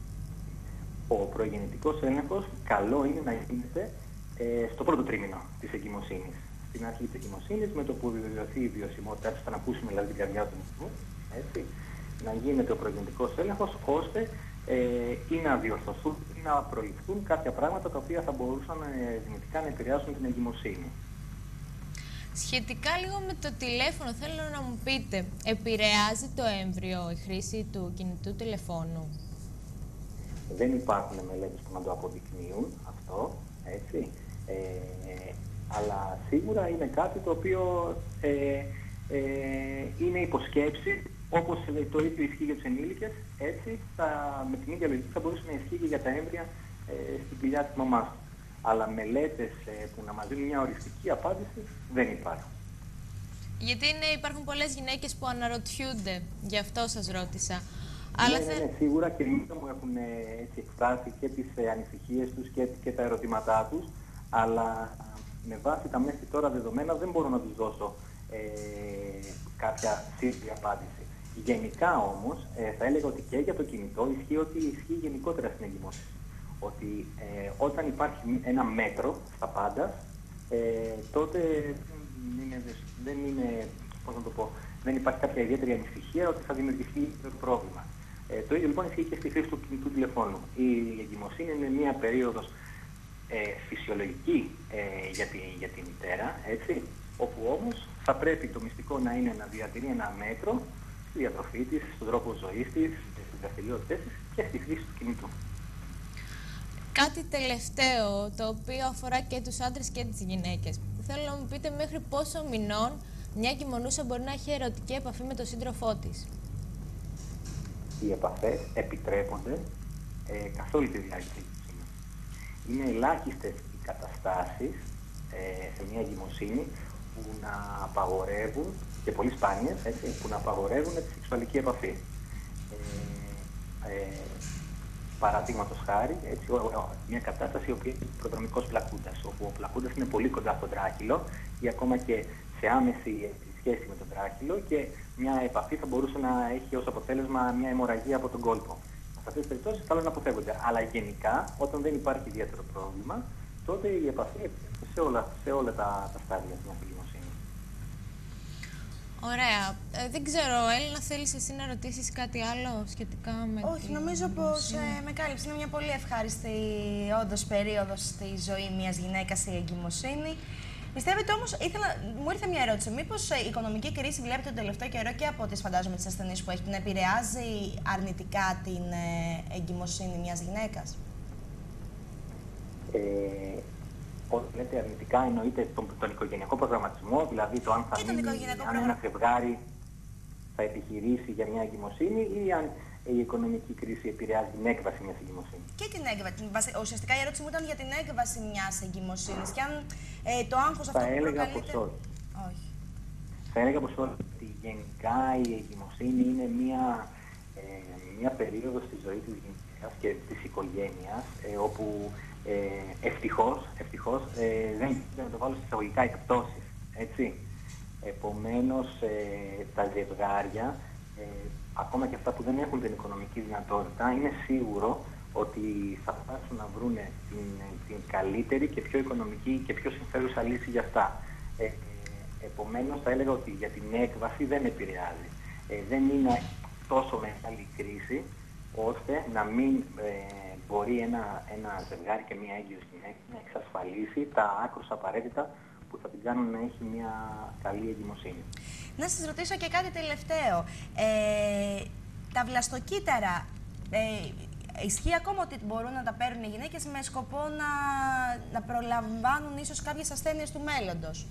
Ο προγεννητικός έλεγχος καλό είναι να γίνεται ε, στο πρώτο τρίμηνο της εγκυμοσύνης. Στην αρχή της εγκυμοσύνης, με το που βεβαιωθεί η βιωσιμότητά της, θα ακούσουμε δηλαδή την καρδιά του μυθού, έτσι, να γίνεται ο προγεννητικός έλεγχος, ώστε ε, ή να διορθωθούν ή να προληφθούν κάποια πράγματα τα οποία θα μπορούσαν ε, δυνητικά να επηρεάσουν την εγκυμοσύνη. Σχετικά λίγο με το τηλέφωνο, θέλω να μου πείτε, επηρεάζει το έμβριο η χρήση του κινητού τηλεφώνου? Δεν υπάρχουν μελέτες που να το αποδεικνύουν αυτό, έτσι. Ε, αλλά σίγουρα είναι κάτι το οποίο ε, ε, είναι υποσκέψη, όπως το ίδιο ισχύει για τους ενήλικες, έτσι, θα, με την ίδια λογική θα μπορούσε να ισχύει και για τα έμβρια ε, στην κοιλιά της μαμάς. Αλλά μελέτες ε, που να μας δίνουν μια οριστική απάντηση δεν υπάρχουν. Γιατί είναι, υπάρχουν πολλές γυναίκες που αναρωτιούνται, γι' αυτό σας ρώτησα. Ναι, Αλλά ναι, θε... ναι, σίγουρα και εμείς μου έχουν έτσι εκφράσει και τις ε, ανησυχίες τους και, και τα ερωτήματά τους, αλλά με βάση τα μέχρι τώρα δεδομένα δεν μπορώ να τους δώσω ε, κάποια σίγουρη απάντηση. Γενικά όμως ε, θα έλεγα ότι και για το κινητό ισχύει ότι ισχύει γενικότερα στην εγκυμοσύνη. Ότι ε, όταν υπάρχει ένα μέτρο στα πάντα, ε, τότε δεν είναι, δεν είναι, πώς να το πω, δεν υπάρχει κάποια ιδιαίτερη ανησυχία ότι θα δημιουργηθεί το πρόβλημα. Ε, το ίδιο λοιπόν ισχύει και στη χρήση του κινητού τηλεφώνου. Η εγκυμοσύνη είναι μια περίοδος ε, φυσιολογική ε, για, τη, για τη μητέρα, έτσι, όπου όμως θα πρέπει το μυστικό να είναι να διατηρεί ένα μέτρο στη διατροφή της, στον τρόπο ζωής της, στις δραστηριότητες της και στη χρήση του κινητού. Κάτι τελευταίο, το οποίο αφορά και τους άντρες και τις γυναίκες. Θέλω να μου πείτε μέχρι πόσο μηνών μια εγκυμονούσα μπορεί να έχει ερωτική επαφή με τον σύντροφό της? Οι επαφές επιτρέπονται ε, καθ' όλη τη διάρκεια. Είναι ελάχιστες οι καταστάσεις ε, σε μια εγκυμοσύνη που να απαγορεύουν, και πολύ σπάνιες, έτσι, που να απαγορεύουν τη σεξουαλική επαφή. Ε, ε, Παραδείγματος χάρη, έτσι, μια κατάσταση η οποία είναι προδρομικός πλακούντας, όπου ο πλακούντας είναι πολύ κοντά στον τράχυλο ή ακόμα και σε άμεση σχέση με τον τράχυλο και μια επαφή θα μπορούσε να έχει ως αποτέλεσμα μια αιμορραγία από τον κόλπο. Σε αυτές τις περιπτώσεις καλό να αποφεύγονται. Αλλά γενικά, όταν δεν υπάρχει ιδιαίτερο πρόβλημα, τότε η επαφή σε όλα, σε όλα τα, τα στάδια μιας εγκυμοσύνης. Ωραία. Ε, δεν ξέρω, Έλληνα, θέλεις εσύ να ρωτήσεις κάτι άλλο σχετικά με... Όχι, νομίζω πως ε, με κάλυψε. Είναι μια πολύ ευχάριστη όντως περίοδος στη ζωή μιας γυναίκας η εγκυμοσύνη. Πιστεύετε όμως, ήθελα, μου ήρθε μια ερώτηση. Μήπως η οικονομική κρίση βλέπετε τον τελευταίο καιρό και από τις φαντάζομαι τις ασθενείς που έχει, την επηρεάζει αρνητικά την ε, εγκυμοσύνη μιας γυναίκας? Ε, Όταν λέτε αρνητικά εννοείται τον, τον οικογενειακό προγραμματισμό, δηλαδή το αν θα μείνει, αν ένα ζευγάρι θα επιχειρήσει για μια εγκυμοσύνη ή αν η οικονομική κρίση επηρεάζει την έκβαση μιας εγκυμοσύνης. Και την έκβαση. Ουσιαστικά η ερώτηση μου ήταν για την έκβαση μιας εγκυμοσύνης και αν ε, το άγχος αυτό θα που έλεγα προκαλείται... πως όχι. όχι. Θα έλεγα πως όχι. Ότι γενικά η εγκυμοσύνη είναι μια, ε, μια περίοδος στη ζωή της γυναίκας και της οικογένειας, ε, όπου ε, ευτυχώς, ευτυχώς ε, δεν να το βάλω σε εισαγωγικά εκπτώσεις, έτσι. Επομένως, ε, τα ζευγάρια, ε, ακόμα και αυτά που δεν έχουν την οικονομική δυνατότητα, είναι σίγουρο ότι θα φτάσουν να βρουν την, την καλύτερη και πιο οικονομική και πιο συμφέρουσα λύση για αυτά. Ε, επομένως, θα έλεγα ότι για την έκβαση δεν επηρεάζει. Ε, δεν είναι τόσο μεγάλη κρίση, ώστε να μην ε, μπορεί ένα, ένα ζευγάρι και μια έγκυος γυναίκα να εξασφαλίσει τα άκρως απαραίτητα που θα την κάνουν να έχει μια καλή εγκυμοσύνη. Να σας ρωτήσω και κάτι τελευταίο. Ε, τα βλαστοκύτταρα, ε, ισχύει ακόμα ότι μπορούν να τα παίρνουν οι γυναίκες με σκοπό να, να προλαμβάνουν ίσως κάποιες ασθένειες του μέλλοντος?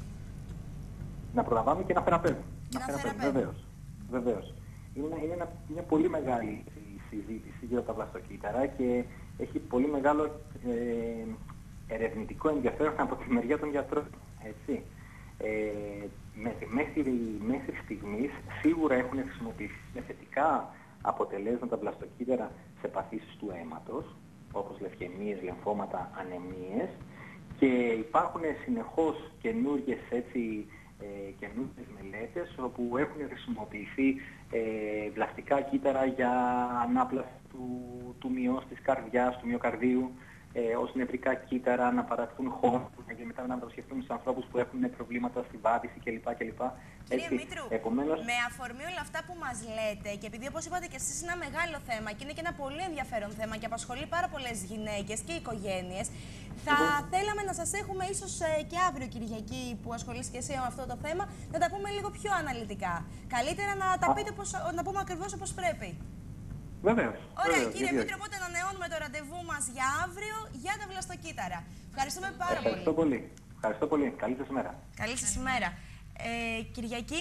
Να προλαμβάνουν και να θεραπεύουν. Και να, να θεραπεύουν, βεβαίως. Βεβαίως. Είναι, είναι ένα, μια πολύ μεγάλη συζήτηση για τα βλαστοκύτταρα και έχει πολύ μεγάλο ε, ερευνητικό ενδιαφέρον από τη μεριά των γιατρών. Έτσι. Ε, μέχρι, μέχρι στιγμής σίγουρα έχουν χρησιμοποιηθεί με θετικά αποτελέσματα βλαστοκύτταρα σε παθήσεις του αίματος, όπως λευκαιμίες, λεμφώματα, ανεμίες, και υπάρχουν συνεχώς καινούργιες έτσι, ε, καινούργιες μελέτες όπου έχουν χρησιμοποιηθεί ε, βλαστικά κύτταρα για ανάπλαση του, του μυός της καρδιάς, του μυοκαρδίου, ε, ως νευρικά κύτταρα να παραχθούν χώρο και μετά να μετασχεθούν στους ανθρώπους που έχουν προβλήματα στη βάδιση κλπ. κλπ. Κύριε Μήτρου, επομένως, με αφορμή όλα αυτά που μας λέτε και επειδή όπως είπατε και εσείς είναι ένα μεγάλο θέμα και είναι και ένα πολύ ενδιαφέρον θέμα και απασχολεί πάρα πολλές γυναίκες και οικογένειες, θα mm-hmm. θέλαμε να σας έχουμε ίσως και αύριο Κυριακή που ασχολείσαι και εσύ με αυτό το θέμα, να τα πούμε λίγο πιο αναλυτικά. Καλύτερα να τα πείτε πώς, να πούμε ακριβώς όπως πρέπει. Βεβαίως. Ωραία, βεβαίως, κύριε Μήτρο, οπότε ανανεώνουμε το ραντεβού μας για αύριο για τα βλαστοκύτταρα. Ευχαριστούμε πάρα Ευχαριστώ πολύ. πολύ. Ευχαριστώ πολύ. Καλή σας ημέρα. Καλή σας ημέρα. Ε, Κυριακή.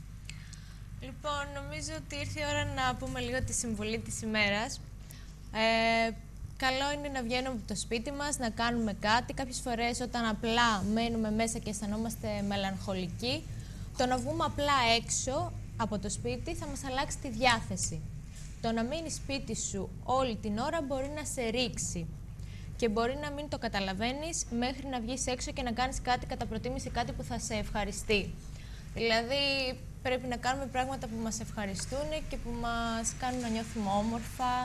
Λοιπόν, νομίζω ότι ήρθε η ώρα να πούμε λίγο τη συμβουλή της ημέρας. Ε, καλό είναι να βγαίνουμε από το σπίτι μας, να κάνουμε κάτι. Κάποιες φορές όταν απλά μένουμε μέσα και αισθανόμαστε μελαγχολικοί, το να βγούμε απλά έξω από το σπίτι θα μας αλλάξει τη διάθεση. Το να μείνεις σπίτι σου όλη την ώρα μπορεί να σε ρίξει και μπορεί να μην το καταλαβαίνεις μέχρι να βγεις έξω και να κάνεις κάτι κατά προτίμηση, κάτι που θα σε ευχαριστεί. Δηλαδή πρέπει να κάνουμε πράγματα που μας ευχαριστούν και που μας κάνουν να νιώθουμε όμορφα.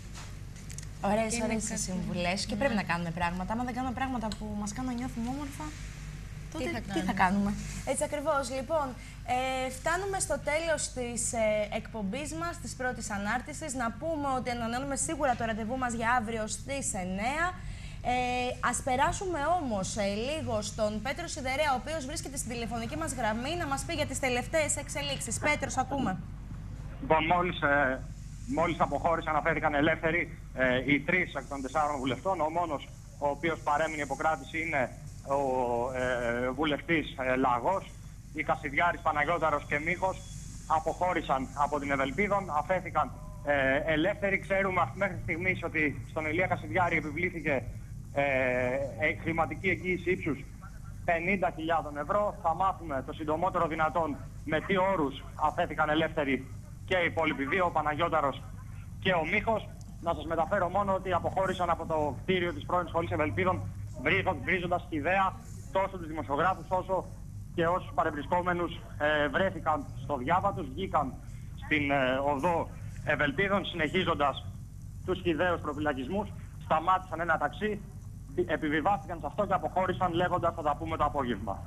Ωραίες, ωραίες συμβουλές και πρέπει να κάνουμε πράγματα. Άμα δεν κάνουμε πράγματα που μας κάνουν να νιώθουμε όμορφα, τότε τι θα κάνουμε. Τι θα κάνουμε. Έτσι ακριβώς. Λοιπόν, ε, φτάνουμε στο τέλος της ε, εκπομπής μας, της πρώτης ανάρτησης. Να πούμε ότι ανανεώνουμε σίγουρα το ραντεβού μας για αύριο στις εννέα. Ε, ας περάσουμε όμως ε, λίγο στον Πέτρο Σιδερέα, ο οποίος βρίσκεται στην τηλεφωνική μας γραμμή, να μας πει για τις τελευταίες εξελίξεις. Πέτρος, ακούμε. Λοιπόν, μόλις, ε, μόλις αποχώρησαν, αναφέρθηκαν ελεύθεροι ε, οι τρεις εκ των τεσσάρων βουλευτών. Ο μόνος ο οποίος παρέμεινε υποκράτηση είναι ο ε, βουλευτής ε, Λαγός. Οι Κασιδιάρης, Παναγιώταρος και Μίχος αποχώρησαν από την Ευελπίδων, αφέθηκαν ε, ελεύθεροι. Ξέρουμε μέχρι στιγμής ότι στον Ηλία Κασιδιάρη επιβλήθηκε ε, ε, χρηματική εγγύηση ύψους πενήντα χιλιάδες ευρώ. Θα μάθουμε το συντομότερο δυνατόν με τι όρους αφέθηκαν ελεύθεροι και οι υπόλοιποι δύο, ο Παναγιώταρος και ο Μίχος. Να σας μεταφέρω μόνο ότι αποχώρησαν από το κτίριο της πρώην Σχολής Ευελπίδων, βρίζοντας ιδέα τόσο τους δημοσιογράφους όσο και όσους παρευρισκόμενους ε, βρέθηκαν στο διάβα τους, βγήκαν στην ε, οδό Ευελπίδων συνεχίζοντας τους χυδαίους προφυλακισμούς, σταμάτησαν ένα ταξί, επιβιβάστηκαν σε αυτό και αποχώρησαν λέγοντας θα τα πούμε το απόγευμα.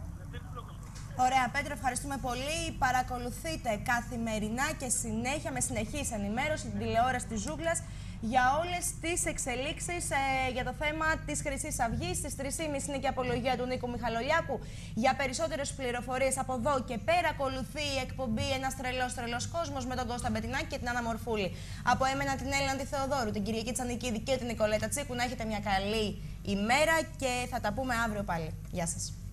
Ωραία, Πέτρο, ευχαριστούμε πολύ. Παρακολουθείτε καθημερινά και συνέχεια με συνεχής ενημέρωση την τηλεόραση της Ζούγκλας για όλες τις εξελίξεις ε, για το θέμα της Χρυσής Αυγής. Στις τρεις και μισή είναι και η απολογία του Νίκου Μιχαλολιάκου. Για περισσότερες πληροφορίες από εδώ και πέρα ακολουθεί η εκπομπή Ένας τρελός τρελός κόσμος με τον Κώστα Μπετινάκη και την Άννα Μορφούλη. Από εμένα την Έλληνα τη Θεοδόρου, την Κυριακή Τσανικίδη και την Νικολέτα Τσίκου. Να έχετε μια καλή ημέρα και θα τα πούμε αύριο πάλι. Γεια σας.